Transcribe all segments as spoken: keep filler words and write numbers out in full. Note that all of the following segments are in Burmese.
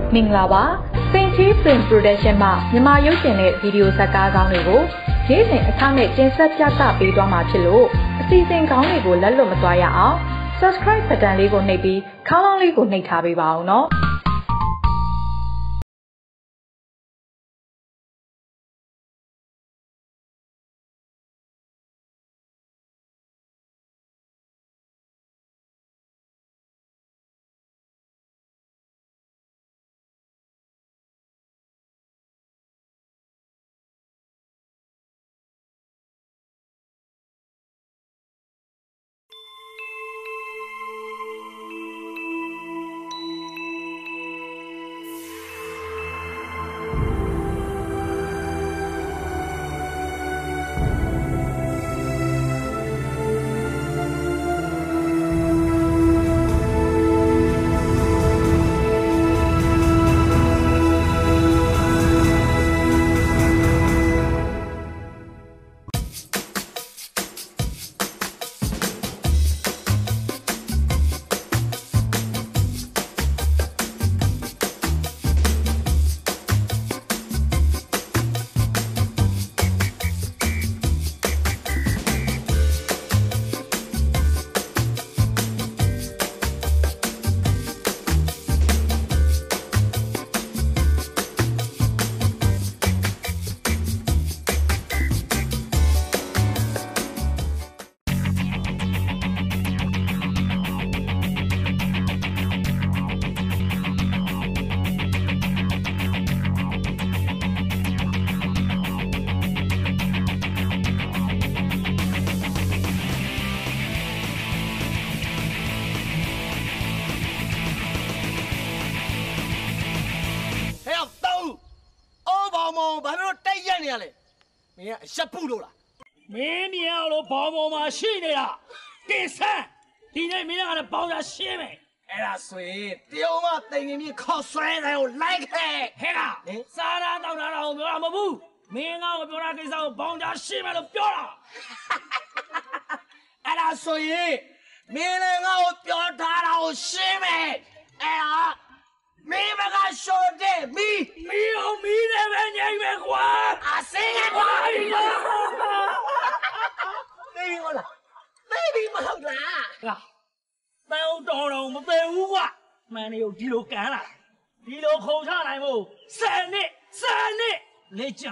မင်္ဂလာပါစင်ချီ Film Production မှမြန်မာရုပ်ရှင်နဲ့ဗီဒီယိုဇာတ်ကားကောင်းတွေကိုနေ့စဉ်အခမဲ့တင်ဆက်ပြသပေးသွားမှာဖြစ်လို့အစီအစဉ်ကောင်းတွေကိုလက်လွတ်မသွားရအောင် Subscribe ဘတ်တန်လေးကိုနှိပ်ပြီးခေါင်းလောင်းလေးကိုနှိပ်ထားပေးပါအောင်နော်မင်းကရပ်ပုလို့လားမင်းမြင်အောင်လို့ဘောင်ပေါ်မှာရှိနေတာတင်ဆန်းဒီနေ့မင်းကလည်းပေါင်းတာရှင်းမယ်အဲ့ဒါဆိုရင်တရုံမတိမ်နေမြခေါ်ဆွဲတယ်ကိုလိုက်ခဲ့ဟဲ့လားစားတာတောက်တာတော့ပြောတာမဟုတ်ဘူးမင်းကပြောတာကိစ္စကိုဘောင်တာရှင်းမယ်လို့ပြောတာအဲ့ဒါဆိုရင်မင်းလည်းငါ့ကိုပြောထားတာကိုရှင်းမယ်အဲ့ဒါမင်းမကရှိုးတဲ့မီးမီးအောင်မီးနဲ့ပဲညိမ့်မယ်ကွာအစင်းရကွာသိပြီမလားသိပြီမဟုတ်လားဟာတဲဦးတော်တော်မသိဘူးကွာမှန်နေကိုဒီလိုကန်လာဒီလိုခုံချနိုင်မို့ဆယ်နှစ်ဆယ်နှစ်လက်ကြ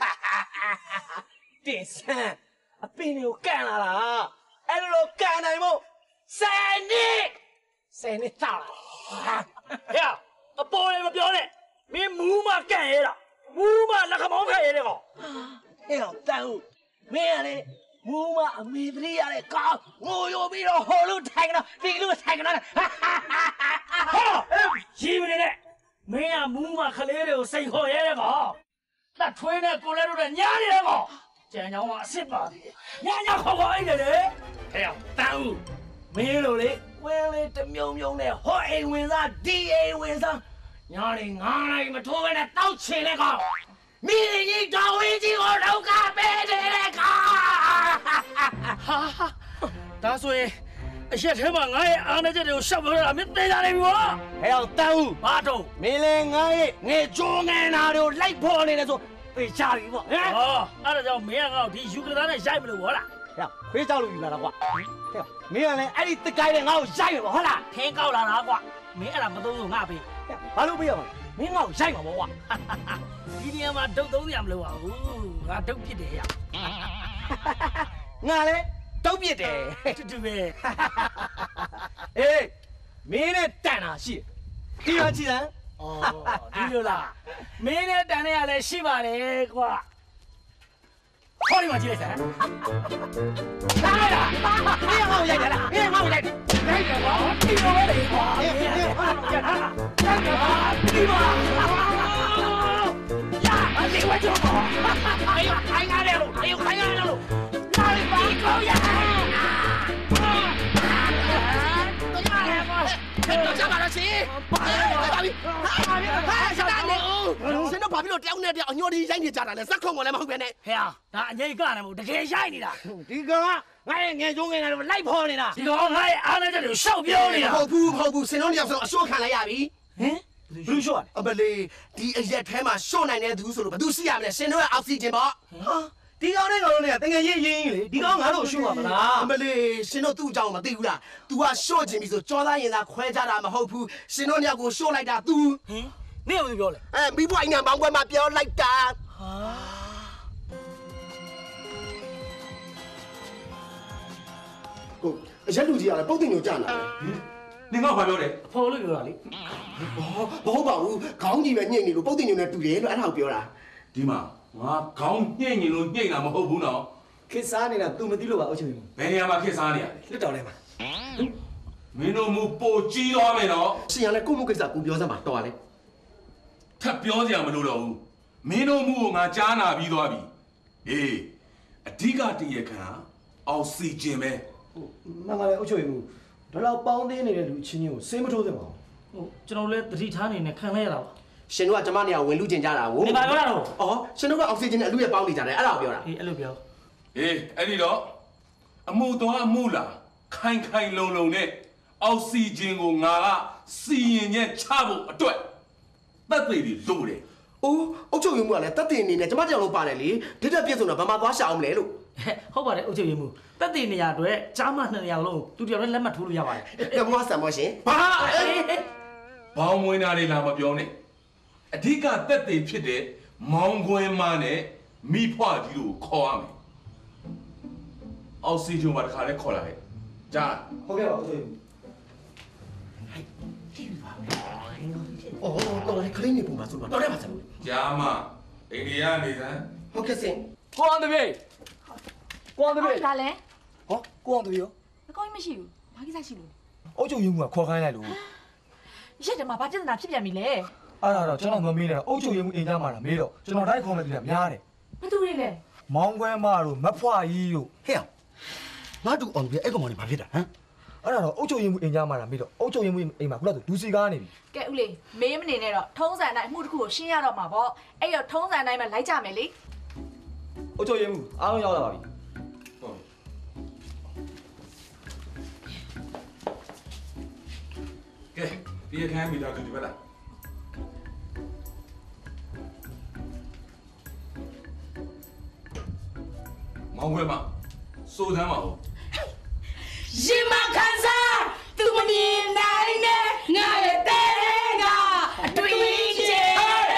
တင်ဆန်းအပင်တွေကိုကန်လာတာအဲ့လိုကန်နိုင်မို့ဆယ်နှစ်ဆယ်နှစ်တောက်လာဟဲ့အပေါ်လည်းမပြောနဲ့မင်းမူးမကန်ရဲတာမူးမလက်ခမောင်းခံရဲတဲ့ကောင်ဟဲ့တော့တန်ဦးမင်းကလေမူးမအမေတရီရတဲ့ကောင်ငိုရိုပြီးတော့ဟိုလူထိုင်ကတော့ဒီလူထိုင်ကတော့ဟာကြီးမနေနဲ့မင်းကမူးမခလေးတွေကိုစိန်ခေါ်ရဲတဲ့ကောင်တတ်ထွေးနဲ့ကိုလဲတို့နဲ့ညားနေတဲ့ကောင်ကြံကြောင်းကအစ်စ်ပါသေးတယ်ညာညာခေါ်ခေါ်အိတ်တယ်လေဟဲ့တန်ဦးမင်းတို့လေဝင်းလေးတမြုံမြုံနဲ့ဟောအိမ်ဝင်စားဒီအိမ်ဝင်စားညာနေငါးနိုင်မထိုးဘဲနဲ့တောက်ချင်တဲ့ကောင်မိကြီးတော်ဝင်းကြီးကိုလောက်ကပေးတဲ့ကောင်ဟာဒါဆိုရင်အရက်ထဲမှာငါရဲ့အားနဲ့ချက်တွေကိုရှောက်ပြောတာမင်းသိကြနေပြီကွာဟဲ့အောင်တန်းဦးဘာတော့မင်းလည်းငါရဲ့ငယ်ကြိုးငယ်နာတွေကိုလိုက်ဖို့နေတယ်ဆိုသိကြပြီပေါ့ဟမ်ဟောအဲ့ဒါကြောင့်မင်းကငါ့ကိုဒီယူကလာနဲ့ရိုက်မလို့ဟောလားဟဲ့ဖေးကြောက်လို့ယူလာတာကွာဟဲ့မင်းကလည်းအဲ့ဒီတကိုင်းနဲ့ငါ့ကိုရိုက်မှာပေါ့ဟုတ်လားထင်းကောက်လာတာကွာမင်းအဲ့ဒါမသုံးလို့ငါပေးဘာလို့ပေးရမှာမင်းငါ့ကိုရိုက်မှာပေါ့ကွာဒီနေရာမှာဒုတ်သုံးရမလို့ပါဘူးငါဒုတ်ပြစ်တယ်ရငါလည်းတုတ်ပြစ်တယ်တူတူပဲအေးမင်းနဲ့တန်တာရှိဒီမှာကြည့်စမ်းအော်ဒီလိုလားမင်းနဲ့တန်နဲ့ကလည်းရှိပါတယ်ကွာခေါ်ဒီမှာကြည့်လိုက်စမ်းလာလာမင်းငါ့ကိုရိုက်တယ်လားမင်းငါ့ကိုရိုက်တယ်ရိုက်တယ်ကွာဒီလိုပဲလေကွာမင်းကလည်းဟာရတာရိုက်တယ်ကွာဒီမှာ呀，你我就好。哎呦，开眼了喽！哎呦，开眼了喽！哪里把狗呀？都下把了起！爸比，哎，小大牛，现在爸比罗掉那掉，我的眼睛咋了？啥空我来嘛后边呢？嘿呀，那你干了么？这给晒你了。 这个啊，俺眼中眼来跑你了。 这个俺俺那这里烧标你了。 跑步跑步，谁让你要说说看了呀比？嗯。 လူရှော့အမလေးဒီအရက်ထဲမှာရှော့နိုင်တဲ့သူဆိုလို့ဘယ်သူရှိရမလဲရှင်တို့ကအောက်ဆီဂျင်ပေါ့ဟာဒီကောင်နဲ့ကောင်နဲ့တကယ်ရင်းရင်းလေဒီကောင်ငါတို့ရှော့ပါမလားအမလေးရှင်တို့သူ့အကြောင်းမသိဘူးလား तू ကရှော့ခြင်းပြီဆိုကြောသားရင်သာခွဲကြတာမဟုတ်ဘူးရှင်တို့ညကိုရှော့လိုက်တာ तू ဟင်နေဘာပြောလဲအဲမိဘအိမ်ငံပေါင်းကွဲမှာပြောလိုက်တာဟာကိုအရက်လူကြီးကလည်းပုတ်တင်ကိုကြာလာတယ်နင်ကဘာပြောလဲအဖော်လို့ပြောတာလေဘောမဟုတ်ပါဘူးခေါင်းကြီးပဲညှိနေလို့ပုတ်တင်ညုံနဲ့တူတယ်လို့အဲ့ဒါကိုပြောတာဒီမှာငါခေါင်းညှိ့ညင်လို့ညှိ့တာမဟုတ်ဘူးနော်ခေတ်စားနေတာ तू မသိလို့ပါအုပ်ချုပ်ရင်ဘယ်နေရာမှာခက်စားနေရလဲလွတ်တော်ထဲမှာမင်းတို့မူပိုကြီးသွားမယ်နော်ရှင်ရလဲကိုမှုကိစ္စကိုပြောစမ်းပါတော်ရလဲထပ်ပြောစရာမလိုတော့ဘူးမင်းတို့မူကိုငါကြားနာပြီးသွားပြီအေးအဓိကတရခံအောက်ဆီဂျင်ပဲမှန်ပါလေအုပ်ချုပ်ရင်ဒါတော့ပေါင်းသေးနေတဲ့လူအချင်းချင်းကိုစေးမထိုးသင့်ပါဘူးဟိုကျွန်တော်လည်းတတိထားနေနဲ့ခံလိုက်ရတာပါရှင်တို့ကကျမနေရာဝင်လူကျင်ကြတာကိုနေပါပြောတာတော့အော်ရှင်တို့ကအောက်ဆီဂျင်နဲ့အလူရဲ့ပေါင်းနေကြတယ်အဲ့ဒါကိုပြောတာအေးအဲ့လိုပြောအေးအဲ့ဒီတော့အမှုတော်အမှုလားခိုင်ခိုင်လုံလုံနဲ့အောက်ဆီဂျင်ကိုငါကစီရင်ချက်ချဖို့အတွက်တက်သေးပြီးလို့တယ်အိုးအုတ်ချုပ်ရုံကလည်းတက်တင်အနေနဲ့ကျမကြောင်လုံးပါတယ်လေဒစ်တက်ပြည့်စုံတော့ဘာမှသွားရှာအောင်မလဲလို့ဟုတ်ပါတယ်အုပ်ချုပ်ရေးမှုတက်တည်နေရအတွက်ကြားမနှစ်နေရာလုံးသူတယောက်လည်းလက်မှတ်ထိုးလို့ရပါတယ်တမောဆံမောရှင်ဘာဘောင်းမွေးနာတွေလာမပြောနဲ့အဓိကတက်သေးဖြစ်တဲ့မောင်ခွင်းမနဲ့မိဖွားကြီးတို့ခေါ်ရမယ်အောက်ဆီဂျင်မှာတခါလဲခေါ်လာခဲ့ကြားဟုတ်ကဲ့ပါအုပ်ချုပ်ရင်အော်တော်လည်းခရင်းနေပုံပါဆိုတော့တော်တယ်ပါစမ်းကြားမအိန္ဒိယနေစမ်းဟုတ်ကဲ့စင်ကိုအောင်တပြေကိုအောင်တပြေဒါလဲဟောကိုအောင်တပြေရောအကောင်းကြီးမရှိဘူးဘာကိစ္စရှိလို့အုပ်ချုပ်ရင်ကခေါ်ခိုင်းလိုက်လို့ရက်တမှာဘာပြဿနာဖြစ်ပြန်ပြီလဲအဲ့ဒါတော့ကျွန်တော်မမေးနဲ့အုပ်ချုပ်ရင်အိမ်သားမှာလားမေးတော့ကျွန်တော်တိုင်းခေါ်မယ်တည်းများတယ်ဘသူတွေလဲမောင်းခွဲမတို့မဖွာကြီးတို့ဟဲ့ငါတို့အောင်ပြအဲ့ကောင်မနေဘာဖြစ်တာဟမ်အဲ့ဒါတော့အုပ်ချုပ်ရင်အိမ်သားမှာလားမေးတော့အုပ်ချုပ်ရင်အိမ်မှာခုနကဒူစီကားနေပြီကဲဦးလေးမေးမနေနဲ့တော့ထုံးစံတိုင်းအမှုတစ်ခုကိုရှင်းရတော့မှာပေါ့အဲ့တော့ထုံးစံတိုင်းမှာလိုက်ကြမယ်လေအုပ်ချုပ်ရင်အားလုံးရောက်လာပါပြီကဲဒီအခန်းမိသားစုဒီဘက်လာမောင်ခွဲမစိုးစမ်းပါဦးရင်မခံစားသူမမြင်နိုင်နဲ့ငါရဲ့တဲ့ကအတွေ့အကြုံ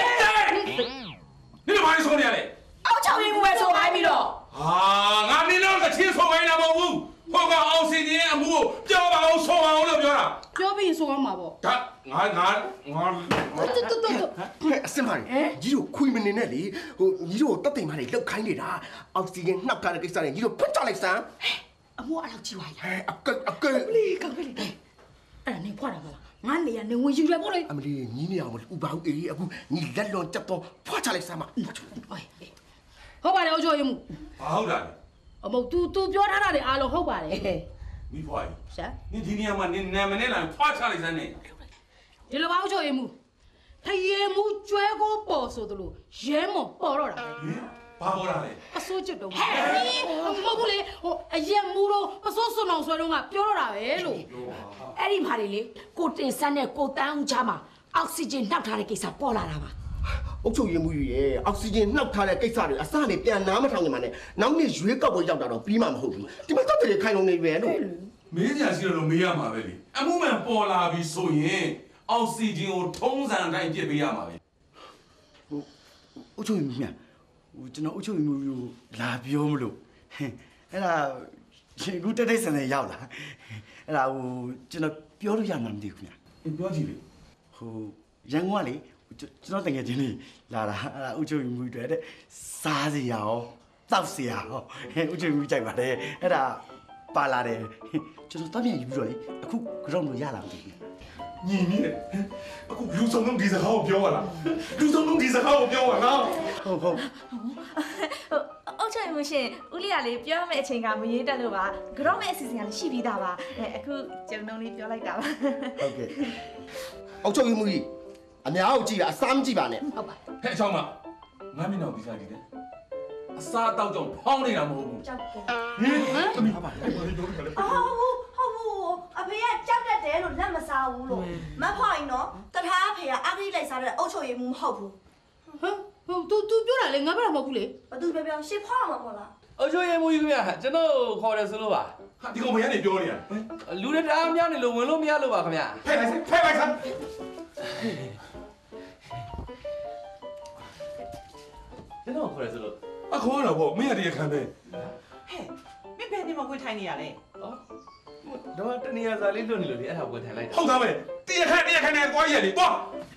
你干嘛说你嘞？ အောက်ချောင်းရင်ဝယ်ဆိုပိုင်းပြီးတော့啊，俺你那个亲说完了冇有？我讲奥斯汀阿母，叫把我说完我了不要啦？ ပြောပြီးဆိုအောင်ပါပေါ့他俺俺俺。 တူတူတူတူဟဲ့အစင်ပါကြီးတို့ခွေမနေနဲ့လေဟိုကြီးတို့တက်တင်မနေလောက်ခိုင်းနေတာအောက်ဆီဂျင်နှောက်ထားတဲ့ကိစ္စနဲ့ကြီးတို့ဖတ်ကြလိုက်စမ်းအမိုးအဲ့လောက်ကြီးပါလားဟဲ့အကအကလေကောင်းကလေးအဲ့ဒါနေဖွာတာပါလားငါနေရနေဝင်ယူရပေါ့လေအမလီညီနေအောင်မဥပါဘူးအေးအခုညီလက်လွန်တက်တော့ဖွာချလိုက်စမ်းမဟုတ်ပါတယ်အုပ်ချုပ်ရင်မ好的， အမိုး तू तू ပြောထားတာတွေအားလုံးဟုတ်ပါတယ်米花姨， ရှာ你今天嘛，你南门那人花车里山呢？ ဒီလိုပါအုပ်ချုပ်ရင်မထရေမူကျွဲကိုပေါ်ဆိုသလိုရဲမော်ပေါ်တော့တာပဲဘာပေါ်လာလဲအစိုးကျတော့မဟုတ်ဘူးလေဟိုအရက်မူတော့အစိုးစွန်အောင်ဆွဲတော့ကပြောတော့တာပဲလို့အဲ့ဒီမှာလေကိုတင်ဆန်းနဲ့ကိုတန်းဦးချာမှာအောက်ဆီဂျင်နှောက်ထားတဲ့ကိစ္စပေါ်လာတာပါအုတ်ချုပ်ရမှုရဲ့အောက်ဆီဂျင်နှောက်ထားတဲ့ကိစ္စတွေအစနဲ့ပြန်နားမထောင်နေမှာနဲ့နောက်နေ့ရွေးကောက်ပွဲရောက်တာတော့ပြီးမှမဟုတ်ဘူးဒီမှာတက်တယ်ခိုင်လုံးနေပဲလို့မင်းကြီးရှိလို့မေးရမှာပဲလေအမှုမှန်ပေါ်လာပြီဆိုရင်အောက်ဆီဂျင်ကိုထုံးစံတိုင်းပြစ်ပေးရမှာပဲအုတ်ချုပ်ရင်မြတ်ဟိုကျွန်တော်အုတ်ချုပ်ရင်မျိုးလာပြောမလို့အဲ့ဒါရှင်ကူတက်တိတ်ဆန်နေရောက်လာအဲ့ဒါဟိုကျွန်တော်ပြောလို့ရမှာမသိဘူးခင်ဗျပြောကြည့်လေဟိုရန်ကုန်ကလေကျွန်တော်တကယ်ချင်းလေးလာတာအဲ့ဒါအုတ်ချုပ်ရင်မျိုးတွေတဲ့စားစရာရောတောက်စရာရောအုတ်ချုပ်ရင်မျိုးကြိုက်ပါတယ်အဲ့ဒါပါလာတယ်ကျွန်တော်တမ်းပြန်ယူပြီးတော့လေအခု ground လို့ရလာပြီညီညီလေအခုလူဆောင်လုံးဒီစကားကိုပြောရလားလူဆောင်လုံးဒီစကားကိုပြောရလားဟုတ်ဟုတ်အောက်ချောင်းရင်ရှင်ဦးလေးကလေပြောရမယ့်အချိန်ကမရေးတက်လို့ပါကြော့မဲ့အစီအစဉ်ကလည်းရှိပြီးသားပါအဲအခုကျုံနှုံလေးပြောလိုက်တာပါဟုတ်ကဲ့အုတ်ချုပ်ရမှုကြီးအများကိုကြည့်တာအစားမကြည့်ပါနဲ့ဟုတ်ပါဟဲ့အချောင်းမငါမင်းတော့ဒီစားကြည့်တယ်အစားတောက်ကြောင့်ဖောင်းနေတာမဟုတ်ဘူးကြောက်ကဲဟင်သမီးပါပါပြောပြီးပြောပြီးလေဟုတ်ဘူးဟုတ်ဘူးအဖေကကြောက်တတ်တယ်လို့လက်မစားဘူးလို့မဖောက်ရင်တော့တထားအဖေကအဂိစားတဲ့အုတ်ချုပ်ရည်မှုမဟုတ်ဘူးဟမ်ဟို तू तू ပြောတာလေငါပြောတာမဟုတ်ဘူးလေဘာသူပြောပြောရှင်းဖွားမှာမဟုတ်လားအုတ်ချုပ်ရည်မူကြီးခင်ဗျကျွန်တော်ခေါ်တယ်ဆိုလို့ပါဟာဒီကောင်မရနေပြောနေရလူတွေတအားများနေလို့ဝင်လို့မရလို့ပါခင်ဗျဖဲလိုက်ဖဲလိုက်စမ်းကျွန်တော်ခေါ်တယ်ဆိုလို့အခေါ်တော့ဗောမင်းရတဲ့ခံပဲဟဲ့မင်းဘယ်နေမှာဝင်ထိုင်နေရလဲတော့တနေရာစာလေးလွတ်နေလို့လေအဲ့ဒါဝင်ထိုင်လိုက်တာဟုတ်သားပဲတရားခံတရားခံနဲ့သွားရလေသွား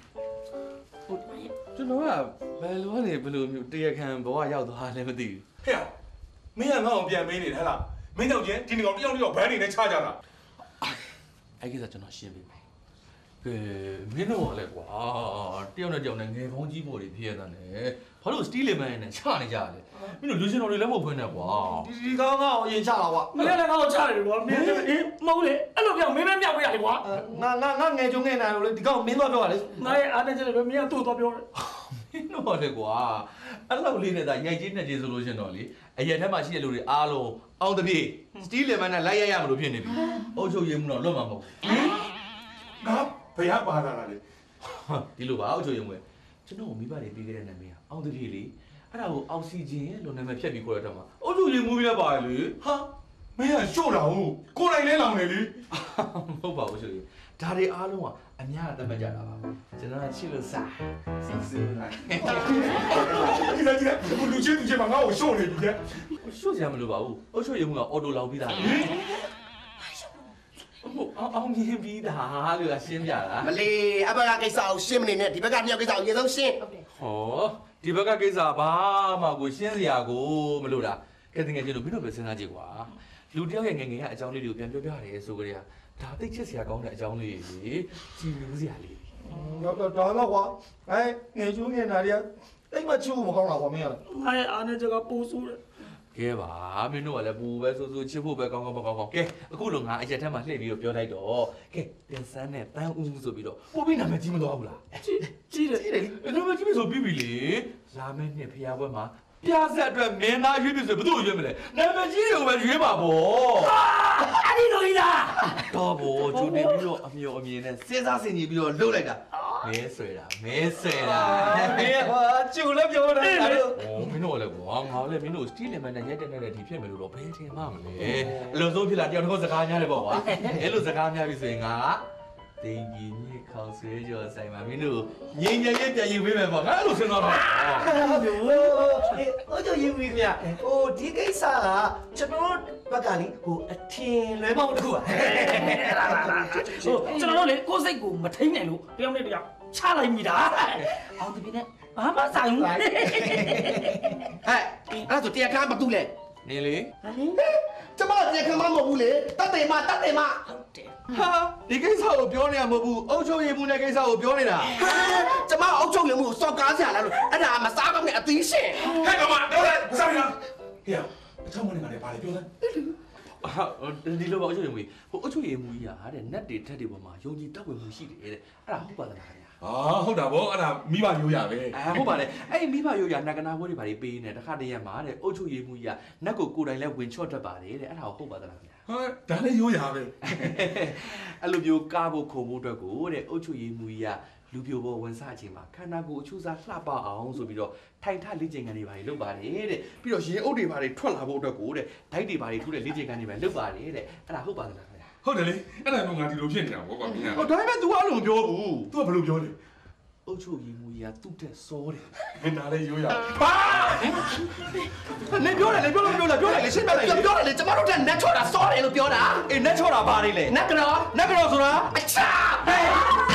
ကျွန်တော်ကဘယ်လိုကနေဘယ်လိုမျိုးတရားခံဘဝရောက်သွားလဲမသိဘူးဟဲ့မင်းကငါ့အောင်ပြန်မင်းနေတယ်ဟဲ့လားမင်းကြောင့်ချင်းဒီကောင်တယောက်တယောက်ဘန်းနေနဲ့ချကြတာအဲ့ကိစ္စကျွန်တော်ရှင်းပေးမယ်ကဲမင်းတို့ကလည်းကွာတယောက်နဲ့တယောက်နဲ့ငယ်ကောင်းကြီးပေါ်တွေဖြစ်ရတာနဲ့ဘာလို့စတီးလင်မန်နဲ့ချနေကြရလဲမင်းတို့လူရှင်တော်တွေလည်းမဟုတ်ဖွင့်နဲ့ကွာဒီဒီကောင်းကောင်းအရင်ချတာကွာမင်းလည်းငါ့ကိုချတယ်ကွာမင်းအေးမဟုတ်လေအဲ့လိုပြောမင်းပဲမြောက်ပြရလေကွာငါငါငါငယ်ချုံငယ်နိုင်လို့လေဒီကောင်မင်းသွားပြောရလေငါရဲ့အားနဲ့ချက်လည်းမင်းကသူ့တော့ပြောတယ်မင်းတို့ကလည်းကွာအဲ့လောက်လေးနဲ့သာရိုက်ကြီးနဲ့ကြီးဆိုလို့ရှင်တော့လေအရက်ထဲမှာရှိတဲ့လူတွေအားလုံးအောင်တပြေစတီးလင်မန်နဲ့လိုက်ရရမလို့ဖြစ်နေပြီအုတ်ချုပ်ရည်မှုတော့လွတ်မှာမဟုတ်ငါဘယ်ဟာပါလာတာလဲဒီလိုပါအုတ်ချုပ်ရည်မှုကျွန်တော်မိဘတွေပြီးခဲ့တဲ့နာမည်ကအောင်တပြေလေအဲ့ဒါကိုအောက်ဆီဂျင်လို့နာမည်ဖြတ်ပြီးခေါ်ရတဲ့မှာအုတ်ချုပ်ရည်မှုပြပါလေဟာမင်းကရှို့တာဟုတ်ကိုယ်တိုင်လဲလောင်နေလေမဟုတ်ပါဘူးချုပ်ရည်ဒါတွေအားလုံးကအများအတတ်မှတ်ကြတာပါကျွန်တော်ကချစ်လို့စားစစ်စစ်လာဒီလားဒီလားလူချင်းလူချင်းမှာငါ့ကိုရှို့နေပြီကဲရှို့ကြမလို့ပါဘူးအုတ်ချုပ်ရည်မှုကအော်တိုလောင်ပြီးသားဟုတ်အောင်မြင်ပြီးသားလို့ရှင်းပြတာမလီအဘကကိစ္စကိုရှင်းမနေနဲ့ဒီဘက်ကမြောက်ကိစ္စကိုအရင်ဆုံးရှင်းဟောဒီဘက်ကကိစ္စဘာမှကိုရှင်းစရာကိုမလို့တာကဲတကယ်ချင်းတို့မင်းတို့ပဲစဉ်းစားကြည့်ကွာလူတယောက်ရဲ့ငငယ်ကအကြောင်းလေးတွေကိုပြန်ပြောပြရတယ်ဆိုကြတဲ့ဒါသိချစ်စရာကောင်းတဲ့အကြောင်းလေးတွေကြည်လူစရာလေးတော့တော့တော့ကွာအဲငယ်ချုံငယ်နာတွေကအိမ်မှာချူမကောင်းတာကွာမင်းကငါရဲ့အားနဲ့ချက်ကပိုးဆိုးတယ်ကဲပါမင်းတို့ကလည်းပူပဲဆိုဆိုချစ်ဖို့ပဲကောင်းကောင်းမကောင်းကောင်းကဲအခုလိုငါအရက်ထဲမှာလှည့်ပြီးတော့ပြောလိုက်တော့ကဲတင်ဆန်းနဲ့တန်းဦးဆိုပြီးတော့ပို့ပြီးနာမည်ကြီးမသွားဘူးလားကြီးကြီးတယ်ကြီးတယ်လေနာမည်ကြီးပြီဆိုပြီးပြီလေလာမင်းနဲ့ဖျားပွဲမှာပြားဆက်အတွက်မင်းသားရွေးပြီဆိုဘယ်သူ့ရွေးမလဲနာမည်ကြီးတွေကိုပဲရွေးပါဗောအဲ့ဒီလိုကြီးလားတော့ဗောကျူနေပြီးတော့အမျိုးအမြင်နဲ့စဉ်းစားဆင်ခြင်ပြီးတော့လှုပ်လိုက်တာမဲဆွဲတာမဲဆွဲတာမင်းကွာကျူလည်းပြောတာအဲ့လို哦，မင်းတို့ကလည်းကွာငါလည်းမင်းတို့စတီးလင်မန်နဲ့ရိုက်တဲ့နဲ့ဒီဖြစ်မယ်လို့တော့ဘယ်ထင်မှမလဲအလုံးစုံဖြစ်လာတယောက်တစ်ခုစကားများတယ်ပေါ့ကွာအဲ့လိုစကားများပြီဆိုရင်ငါတင်ကြီးမြစ်ခေါက်ဆွဲကြော်ဆိုင်မှာမင်းတို့ငြိမ်ငြိမ်လေးပြန်ယူပေးမယ်ပေါ့ငါအဲ့လိုစဉ်းစားပါဟုတ်ပြီဟိုတို့ယူပြီခင်ဗျဟိုဒီကိစ္စကကျွန်တော်ဘက်ကလေဟိုအထင်လွဲပေါင်းတစ်ခုပါဟိုကျွန်တော်တို့လေကိုယ်စိတ်ကိုမထိန်နိုင်လို့တယောက်နဲ့တယောက်ချလိုက်မိတာအောင်တပြင်းနဲ့ဘာမှဆိုင်ဘူးဟဲ့အဲ့ဒါဆိုတရားခံမတူလဲနေလေကျမတရားခံမမဟုတ်ဘူးလေတတ်တယ်မတတ်တယ်မဟာဒီကိစ္စကိုပြောနေရမဟုတ်ဘူးအုတ်ချုပ်ရည်မှုနဲ့ကိစ္စကိုပြောနေတာကျမအုပ်ချုပ်ရမှုစော်ကားစရာလားလို့အဲ့ဒါမစားကောင်းတဲ့အသီးရှင်ဟဲ့ကောင်မတော့လဲစားရဟဲ့အချောင်းမနေကလည်းဘာလဲပြောစမ်းဟာဒီလိုပါအုတ်ချုပ်ရည်မှုဟိုအုတ်ချုပ်ရည်မှုကြီးဟာတဲ့နတ်တွေထက်တွေပေါ်မှာယုံကြည်တတ်ဝင်မှုရှိတယ်တဲ့အဲ့ဒါဟုတ်ပါသလားခင်ဗျာအာဟုတ်တာဗောအဲ့ဒါမိဘရိုးရပဲအဲဟုတ်ပါလေအဲ့မိဘရိုးရနတ်ကနာဘွဲတွေဘာတွေပေးနေတခါတည်းရမှာတဲ့အုတ်ချုပ်ရည်မှုကြီးကနတ်ကိုကိုယ်တိုင်လဲဝင်ချော့တတ်ပါတယ်တဲ့အဲ့ဒါဟုတ်ပါသလားခင်ဗျာဟာဒါလည်းရိုးရပဲအဲ့လိုမျိုးကားဖို့ခုံဖို့အတွက်ကိုတဲ့အုတ်ချုပ်ရည်မှုကြီးကလူပြိုပေါ်ဝင်စားခြင်းမှာခန္ဓာကိုယ်အချိုးစားလှပအောင်ဆိုပြီးတော့ထိုင်ထလေ့ကျင့်ခန်းတွေဘာတွေလုပ်ပါတယ်တဲ့ပြီးတော့ရင်အုပ်တွေဘာတွေထွက်လာဖို့အတွက်ကိုတဲ့ဓာတ်တွေဘာတွေထူးတဲ့လေ့ကျင့်ခန်းတွေပဲလုပ်ပါတယ်တဲ့အဲ့ဒါဟုတ်ပါသလားခင်ဗျာဟုတ်တယ်လေအဲ့ဒါတော့ငါဒီလိုဖြစ်နေတာဗောကွာမင်းကဟောဒါပေမဲ့ तू အဲ့လိုမပြောဘူး तू ကဘယ်လိုပြောလဲအုတ်ချုပ်ရည်မှုကြီးကသူ့တက်စောတယ်မင်းဒါလည်းရိုးရဘာနေပြောတယ်လေပြောလို့ပြောလားပြောတယ်လေရှင်းပြလိုက်လေပြောတယ်လေကျမတို့ကနတ်ချော်တာစောတယ်လို့ပြောတာအေးနတ်ချောတာဘာလေးလဲနတ်ကတော့နတ်ကတော့ဆိုတာအချာဟဲ့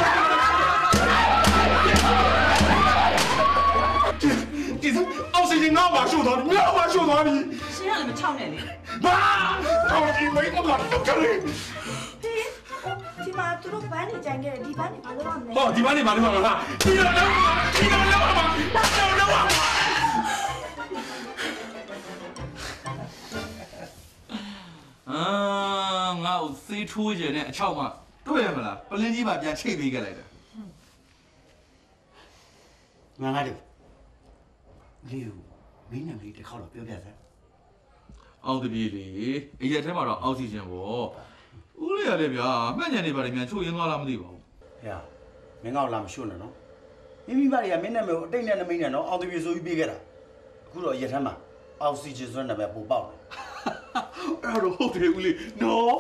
ဒီစအောက်ဆီဂျင်ငါ့မှာရှို့သွားပြီငါ့မှာရှို့သွားပြီရှင်းရလည်းမချောင်းနဲ့လေဘာတော့ဒီမိမကတော့ကြတယ်ဒီမှာသူတို့ဘန်းနေကြိုင်ခဲ့တယ်ဒီဘန်းနေဘာလို့မှမလဲဟောဒီမနေပါနဲ့ပါလားဒီတော့တော့ဒီတော့တော့ပါတော့တော့ပါအာငါ့ကိုစေးထိုးကြတဲ့အချောက်မှတွေ့ရမလားပလင်းကြီးပါပြန်ချိတ်ပေးခဲ့လိုက်တာငါငါတို့လေမင်းနာမည်တစ်ခေါက်တော့ပြောပြစမ်းအောက်တပြေးလေအရက်ထဲမှာတော့အောက်ဆီဂျင်ပေါ့ဦးလေးရလေဗျာမှတ်ညံနေပါလေမြန်ချို့ရင်းသွားလားမသိပါဘူးဟဲ့မင်းကောက်လာမရှုပ်နဲ့နော်မိမိမတွေကမင်းနာမည်ကိုအတိတ်နဲ့နမိတ်နဲ့နော်အောင်တပြေဆိုပြီးပေးခဲ့တာအခုတော့ရထမ်းမှာအောက်ဆီဂျင်ဆိုတဲ့နာမည်ပို့ပေါက်တယ်အဲ့တော့ဟုတ်တယ်ဦးလေးနော်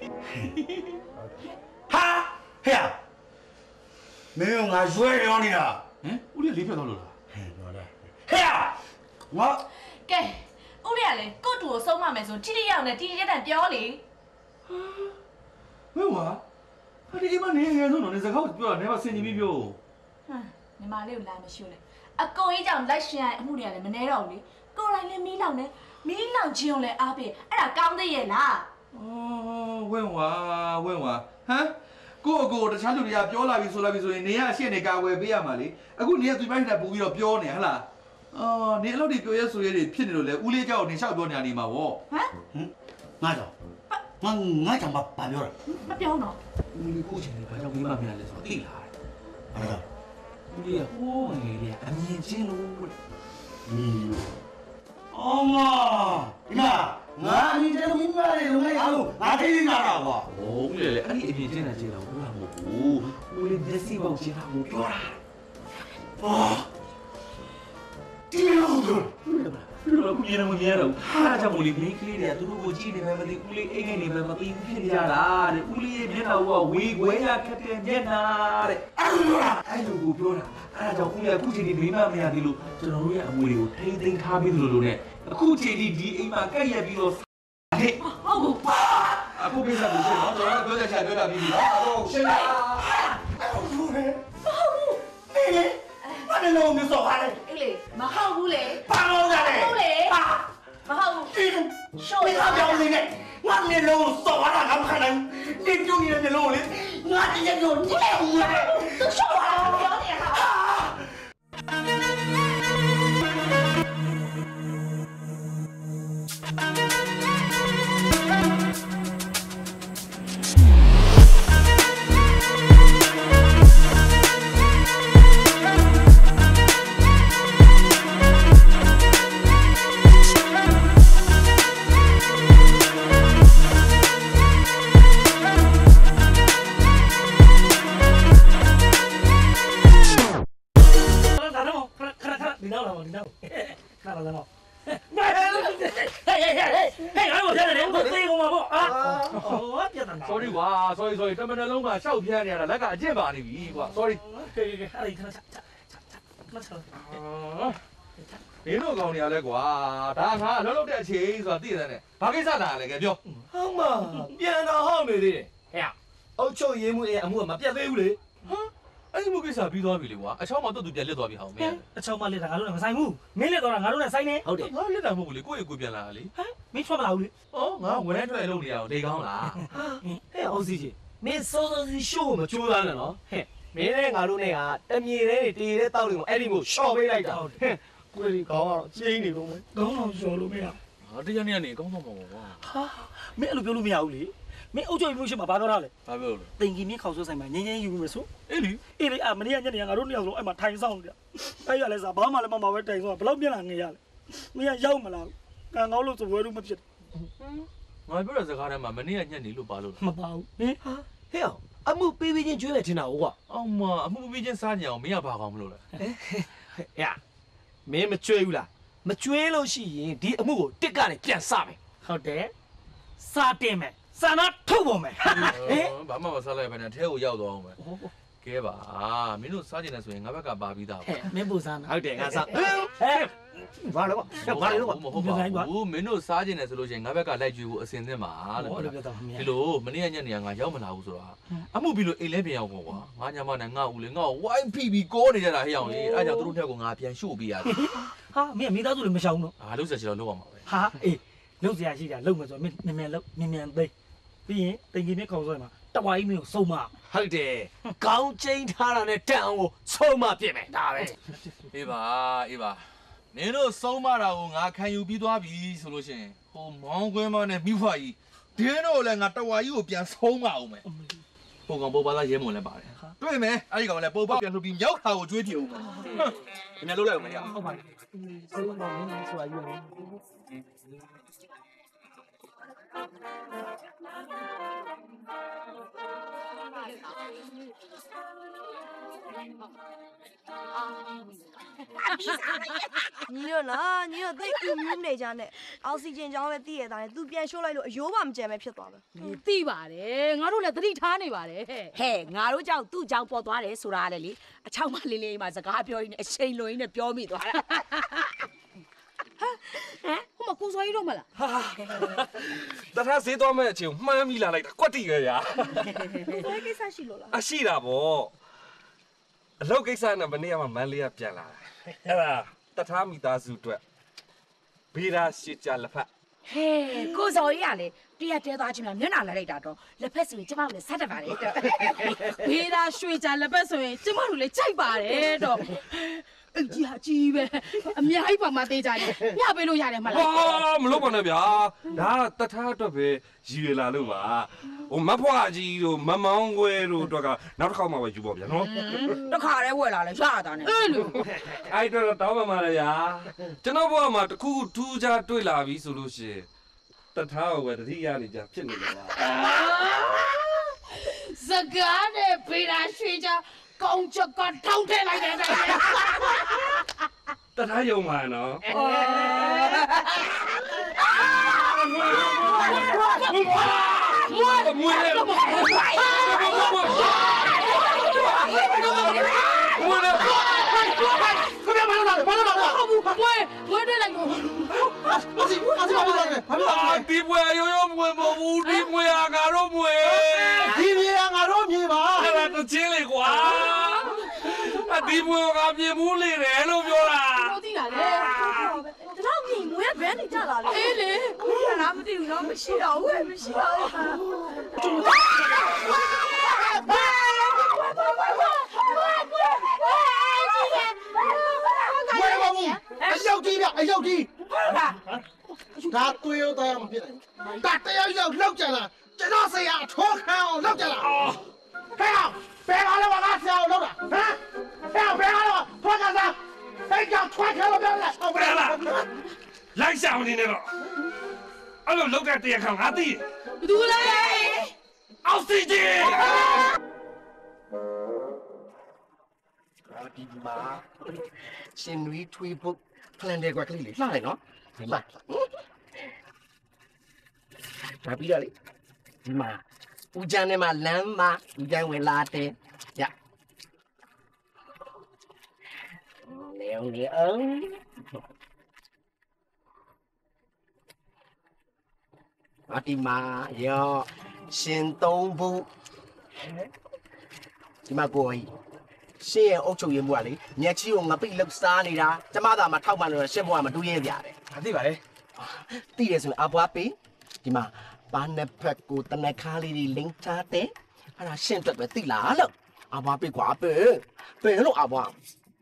ဟာဟဲ့မင်းငါရွှဲရောနေတာဟမ်ဦးလေးလေးဖြတ်တော့လို့လားဟဲ့တော့လားဟဲ့ငါကဲဦးလေးကလည်းကို့တူကိုဆုံးမမယ်ဆိုတိတိယောက်နဲ့တိတိရက်တန်ပြောလေမင်းဝါအဲ့ဒီအိမ်မနေငယ်ဆုံးတော့နေစကားကိုပြောတာနေမဆင်ကြီးပြီးပြောဟမ်ညီမလေးကိုလာမရှိဘူးလေအကိုကြီးကြောင့်လိုက်ရှင်ရတဲ့အမှုတွေကလည်းမနှဲတော့ဘူးလေကိုယ်တိုင်လည်းမီးလောင်နေမီးလောင်ခြင်းကိုလည်းအားပေးအဲ့ဒါကောင်းသေးရဲ့လားအော်ဝင်းဝါဝင်းဝါဟမ်ကိုအကိုတခြားလူတွေကပြောလာပြီဆိုလာပြီဆိုရင်နေရအရှင်းနေကာဝယ်ပေးရမှာလေအခုနေရသူပိုင်းနဲ့ပူပြီးတော့ပြောနေဟလားအော်နေအလုပ်တွေပြောရဲဆိုရဲတွေဖြစ်နေလို့လေဦးလေးကြောက်နေလျှောက်ပြောနေနေမှာဗောဟမ်ငါကြောင့်ငါငါကြောင့်ဘာပြောတာမပြောတော့ဦးလေးကိုချင်နေဘာကြောင့်မိမများလဲဆိုတော့သိလားအဲ့ဒါဦးလေးကဟိုးငယ်လေးအမြင်ချင်းလို့နီအော်မဒီမှာငါအမြင်ချင်းလို့မိမလေးလုံလိုက်အောင်ငါသိနေတာကွာဟိုဦးလေးလေအဲ့ဒီအမြင်ချင်းနဲ့ချင်းတော့ဘူးလားမဟုတ်ဘူးဦးလေးမျက်စိပေါက်ချင်းတာကိုပြောတာအော်ဒီလိုတော့လူတို့ကမြင်နေမမြင်တော့အားကြောင့်ဦးလေးမိန်းကလေးတွေကသူတို့ကိုကြည့်နေမှမသိဦးလေးအိမ်ကနေမှမသိဘူးဖြစ်နေကြတာတဲ့ဦးလေးရဲ့မျက်နှာကဝေခွဲရခက်တဲ့မျက်နှာတဲ့အဲ့လိုလားအဲ့လိုကိုပြောတာအားကြောင့်ဦးလေးအခုချိန်ဒီမိမမရသေးလို့ကျွန်တော်တို့ရဲ့အမွေတွေကိုထိမ့်သိမ်းထားပြီးသလိုလိုနဲ့အခုချိန်ဒီဒီအိမ်မှာကက်ရက်ပြီးတော့ဟဲ့ဟုတ်ဘူးပါအခုပြစားလို့ရှင်းတော့ကျွန်တော်ပြောတဲ့ချက်ပြောတာပြီးပြီနော်ဟုတ်ရှင်းလားဟုတ်ဘူးလေနေလေဘာလဲလုံးမျိုးစောပါလဲအေးလေမဟုတ်ဘူးလေဘာလို့လဲဟုတ်လေဟာမဟုတ်ဘူးရှော့ရအောင်နေနဲ့ငါနေလုံးစောပါတာငါမခံနိုင်နေကျုံနေတဲ့လုံးလေငါတည်းကတော့နေဦးလေသူရှော့ရအောင်ပြောနေတာ sorry ကွာ sorry sorry တမန်လုံးကရှောက်ပြန်းနေရတာလက်ကအကျင့်ပါနေပြီကွာ sorry ကဲကဲကဲအဲ့ဒီခဏချချချခဏချမင်းတို့ကောင်နေရလဲကွာဒါငါအလုပ်လုပ်တဲ့အချိန်ဆိုတာသိတယ်နဲ့ဘာကိစ္စလာလဲကဲပြောဟုတ်မှာပြန်တော့ဟောက်နေသေးတယ်ဟဲ့အုတ်ချုပ်ရေးမှုရဲ့အမှုကမပြတ်သေးဘူးလေဟမ်အဲ့ဒီမှုကိစ္စပြီးသွားပြီလေကွာအချောင်းမတော့သူပြန်လက်သွားပြီဟောင်းမင်းအချောင်းမလက်တာငါတို့လည်းမဆိုင်ဘူးမင်းလက်တော့ငါတို့လည်းဆိုင်နေဟုတ်တယ်ငါလက်တာမဟုတ်ဘူးလေကိုယ့်ရဲ့ကိုပြန်လာတာလေဟမ်မင်းထွက်မလာဘူးလေဩငါဝန်ထမ်းထွက်လုပ်နေရအောင်ဒေကောင်းလားဟဲ့အောင်စီကြီးမင်းစောစောစီရှိုးမကြိုးစားနဲ့နော်ဟဲ့မင်းနဲ့ငါတို့နဲ့ကတမြေတဲ့တည်တဲ့တောက်တွေကိုအဲ့ဒီကိုရှော့ပေးလိုက်တာဟဲ့ကိုရီကောင်းတော့ကျင်းနေတော့မယ်ကောင်းအောင်ရှော်လို့မရဟာတရားနေ့ကနေကောင်းတော့မှာပေါ့ကွာဟာမင်းအဲ့လိုပြောလို့မရဘူးလေမင်းအုပ်ချုပ်မှုရှိမှာဘာပြောတာလဲဘာပြောလို့တင်ကြီးမင်းခေါက်ဆွဲဆိုင်မှာငင်းငင်းယူပြီးမဆိုအေးလေအေးလေအမနေ့ကညနေကငါတို့နှစ်ယောက်လုံးအဲ့မှာထိုင်ဆောင်နေတာအဲ့ရလဲစားဘာမှလည်းမမပဲတိုင်ဆောင်ဘယ်လောက်ပြက်လာငရလဲမင်းကရောက်မလားကံကောင်းလို့စပွဲလို့မဖြစ်ငါပြောတဲ့စကားထဲမှာမနေ့ကညက်နေလို့ပါလို့မပါဘူးဟင်ဟာဟဲ့အောင်အမှုပေးပေးချင်းကျွေးမယ်ထင်တာဟုတ်ကွာအောင်မအမှုပေးချင်းစားကြအောင်မင်းကဘာကောင်းမလို့လဲဟဲ့ဟဲ့မင်းမကျွေးဘူးလားမကျွေးလို့ရှိရင်ဒီအမှုကိုတစ်ကနေပြန်စမယ်ဟုတ်တယ်စားတင်မယ်စာနာထုတ်ပေါ်မယ်ဟဲ့ဘာမှမစားလိုက်ပဲနဲ့ထဲကိုရောက်သွားအောင်ပဲကဲပါမင်းတို့စားကျင်တယ်ဆိုရင်ငါဘက်ကပါပြီးသားဟဲ့မင်းပူစားနာဟုတ်တယ်ငါစားဟဲ့ဘာလို့ဘာလို့မဟုတ်ပါဘူးမင်းတို့စားကျင်တယ်ဆိုလို့ရှိရင်ငါဘက်ကလိုက်ကြွေးဖို့အစင်သင့်ပါလို့ဒီလိုမနေ့ကညနေကငါရောက်မလာဘူးဆိုတာအမှုပြီးလို့အိမ်လဲပြန်ရောက်ပေါ့ကွာငါညမနဲ့ငါဦးလေငါ့ကို ဝိုင်း ပီ ပီ ကောနေကြတာဟဲ့အောင်ကြီးအဲ့ကြောင့်သူတို့ထက်ကိုငါပြန်ရှို့ပေးရတယ်ဟာမင်းမိသားစုလည်းမရှောင်တော့ဟာလုံးဆက်ချင်တော့လုံးအောင်ပါပဲဟာအေးလုံးစရာရှိတာလုံးမယ်ဆိုမင်းမြန်မြန်လုံးမြန်မြန်သိပြီးရင်တင်ကြီးမြက်ခေါင်းဆွဲမှာတဝါကြီးမျိုးစုံမဟုတ်တယ်ကောင်းချင်းထားတာနဲ့တန်အောင်ကိုဆုံးမပြစ်မယ်ဒါပဲအေးပါအေးပါနင်တို့ဆုံးမတာကိုငါခံယူပြီးသွားပြီဆိုလို့ရှိရင်ဟိုမောင်းခွင်းမနဲ့မိဖွားကြီးဒင်းတို့လည်းငါတဝါကြီးကိုပြန်ဆုံးမအောင်မယ်ပုံကောင်ပုတ်ပါသားရဲမွန်လည်းပါတယ်တွေ့မယ်အဲ့ဒီကောင်လည်းပုတ်ပေါက်ပြန်လှုပ်ပြီးမြောက်ခါကိုကျွေးပြအောင်မယ်ဒီနေ့လုပ်လိုက်အောင်မရဟုတ်ပါဘူးဆုံးမမင်းဆိုတာယူရအောင်ညီတို့နော်ညီတို့သိကူမြူးနေကြနဲ့အောက်ဆီဂျင်ကြောင်းလည်းတည်ရတာနဲ့သူပြန်ရှို့လိုက်လို့အယိုးပါမကျန်ပဲဖြစ်သွားမယ်သိပါတယ်ငါတို့လည်းသတိထားနေပါတယ်ဟဲ့ငါတို့ကြောင့်သူ့ကြောင့်ပေါ်သွားတယ်ဆိုတာလေလေအချောင်းမလေးလေးမှာစကားပြောရင်းနဲ့အချိန်လွန်ရင်းနဲ့ပြောမိသွားတာဟိုမကူစော်ကြီးတော့မလားတထားဈေးသွားမဲ့အချိန်မှန်းမိလာလိုက်တာကွက်တီရရာဘယ်ကိစ္စရှိလို့လားအရှိတာဗောအလုပ်ကိစ္စနဲ့မနေ့ကမှမန်းလေးကပြန်လာတာအဲ့ဒါတထားမိသားစုအတွက်ဘေးရာရှစ်ကြလက်ဖက်ဟဲ့ကိုစော်ကြီးကလေတရက်တဲသွားချင်းမှာမျက်နှာလာလိုက်တာတော့လက်ဖက်ဆိုရင်ကျမတို့လည်းဆက်တတ်ပါလေတော့ဘေးရာရွှေကြလက်ဖက်ဆိုရင်ကျမတို့လည်းကြိုက်ပါတယ်တော့အကြီးအကြီးပဲအများကြီးပါမသေးကြတယ်ညပေးလို့ရတယ်မလားဟာမလုပ်ပါနဲ့ဗျာဒါတထားအတွက်ပဲရည်ရလာလို့ပါဟိုမဖွားကြီးတို့မမောင်းခွဲတို့အတွက်ကနောက်တစ်ခေါက်မှပဲယူပေါ့ဗျာနော်တစ်ခါတည်းဝယ်လာလဲရတာနဲ့အဲ့လိုအဲ့တော့တောင်းပါမှာလေဗျာကျွန်တော်ဘဝမှာတခုထူးခြားတွေ့လာပြီဆိုလို့ရှိရင်တထားကိုပဲတတိယနေကြဖြစ်နေတယ်ဗျာစကားနဲ့ဖေးတာရွှေကြကောင်းချက်ကထောင်းထဲလိုက်တယ်တထားယုံပါနော်မွေးလေမွေးလေမွေးလေဘာလို့လဲဘာလို့လဲမွေးမွေးတယ်လိုက်တော့အစီအစီဘာလို့လဲဘာလို့လဲဒီမွေးရိုးရိုးမွေးမဟုတ်ဘူးဒီမွေးငါတို့မွေးဒီမြေငါတို့မြေပါအဲ့ဒါတချင်းလေကွာအဒီမွေးကမြေဘူးလေတယ်လို့ပြောတာဟုတ်သိတာလေတော့မြေမွေးဘယ်နေကြလာလဲအေးလေခဏမသိဘူးတော့မရှိတော့ဘူးမရှိတော့မွေးပါဘူးအရောက်ကြီးဗျအရောက်ကြီးဒါတွေ့ရတော့မဖြစ်နိုင်ဒါတရားရောက်လောက်ကြလားကျွန်တော်ဆရာထောခံအောင်လောက်ကြလားဟဲ့ဘယ်ကလဲဘာဆရာလောက်တာဟမ်ဟဲ့ဘယ်ကလဲထွက်ကစားအဲ့ကြောင့်ထွက်ခါလို့ပြောလိုက်ဟုတ်ပါလားလိုက်ဆောင်နေတော့အဲ့လိုလောက်တဲ့တရားခံငါသိဘယ်သူလဲအောက်ဆီဂျင်ဒီမှာရှင်နွေးထွေးဖို့ဖလန်တယ်ကွာကလေးလေးလှလိုက်နော်လှဒါပြီးတော့လေဒီမှာဦးကျန်းနဲ့မှလမ်းမှာဦးကျန်းဝင်လာတယ်ရနေအောင်နေအောင်အတီမာရောရှင်သုံးဖို့ဒီမှာကိုကြီးရှင်ရဲ့အုတ်ချုပ်ရင်းမှုကလေမျက်ချီကိုငပိလောက်စားနေတာကျမသာမထောက်မှန်လို့ရှင်ဘွားမတူးရဲကြတယ်မသိပါလေသိတယ်ဆိုရင်အဘွားပေးဒီမှာဘာနဲ့ဖက်ကိုတနခါလေးတွေလင်းချတဲ့အဲ့ဒါရှင်းအတွက်ပဲသိလားလို့အဘွားပေးကွာပဲပဲလို့အဘွား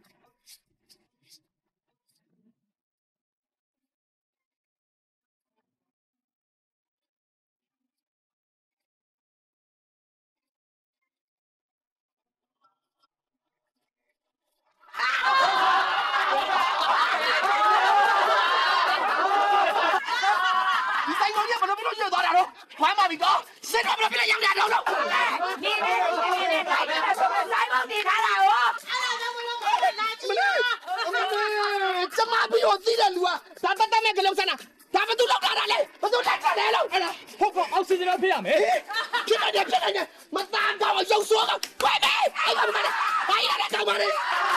ခွမ်းပါပြီတော့စစ်တော့ဘယ်လိုပြလဲရောက်တယ်တော့တော့ဒီနေ့ဒီနေ့တိုင်းနဲ့ဆိုတော့ဆိုင်ပေါင်းနေထားတာရောအဲ့ဒါတော့မလို့လာကြည့်ရကျမပြီးတော့သိတဲ့လူကဒါတတ်တတ်နဲ့ကလေးစမ်းတာဒါဘယ်သူလောက်လာတာလဲဘယ်သူလိုက်တယ်လို့အဲ့ဒါဟုတ်ကောအောက်ဆီဂျင်တော့ဖေးရမယ်ဖြစ်နေတယ်ဖြစ်နေတယ်မသားတော့ရုပ်ဆိုးတော့ခွဲမယ်အဲ့ဒါမှလည်းဘာရတဲ့တော့ပါလဲ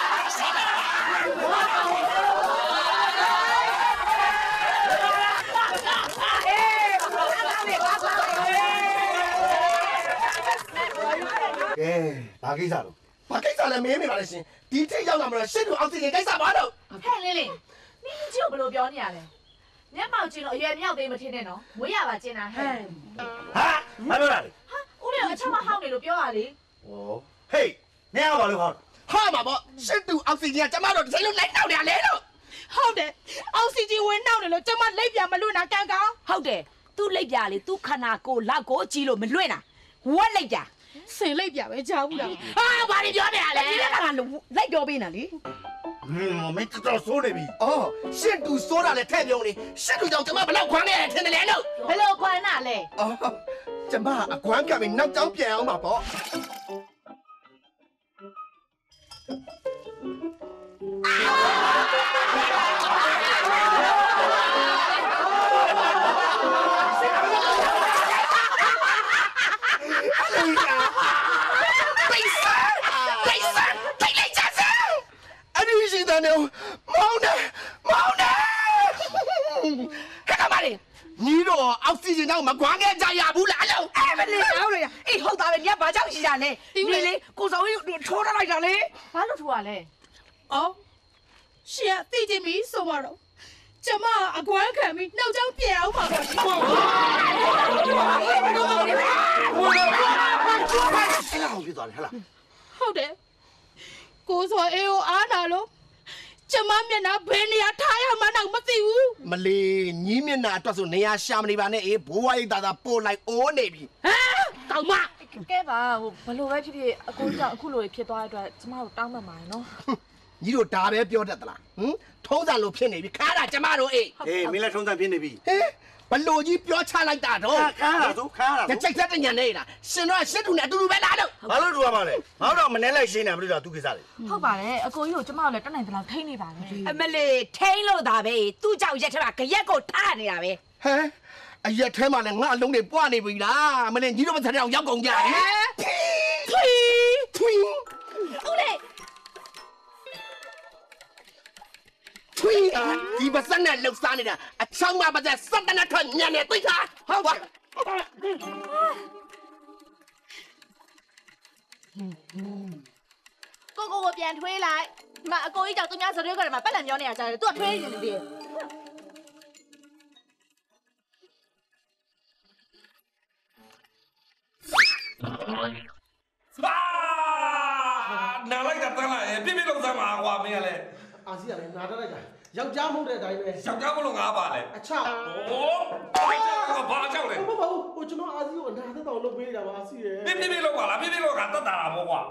ကဲဘာကိစ္စလို့ဘာကိစ္စလဲမင်းမေးပါလေရှင်ဒီထိရောက်လာမလို့ရှစ်တို့အောက်ဆီဂျင်ကိစ္စပါတော့ဟဲ့လေးလေးနင်းကြီးကိုဘယ်လိုပြောနေရလဲမျက်မှောက်ကျင်းတော့အရွယ်မြောက်သေးမထင်နဲ့နော်မွေးရပါကျင်းတာဟဲ့ဟာမပြောတာလေဟာဦးလေးအချောင်းမဟောင်းနေလို့ပြောရလေဩဟေးနင်ကဘာလို့ဟောဟာမှာပေါ့ရှစ်တို့အောက်ဆီဂျင်ကကျမတို့ဒီစိတ်လုံးလိုက်တောက်နေရလေလို့ဟုတ်တယ်အောက်ဆီဂျင်ဝင်နှောက်နေလို့ကျမလက်ပြမလွတ်တာကန်ကောင်ဟုတ်တယ်သူ့လက်ပြလေသူ့ခန္ဓာကိုယ်လောက်ကိုကြည့်လို့မလွင့်တာဝက်လက်ပြစင်လိုက်ပြပဲကြားဘူးလားဟာဘာတွေပြောနေရလဲဒီကကလိုက်ပြောပေးနေလေဟင်းမင်းတော်ဆိုးနေပြီအော်ရှစ်တူဆိုးတာလည်းထဲ့ပြုံးနေရှစ်တူကြောင့်ကျမဘလောက်ခွမ်းနေတယ်ထင်တယ်လေလို့ဘယ်လိုခွမ်းတာလဲအော်ကျမအကွမ်းကပြီးနောက်ကြောင်းပြန်အောင်ပါပေါ့你这奥斯汀让我们光给咱也不来了。 哎，不来了呀！哎，好大的，你把张西下来，你嘞，过稍微戳着来着嘞， ဘာလို့ထိုးရလဲအော်ရှင်ကသိချင်ပြီဆိုမှတော့ကျမအကွမ်းခံပြီးနောက်ကျောင်းပြန်အောင်ပါတော့ရှင်ဟုတ်တယ်ကိုစောအေးကိုအားနာလို့ကျမမျက်နှာဘယ်နေရာထားရမှတော့မသိဘူးမလီညီမျက်နှာအတွက်ဆိုနေရာရှာမနေပါနဲ့အေးဘိုးဝါးရိတ်သားသားပို့လိုက်အိုးနေပြီဟမ်တောင်မကဲပါဟိုဘလို့ပဲဖြစ်ဖြစ်အကိုကြောင့်အခုလိုဖြစ်သွားတဲ့အတွက်ကျမတို့တောင်းပန်ပါတယ်နော်ညီတို့ဒါပဲပြောတတ်သလားဟင်ထုံးစံလိုဖြစ်နေပြီခါတာကျမတို့အေးအေးမင်းလည်းထုံးစံဖြစ်နေပြီဟဲ့ဘလို့ကြီးပြောချလိုက်တာတော့ခါတာသူခါတာကြိုက်တဲ့ညနေလားရှင်တော့ရှစ်တူနဲ့အတူတူပဲလားတော့ဘာလို့တူရမှာလဲငါတို့မနေလိုက်ရှင်းနေမလို့သူကိစ္စလေဟုတ်ပါတယ်အကိုကြီးကိုကျမတို့လည်းတက်နိုင်သလောက်ထိန်းနေပါတယ်အမလေးထိန်းလို့ဒါပဲသူ့ကြောင့်ရက်ထက်မှာကြရက်ကိုထားနေတာပဲဟမ်အရက်ထဲမှာလည်းငါအလုံးတွေပွားနေပြီလားမင်းညီတို့မစတဲ့အောင်ရောက်ကုန်ကြတယ်ထွီထွီဦးလေးထွီဒီပစံနဲ့လှုပ်ရှားနေတာအချောင်းမပါတဲ့စက်တနက်ထညံနေသိတာဟုတ်ပါကိုကိုကိုပြန်ထွေးလိုက်ဒီမှာအကိုကြီးကြောင့်သူများစရွေးကြတယ်မှာပတ်လည်ပြောနေရကြတယ်သူကထွေးနေတယ်နာလိုက်တာတန်းလာရဲ့ပြပြလုံးစမ်းပါကွာမင်းကလည်းအာစီကလည်းနာတက်လိုက်တာယောက်ျားမဟုတ်တဲ့အတိုင်းပဲယောက်ျားမလို့ငါပါလေအချောက်ဟိုးဘာအချောက်လဲမဟုတ်ပါဘူးဟိုကျွန်တော်အာစီကိုနာတက်တော့လုပ်ပေးနေတာပါအာစီရဲ့ပြပြပြလုံးပါလားပြပြလုံးကတတ်တာလားဘောကွာ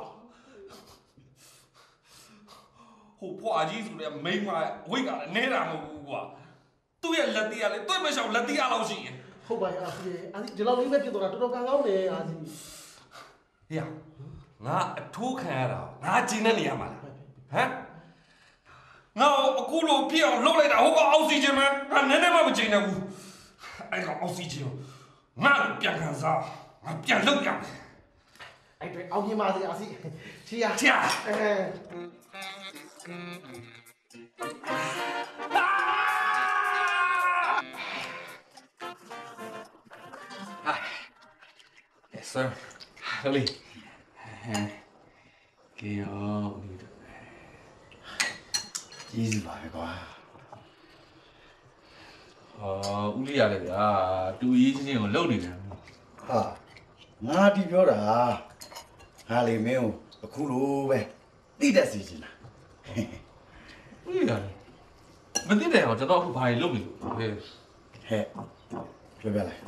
ဟိုဖွာကြီးဆိုတဲ့မိန်းမဝိတ်ကလည်းနေတာမဟုတ်ဘူးကွာသူ့ရဲ့လက်တီးကလည်းတွေ့မရှောင်လက်တီးအလောက်ရှိရင်ဟုတ်ပါရဲ့အာစီရဲ့အာစီဒီလောက်လေးပဲဖြစ်သွားတာတော်တော်ကံကောင်းတယ်အာစီဟေးငါအထိုးခံရတာငါကျင်းတဲ့နေရာမှာလားဟမ်ငါအခုလိုပြအောင်လှုပ်လိုက်တာဟိုကအောက်ဆီဂျင်ပဲငါနည်းနည်းမှမကျင်းနိုင်ဘူးအဲ့ကောင်အောက်ဆီဂျင်ငါပြန်ခံစားငါပြန်လှုပ်ရမယ်အဲ့တွေအောင်မြင်ပါစေအာစီချီယာချီယာအဲ Yes sir. Hello. ကဲရောကြီးစီပါပဲကွာဟာဦးလေးရတယ်ဗျာတူကြီးချင်းချင်းကိုလှုပ်နေတယ်ဟာငါဒီပြောတာငါလေမင်းကိုအခုလိုပဲသိတတ်စီချင်တာဦးလေးရတယ်မသိတယ်အောင်ကျွန်တော်အခုဘာကြီးလှုပ်နေလို့ဟဲ့ဟဲ့ပြောပြလိုက်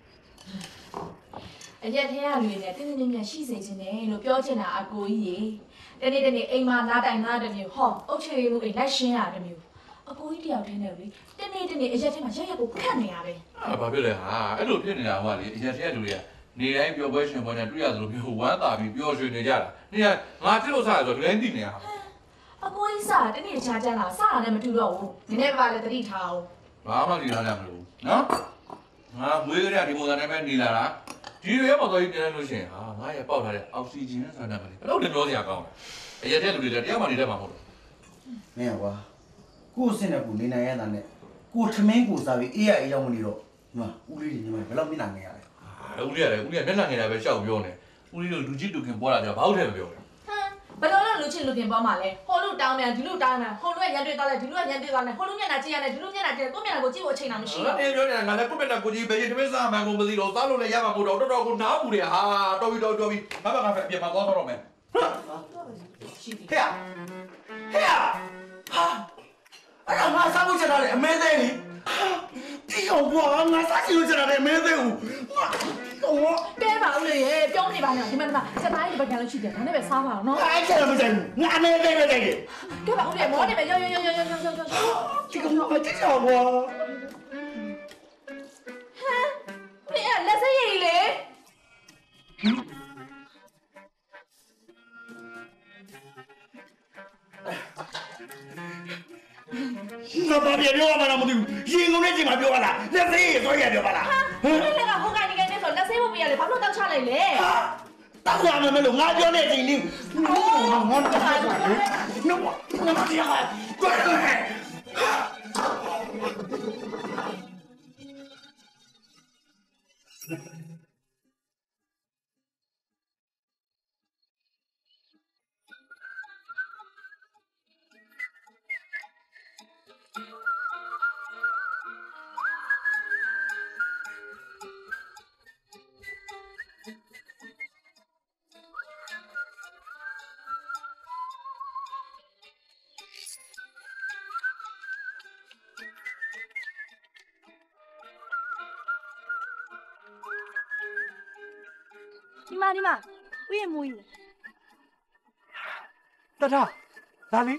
အရက်ထဲရလူတွေနဲ့တင်းတင်းမြတ်ရှိစေခြင်းနဲ့လို့ပြောချင်တာအကိုကြီးရေတနေ့တနေ့အိမ်မှာလာတိုင်လာတဲ့မျိုးဟောအုတ်ချေမှုအိမ်လိုက်ရှင်းရတယ်မျိုးအကိုကြီးတယောက်တည်းနဲ့လေတနေ့တနေ့အရက်ထဲမှာရက်ရက်ကိုခတ်နေရပဲအာဘာဖြစ်လဲဟာအဲ့လိုဖြစ်နေတာဟောလေအရက်ထဲလူတွေကနေတိုင်းပျော်ပွဲရှင်ပွဲနဲ့တွေ့ရသလိုမျိုးဝမ်းသာပြီးပျော်ရွှင်နေကြတာနေကငါတိလို့စားရဆိုလည်းသိနေရဟာအကိုကြီးစားတနေ့ချာချမ်းလာစားတာလည်းမတူတော့ဘူးနည်းနည်းပါလေတတိထားအောင်ဘာမှကြည့်ရမ်းမလို့နော်ငါမွေးကြတဲ့ဒီပုံစံနဲ့ပဲနေလာတာဒီရဲပေါ်တော့ကြီးပြန်လို့ရှိရင်ဟာငါရဲ့ပေါက်ထားတဲ့အောက်ဆီဂျင်နဲ့ဆန္ဒမလေးဘယ်လိုလဲပြောစရာကောင်းလဲအရက်တဲ့လူတွေလည်းတရားမှနေတတ်မှာမဟုတ်ဘူးမင်းကွာကိုယ်စင်တဲ့ကိုနေနိုင်ရတာနဲ့ကိုထမင်းကိုစားပြီးအေးရအေးရောက်မနေတော့ဒီမှာဦးလေးညီမဘယ်လောက်မျက်နှာငယ်ရလဲဟာဦးလေးရတယ်ဦးလေးကမျက်နှာငယ်တာပဲရှောက်ပြောနေဦးလေးတို့လူကြီးလူခင်ပေါ်လာကြဘာဟုတ်တယ်မပြောဘူးဘယ်လိုလဲလူချင်းလူခင်ပေါ်မှာလဲဟိုလူတောင်းမြန်ဒီလူတောင်းမြန်ဟိုလူကရန်တွေ့သွားလဲဒီလူကရန်တွေ့သွားလဲဟိုလူမျက်နှာကြည့်ရတယ်ဒီလူမျက်နှာကြည့်ကိုမျက်နှာကိုကြည့်ဖို့အချိန်တောင်မရှိဘူးအေးပြောနေတာငါလည်းကိုမျက်နှာကိုကြည့်ပဲထမင်းစားမှန်ကုန်မသိတော့စားလို့လည်းရမှာမဟုတ်တော့တော်တော်ကိုနားပူတယ်ဟာတော်ပြီတော်တော်ပြီငါဘာငါဖက်အပြင်မှာသွားတော့မယ်ဟဲ့ဟဲ့ဟာအဲ့တော့ငါစားလို့ချက်ထားတယ်အမဲသေးလေဒီကောင်ကွာငါစားချင်လို့ချက်ထားတယ်အမဲသေးကိုကဲပါဦးလေပြောနေပါနဲ့ဒီမှာဒီမှာစက်သားကြီးပကံလို့ရှိတယ်ဒါနဲ့ပဲစားပါအောင်နော်အဲ့ချက်မချက်ဘူးငါအမဲသေးပဲတကယ်ကဲပါဦးလေမောနေပဲရောရောရောရောရောရောရောဒီကောင်ကတိကျကွာဟမ်ဘယ်လက်စရည်လေငါဘာပြန်ပြောရမှန်းမသိဘူးရင်ကုန်တဲ့ချိန်မှာပြောပါလားလက်သေးရေဆွဲရပြောပါလားဟမ်ဒီလက်ကဟိုကိုင်းနေကနေဆိုလက်ဆေးဖို့ပြရလေဘာလို့တောက်ချလိုက်လဲတောက်ရမယ်မလို့ငါပြောတဲ့အချိန်လေးငါငါတောက်လိုက်နော်ငါမတရားပါကွာဒီမှာဒီမှာဦးရဲ့မွေးနေတထဒါလေး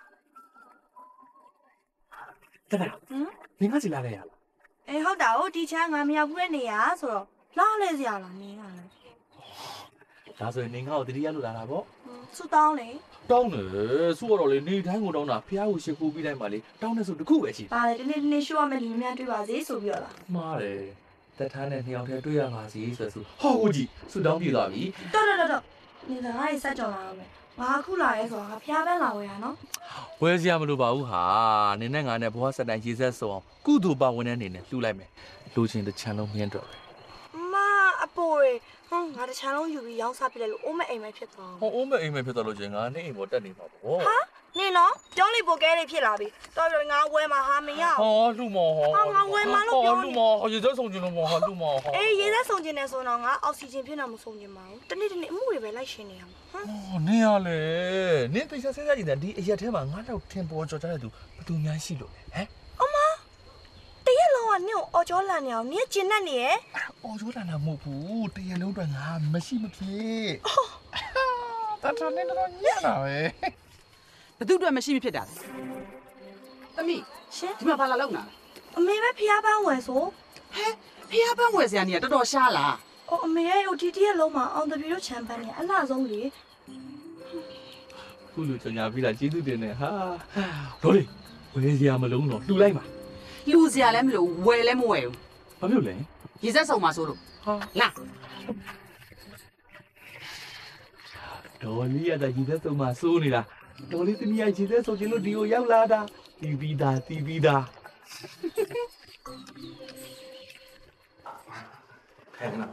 တထဟမ်မင်းကစီလာလဲရလားအေးဟုတ်တာဟုတ်ဒီချမ်းငါမရောက်ဘူးတဲ့နေရဆိုတော့လားလဲစရာလားနင်းကလည်းဒါဆိုရင်နင်ငါ့ကိုတတိယလို့လာတာပေါ့ဆူတောင်းလေတောင်းတယ်ဆူကတော့လေနေတိုင်းကိုတောင်းတာဖះကိုရှစ်ခိုးပြီးတိုင်းမှာလေတောင်းနေဆိုတခုပဲရှိပါလေဒီနေ့ဒီနေ့ရှိုးရမယ်လူများတွေ့ပါစေဆိုပြီးတော့လားမှားတယ်တထနဲ့နှစ်ယောက်တည်းတွေ့ရပါစီဆိုဆိုဟောကိုကြီးဆူတောင်းပြေသွားပြီတော်တော်တော်နေသားရေးစက်ကြော်လာတော့မယ်ငါခုလာရဲဆိုတော့ဖះပန်းလာဝယ်ရနော်ဝယ်စရာမလိုပါဘူးဟာနင်နဲ့ငါနဲ့ဘွားဆက်တိုင်းရေးဆက်ဆိုအောင်ကုသိုလ်ပါဝင်တဲ့နေနဲ့လှူလိုက်မယ်လူချင်းတစ်ချမ်းလုံးမြင့်တော့တယ်မအပေါ်ရဟွန်းငါတစ်ချမ်းလုံးယူပြီးရောင်းစားပြလိုက်လို့အိုးမအိမ်မဖြစ်သွားဟောအိုးမအိမ်မဖြစ်သွားလို့ချင်းငါနဲ့အိမ်ပေါ်တက်နေမှာပေါ့ဟာနင်နော်ပြောလိပိုကဲလေးဖြစ်လာပြီတော်တော်ငါဝယ်မှာဟာမရဟောလူမောဟောငါဝယ်မှာလို့ပြောလူမောဟောရေသက်ဆုံကျင်လို့မောဟောလူမောဟောအေးရေသက်ဆုံကျင်နေဆိုတော့ငါအောက်ဆီဂျင်ဖြစ်နေမှာမဆုံကျင်ပါဘူးတနေ့တနေ့အမှုတွေပဲလိုက်ရှင်နေရမှာဟောနင်ရလေနင်တိတ်ဆက်ဆက်ရည်တဲ့ဒီအရက်ထဲမှာငါတော့ထင်ပေါ်ကြော်ကြတဲ့သူဘသူများရှိလို့ဟမ်အမတရက်လုံးကနင့်ကိုအော်ကျော်လန်နေအောင်နင်ကျင်နဲ့နေရဲ့အော်ကျော်လန်တာမဟုတ်ဘူးတရက်လုံးတော့ငါမရှိမဖြစ်တတ်တော်နေတော့ညံ့တာပဲဘသူတို့မရှိမဖြစ်တာလဲသမီးရှင်ဒီမှာဘာလာလောက်နာအမေပဲဖျားပန်းဝယ်ဆိုဟဲဖျားပန်းဝယ်စရာနေတော်တော်ရှားလားအော်အမေရဲ့ဟိုဒီတရက်လုံးမှာအောင်တပီတို့ချမ်ပန်းနေအလှဆုံးလေခုလူချညာပြီလားကျေးဇူးတင်နေဟာတို့လေဝယ်စရာမလုံးတော့လှူလိုက်ပါလှူစရာလည်းမလို့ဝယ်လည်းမဝယ်ဘူးဘာဖြစ်လဲရေစက်ဆောင်မှာဆိုလို့ဟာလာဒေါ်လေးရတဲ့ရေစက်ဆောင်မှာစိုးနေတာဒေါ်လေးသမီးရဲ့ရေစက်ဆောင်ကျလို့ဒီကိုရောက်လာတာတီးပြီးသားတီးပြီးသားခဲနာ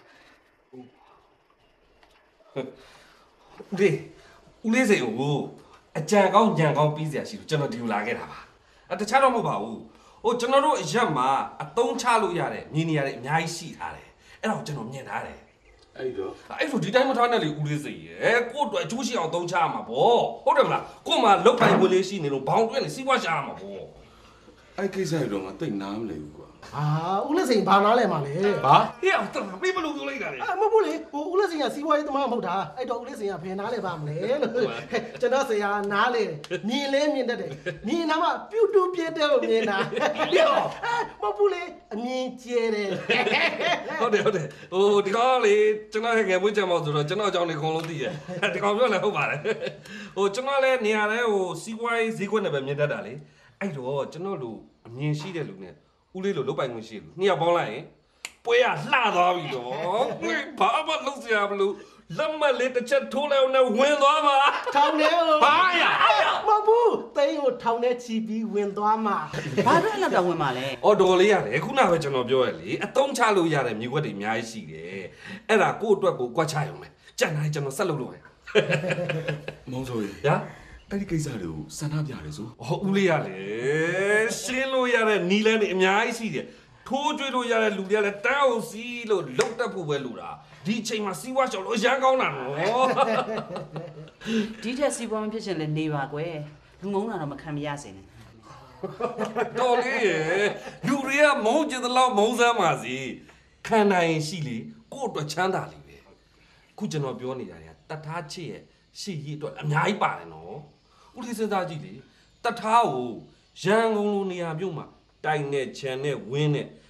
ဦးလေးဦးလေးစိန်ကိုအကြံကောင်းညံကောင်းပြီးစရာရှိလို့ကျွန်တော်ဒီလိုလာခဲ့တာပါအတခြားတော့မဟုတ်ပါဘူးဟိုကျွန်တော်တို့အရက်မှာအသုံးချလို့ရတဲ့မြင်နေရတဲ့အများကြီးရှိထားတယ်အဲ့ဒါကိုကျွန်တော်မြင်ထားတယ်အဲ့တော့အဲ့လိုဒီတိုင်းမထားနဲ့လေဦးလေးစိန်ရဲ့ကို့အတွက်အကျိုးရှိအောင်သုံးချရမှာပေါ့ဟုတ်တယ်မလားကို့မှာလောက်ပိုင်ဝင်လေးရှိနေလို့ဘောင်တွဲနေစီးပွားရှာရမှာပေါ့အဲ့ကိစ္စတွေတော့ငါတိတ်နားမလဲဘူးကွာဟာဦးလက်စိန်ဘာနားလဲမှာလဲဟာဟေ့အောင်တော်ပြေးမလို့ပြောလိုက်တာလေအမဟုတ်ဘူးလေဟိုဦးလက်စိန်ကစီးပွားရေးသမားမဟုတ်တာအဲ့တော့ဦးလက်စိန်ကဘယ်နားလဲပါမလဲလို့ကျွန်တော်ဆရာနားလေမြင်လဲမြင်တတ်တယ်မြင်နာမှပြုတ်တူးပြတဲ့ကိုမြင်တာပြောမဟုတ်ဘူးလေအမြင်ကျဲတယ်ဟုတ်တယ်ဟုတ်တယ်ဟိုဒီကောင်လေကျွန်တော်ငယ်မွေးကြမောက်ဆိုတော့ကျွန်တော်အကြောင်းလေးခေါင်းလုံးသိတယ်ဒီကောင်ပြောလည်းဟုတ်ပါတယ်ဟိုကျွန်တော်လည်းနေရာလဲဟိုစီးပွားရေးဈေးကွက်နဲ့ပဲမြင်တတ်တာလေအဲ့တော့ကျွန်တော်လူအမြင်ရှိတဲ့လူနဲ့ဦးလေးလိုလုတ်ပိုင်ခွင့်ရှိလူနှစ်ယောက်ပေါင်းလိုက်ရင်ပွဲရလှသွားပြီတော့ဘာမှလုပ်စရာမလိုလက်မလေးတစ်ချက်ထိုးလိုက်အောင်နဲ့ဝင်သွားမှာထောင်ထဲဘာရမဟုတ်ဘူးတိန်ကိုထောင်ထဲချီပြီးဝင်သွားမှာဘာလို့အဲ့လောက်တော့ဝင်မှာလဲအော်တော်လေးရတယ်ခုနကပဲကျွန်တော်ပြောရလေအတုံးချလို့ရတဲ့မြေခွက်တွေအများကြီးရှိတယ်အဲ့ဒါကို့အတွက်ကိုကွက်ချရုံပဲကြံတိုင်းကျွန်တော်ဆက်လုပ်လို့ရမောင်စိုးရညာအဲ့ဒီကိစ္စတွေကိုစန္ဒပြရတယ်ဆိုဟောဦးလေးရလေရှင်းလို့ရတဲ့နီလန်းတွေအများကြီးရှိတယ်ထိုးကြွေးလို့ရတဲ့လူတွေကလည်းတန်းအောင်စီးလို့လုံတက်ဖို့ပဲလို့တာဒီချိန်မှာစီးပွားရှောက်လို့အရန်ကောင်းတာနော်ဒီထက်စီးပွားမဖြစ်ချင်လဲနေပါကွယ်လူမုန်းတာတော့မခံမရစေနဲ့တော်လေးရလူတွေကမုန်းကြတဲ့လောက်မုန်းစမ်းပါစီခံနိုင်ရှိလေကို့အတွက်ချမ်းသာလိပဲခုကျွန်တော်ပြောနေတာတွေကတတ်ထားချစ်ရဲ့ရှိရအတွက်အများကြီးပါတယ်နော်ဦးလေးစဉ်းစားကြည့်လေတတ်ထားကိုရန်ကုန်လိုနေရာပြုတ်မှာတိုင်နဲ့ခြံနဲ့ဝင်းနဲ့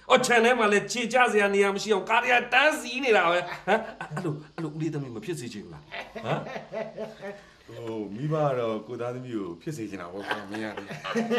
အော်ခြံထဲမှာလည်းခြေချစရာနေရာမရှိအောင်ကားတွေကတန်းစီနေတာပဲဟမ်အဲ့လိုအဲ့လိုဦးလေးသမီးမဖြစ်စေချင်ဘူးလားဟမ်ဟိုမိဘတော့ကိုသားသမီးကိုဖြစ်စေချင်တာပေါ့ကွာမင်းရတယ်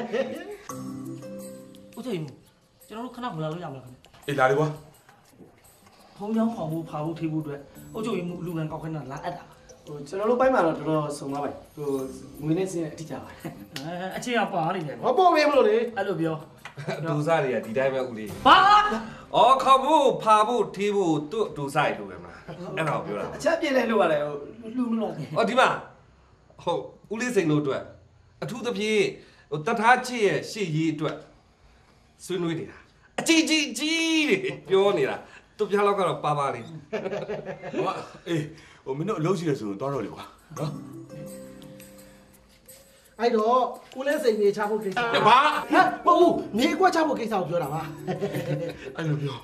ဦးသိမ်းကျွန်တော်တို့ခဏမလာလို့ရမလားခင်ဗျအေးလာလေကွာဖုံးချောင်းခေါ်ဖို့ဖာဖို့ထေးဖို့အတွက်အုတ်ချုပ်ရင်လူလန်ကောက်ခိုင်းတာလာအပ်တာဟိုကျွန်တော်တို့ပိုင်းမှာတော့တော်တော်စုံသွားပါဟိုငွေနဲ့စင်းအတိကျပါအဲအခြေကပါနေတယ်မပေါ်ပေးမလို့လေအဲ့လိုပြောဒူစားတွေကဒီတိုင်းပဲဦးလေးဘာအော်ခေါ်ဖို့ဖာဖို့ထေးဖို့သူ့ဒူစားရလို့ပဲမလားအဲ့ဒါကိုပြောတာအချက်ပြည့်လဲလို့ရတယ်ဟိုလှူမလို့အော်ဒီမှာဟုတ်ဦးလေးစိန်တို့အတွက်အထူးသဖြင့်ဟိုတထားချစ်ရဲ့ရှေ့ရေးအတွက်ဆွေးနွေးနေတာအကြီးကြီးကြီးတွေပြောနေတာသူပြားလောက်ကတော့ပါပါလေးဟိုအေးဟိုမင်းတို့အလုပ်ရှိရဆိုတော့တော့လေကွာနော်အဲ့တော့ကိုလဲစိန်မြေချဖို့ကိစ္စဘာဟမ်မဟုတ်ဘူးမြေကွက်ချဖို့ကိစ္စကိုပြောတာပါအဲ့လိုပြော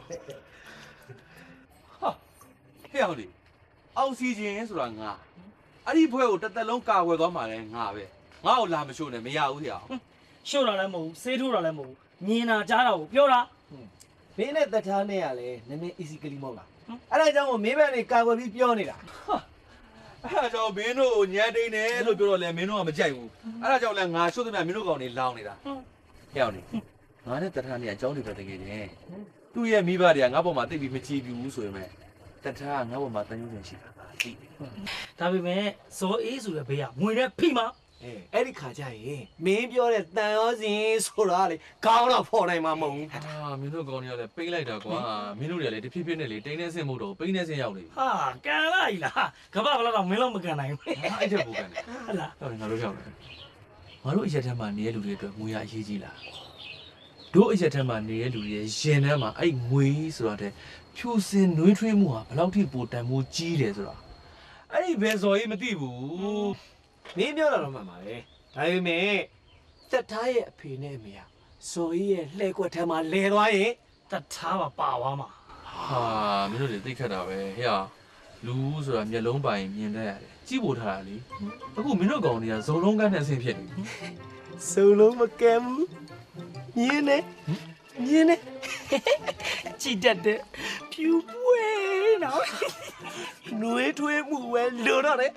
ဟာဟဲ့အောင်လေအောက်ဆီဂျင်ဆိုတာငါအဲ့ဒီဘွဲကိုတစ်သက်လုံးကာဝယ်သွားမှာလဲငါပဲငါ့ကိုလာမရှို့နဲ့မရဘူးဟဲ့အောင်ရှို့တာလည်းမဟုတ်ဘူးဆေးထိုးတာလည်းမဟုတ်ဘူးမြင်တာကြားတာကိုပြောတာမင်းနဲ့တထားနဲ့ကလည်းနည်းနည်း easy ကလေးမဟုတ်လားအဲ့ဒါကြောင့်မင်းဘက်နေကာကွယ်ပြီးပြောနေတာအဲ့ဒါကြောင့်မင်းတို့ညံတိန်တယ်လို့ပြောတော့လဲမင်းတို့ကမကြိုက်ဘူးအဲ့ဒါကြောင့်လဲငါရှုပ်သမျှမင်းတို့ကောင်နေလောင်းနေတာဟဲ့အောင်လေငါနဲ့တထားနဲ့အကြောင်းတွေပဲတကယ်ချင်းသူ့ရဲ့မိဘတွေကငါ့ပေါ်မှာတိတ်ပြီးမကြည့်ဘူးဆိုရင်မဲ့တထားကငါ့ပေါ်မှာတန်ရုံးစင်ရှိတာပါသိတယ်ဒါပေမဲ့ဇော်အေးဆိုတဲ့ဘေးကငွေနဲ့ဖိမှာအဲအဲ့ဒီခါကျရင်မင်းပြောတဲ့တန်ရောစင်ဆိုတာလေကောင်းတော့ဖော်နိုင်မှာမဟုတ်ဘူးဟာမင်းတို့ကောင်တွေကလည်းပိတ်လိုက်တာကွာမင်းတို့တွေကလည်းတဖြည်းဖြည်းနဲ့လေတိန်နေစင်မို့တော့ပိန်းနေစင်ရောက်နေဟာကန်လိုက်လားကဘာဘလောက်တော့မင်းလုံးမကန်နိုင်ဘူးဟာအဲ့ချက်ဘူးကန်တယ်ဟုတ်လားဟုတ်တယ်ငါတို့ရောက်တယ်ငါတို့အရက်ထဲမှာနေတဲ့လူတွေအတွက်ငွေရအရေးကြီးလားတို့အရက်ထဲမှာနေတဲ့လူတွေရဲ့ရင်ထဲမှာအဲ့ငွေဆိုတော့တဲ့ဖြူစင်နှွေးထွေးမှုဟာဘယ်လောက်ထိပိုတန်မိုးကြီးတယ်ဆိုတာအဲ့ဒီဘယ်စော်ကြီးမသိဘူးမင်းပြောတာတော့မှန်ပါပဲဒါပေမဲ့တက်ထားရဲ့အဖေနဲ့အမေကစော်ကြီးရဲ့လှဲကွက်ထဲမှာလဲသွားရင်တက်ထားပါပါသွားမှာဟာမင်းတို့တွေသိခတ်တာပဲဟဲ့ဟာလူဆိုတာမျက်လုံးပိုင်မြင်တတ်ရတယ်ကြည့်ဖို့ထားတာလေအခုမင်းတို့ကောင်တွေကဇုံလုံးကန်းနဲ့အဆင်ဖြစ်နေပြီဇုံလုံးမကဲဘူးမြင်နေမြင်နေကြည့်တတ်တဲ့ဖြူပွေးနော်နှွေးထွေးမှုပဲလို့တော့လေ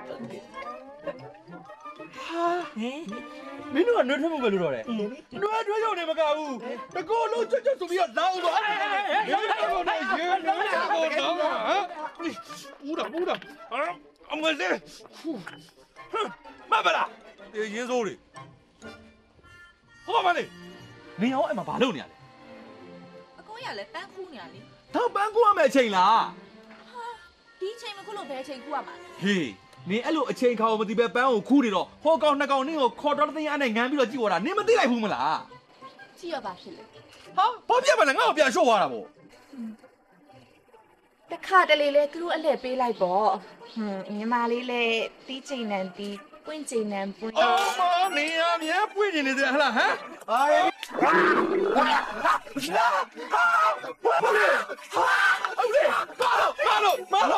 ဟာဟင်မင်းတို့ကနှွေးထွေးမှုပဲလို့တော့တယ်နှွေးထွေးရုံနဲ့မကဘူးတကောလုံးချွတ်ချွတ်ဆိုပြီးတော့လောင်းသွားရေတော့နေရေတော့တော့ဟာဦးတာဦးတာအမလေးမပါလားရင်းစိုးတွေဟောပါလေမင်းရောအဲ့မှာဘာလုပ်နေရလဲအကိုရလည်းပန်းခူးနေရလေတော့ပန်းခူးရမယ့်အချိန်လားဟာဒီအချိန်မခူးလို့ဘယ်အချိန်ခူးရမှာဟေးနင်အဲ့လိုအချိန်ခါကိုမသိပဲပန်းကိုခူးနေတော့ဟောကောင်နှစ်ကောင်နင်ကိုခေါ်တော့တဲ့အားနဲ့ငန်းပြီးတော့ကြည့်ပေါ်တာနင်မသိလိုက်ဘူးမလားကြည့်ရပါဖြစ်လေဟာဘာပြတ်မလဲငါ့ကိုပြန်ရှော့သွားတာပေါ့တခါတလေလဲသူတို့အလှည့်ပေးလိုက်ပေါ့ဟွန်းညီမလေးလဲတီးချိန်နန်တီးပွင့်ချိန်နန်ပွင့်အော်မောင်နေရမြဲပွင့်နေတယ်ဟလားဟမ်အာရေမာလို့မာလို့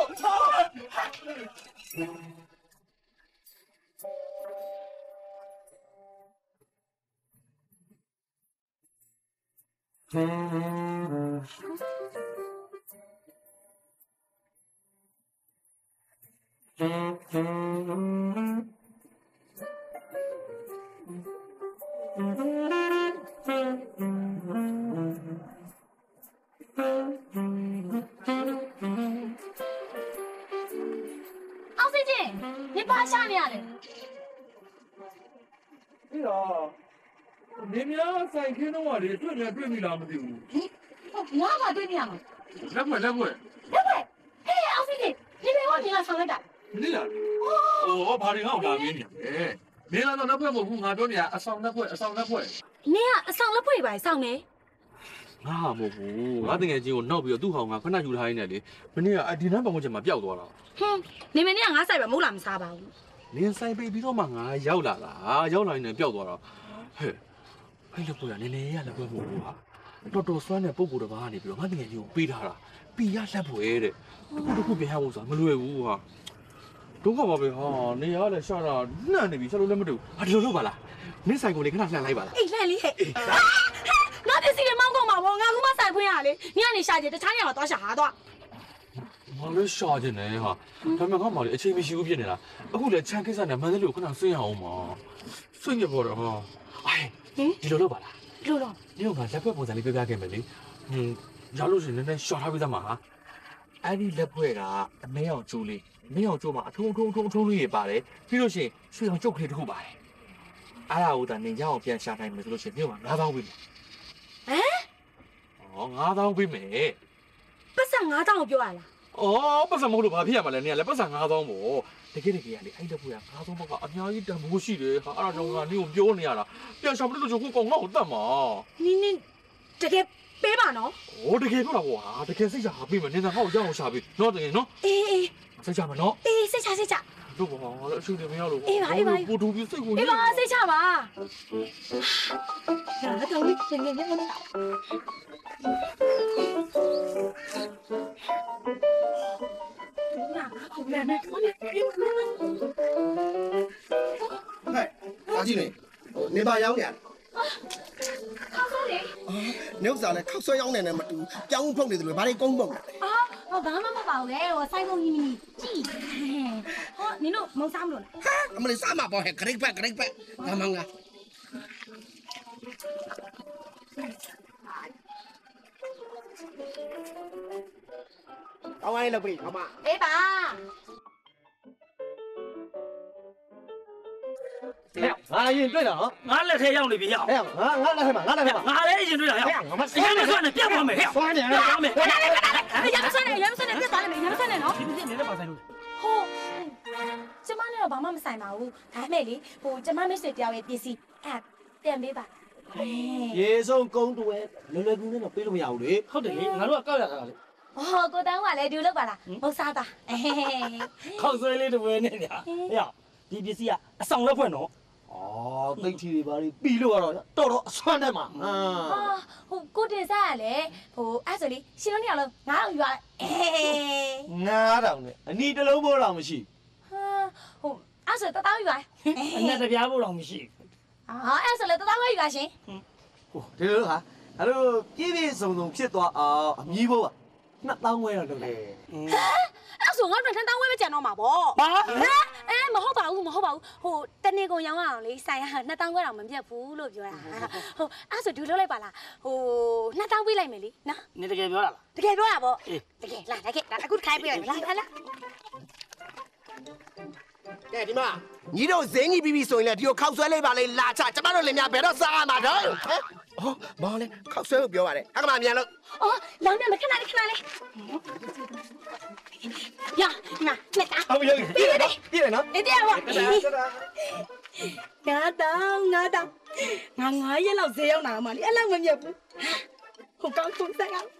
အောက်ဆီဂျင်你ဘာရှာနေရလဲပြီးတော့နေများဆိုင်ခင်းတော့လေတွေ့မြတွေ့မိလားမသိဘူးဟုတ်ငါကတွေ့နေရမှာလက်ွက်လက်ွက်လက်ွက်ဟေးအောက်ဆီဂျင်ဒီမေကဒီကဆောင်လိုက်တာမသိလားဟောဘာတွေငါ့ကိုလာပြင်းနေလဲမင်းကတော့လက်ွက်မဟုတ်ဘူးငါပြောနေတာအဆောင်လက်ွက်အဆောင်လက်ွက်နင်ကအဆောင်လက်ွက်ပဲစောင့်နေငါမဟုတ်ဘူးငါတကယ်ချင်းကိုနောက်ပြီးတော့သူ့ဟောင်ကခဏယူထားရင်းနဲ့လေမင်းကအဒီနန်းပတ်ဝန်းကျင်မှာပျောက်သွားတာဟင်းနေမင်းကငါဆိုင်ပဲမဟုတ်လားမစားပါဘူးနင်ဆိုင်ပေးပြီးတော့မှငါရောက်လာတာရောက်လာရင်လည်းပျောက်သွားတော့ဟဲ့အဲ့လိုပေါ်ရနည်းနည်းရလည်းပွဲမဟုတ်ဘူးဟာတော်တော်စွမ်းတဲ့ပုံကိုယ်တစ်ပါးကနေပြီးတော့ငါတကယ်ချင်းကိုပေးထားတာပီရလက်ပွဲတဲ့တခုတခုပြန်ရဖို့ဆိုတာမလွယ်ဘူးဟာဒုက္ခပါပဲဟာနေရလည်းရှာတာနှံ့နေပြီဆက်လို့လည်းမတူဟာဒီလိုလုပ်ပါလားနင်ဆိုင်ကိုလေခဏလှန်လိုက်ပါလားအေးလှန်လေးဟဲ့ငါပြစ္စည်းတွေမောင်းကုန်မှာပေါ့ငါကမှဆိုင်ဖွင့်ရလေနင်ကနေရှာကြတခြားနေရာမှာသွားရှာဟာတော့ငါလည်းရှာနေတယ်ဟာဒါပေမဲ့ငါမှလေအချိန်မရှိဘူးဖြစ်နေတာအခုလည်းချမ်းကိစ္စနဲ့မန်းလေးကိုခဏဆွေးရအောင်ပါဆွေးရပေါ်တော့ဟာအိုင်ဒီလိုလုပ်ပါလားလို့တော့ဒီကလက်ဖွဲ့ပုံစံလေးပြပြခဲ့မယ်လေဟင်းရလို့ရှိရင်လည်းရှော့ထားပြီးသားမှာဟာအဲ့ဒီလက်ဖွဲ့ကအမဲအောင်ကျိုးလေးမဲအောင်ကျိုးမှာအထုံးထုံးထုံးထုံးလေးတွေပါတယ်ပြီးလို့ရှိရင်ရွှေအောင်ကျုပ်ကလေးတစ်ခုပါတယ်အဲ့ဒါကိုဒါနေကြအောင်ပြန်ရှာနိုင်မယ်ဆိုလို့ရှိရင်မြို့မှာငါးသောင်းပေးမယ်ဟမ်ဩငါးသောင်းပေးမယ်ပတ်စံငါးသောင်းကိုပြောရလားအော်ပတ်စံမဟုတ်လို့ဘာဖြစ်ရမှာလဲနေကလည်းပတ်စံငါးသောင်းပေါ့တကယ်တကယ်ကလေအဲ့လက်ဖွဲ့ကငါးသောင်းဘက်ကအများကြီးတန်ဖိုးရှိတယ်ဟာအဲ့ဒါကြောင့်ငါနေကိုပြောနေရတာပြန်ရှာမလို့လို့ကိုကောင်ငါ့ကိုတတ်မှာနင်းနင်းတကယ်ပေးပါနော်โอ้တကယ်ပြောတာကွာတကယ်စိတ်ချဟာပေးမယ်နင်ကငါ့ကိုကြောက်အောင်ရှာပေးနော်တကယ်နော်အေးအေးစိတ်ချမနော်အေးစိတ်ချစိတ်ချတို့ဘာလဲအချင်းတွေမရလို့အေးပါအေးပါပူတူပြီးစိတ်ကိုအေးပါစိတ်ချပါငါတော့လေးစင်နေနေမလားဟဲ့အားကြီးနေနေပါရောက်နေရခောက်ဆွဲလေနေဥစ္စာလဲခောက်ဆွဲရောက်နေတယ်မတူပြောင်းဖုတ်နေတယ်လို့ဘာတွေကုန်းပုံလဲအာဟောဘာမှမပါဘူးလေဟိုစိုက်ကုန်ကြီးမီကြည့်ဟောနင်တို့မုံစားမလို့လားဟာအမလေးစားမှာပေါ့ဟဲ့ဂရိတ်ပတ်ဂရိတ်ပတ်ဒါမှငါเอาไว้ละพี่เอามาเอ๊ะป่าငါရင်တွေ့တာနော်ငါလက်ထဲရောက်နေပြီဟဲ့ဟဲ့ငါငါလက်ထဲမှာငါလက်ထဲမှာငါလည်းရင်တွေ့တာဟဲ့ငါမစရမ်းနဲ့ဆွမ်းနေပြတ်သွားမယ်ဟဲ့ဆွမ်းနေတယ်ပြတ်မယ်ခဏလေးခဏလေးရမဆွမ်းနဲ့ရမဆွမ်းနဲ့ပြတ်သွားလိမ့်မယ်ရမဆွမ်းနဲ့နော်ဒီပြည့်နေတဲ့ပါဆိုင်လို့ဟိုကျမနဲ့တော့ဘာမှမဆိုင်ပါဘူးဒါပေမဲ့လေဟိုကျမမိတ်ဆွေတယောက်ရဲ့ပစ္စည်းအဲ့ပြန်ပေးပါရေဆုံးကုန်းတူရဲ့လွယ်လွယ်ကူနဲ့တော့ပေးလို့မရဘူးလေဟုတ်တယ်လေငါတို့ကကောက်ရတာလေအော်ကိုတန်းကလည်းဒီလောက်ပါလားမဟုတ်စားတာခောက်ဆွဲလေးတစ်ပွဲနဲ့ညာဟဲ့ဒီပစ္စည်းကအဆောင်လက်ဖွဲ့နော်အော်သိချီတွေပါလိပြီးလို့ကတော့တော်တော်အဆွမ်းတတ်မှာဟာဟိုကိုတင်စားရလေဟိုအဲ့ဆိုလေရှင်တို့နေအောင်ငါ့ကိုရွာအေးငါးတောင်နဲ့အနီတလုံးဘောတောင်မရှိဟာဟိုအဲ့ဆိုတတောင်းရွာအနဲ့တပြားဘောတောင်မရှိအာအဲ့ဆိုလေတတောင်းရွာရှင်ဟိုဒီလိုဟာအဲ့လိုပြည့်ပြည့်စုံစုံဖြစ်သွားအောင်အမြီးဘောကနှစ်တောင်းဝဲတော့လုပ်တယ်အဲ့ဆိုငါတို့ထန်းတောင်းဝဲမကြံတော့မှာပေါ့ဘာအဲမဟုတ်ပါဘူးမဟုတ်ပါဘူးဟိုတနေ့ကုန်ရောင်းအောင်လေဆိုင်ဟာနှစ်တောင်းခွဲတော့မပြတ်ဘူးလို့ပြောတာဟိုအဲ့ဆိုဒူလုပ်လိုက်ပါလားဟိုနှစ်တောင်းပေးလိုက်မယ်လေနော်နင်တကယ်ပြောတာလားတကယ်ပြောတာပေါ့တကယ်လာတကယ်လာအခုခိုင်းပေးလိုက်လာလာလာကဲဒီမှာညီတို့ဇင်းကြီးပြီးပြီဆိုရင်လည်းဒီကိုခောက်ဆွဲလေးပါလေလာချကျမတို့လည်းများဘယ်တော့စားရမှာတော့ဟမ်ဟောဘာလဲခောက်ဆွဲကိုပြောပါတယ်အကမမြန်လို့အော်လောင်းနေမခဏလေးခဏလေးရနာလက်တာဟုတ်ပြီပြီတယ်ပြီတယ်နော်အေးတယ်ပါငါတောင်းငါတောင်းငါငါရက်လောက်ဈေးရောက်လာမှလေအဲ့လောက်မမြတ်ဘူးဟိုကောင်းဆုံးဆက်အောင်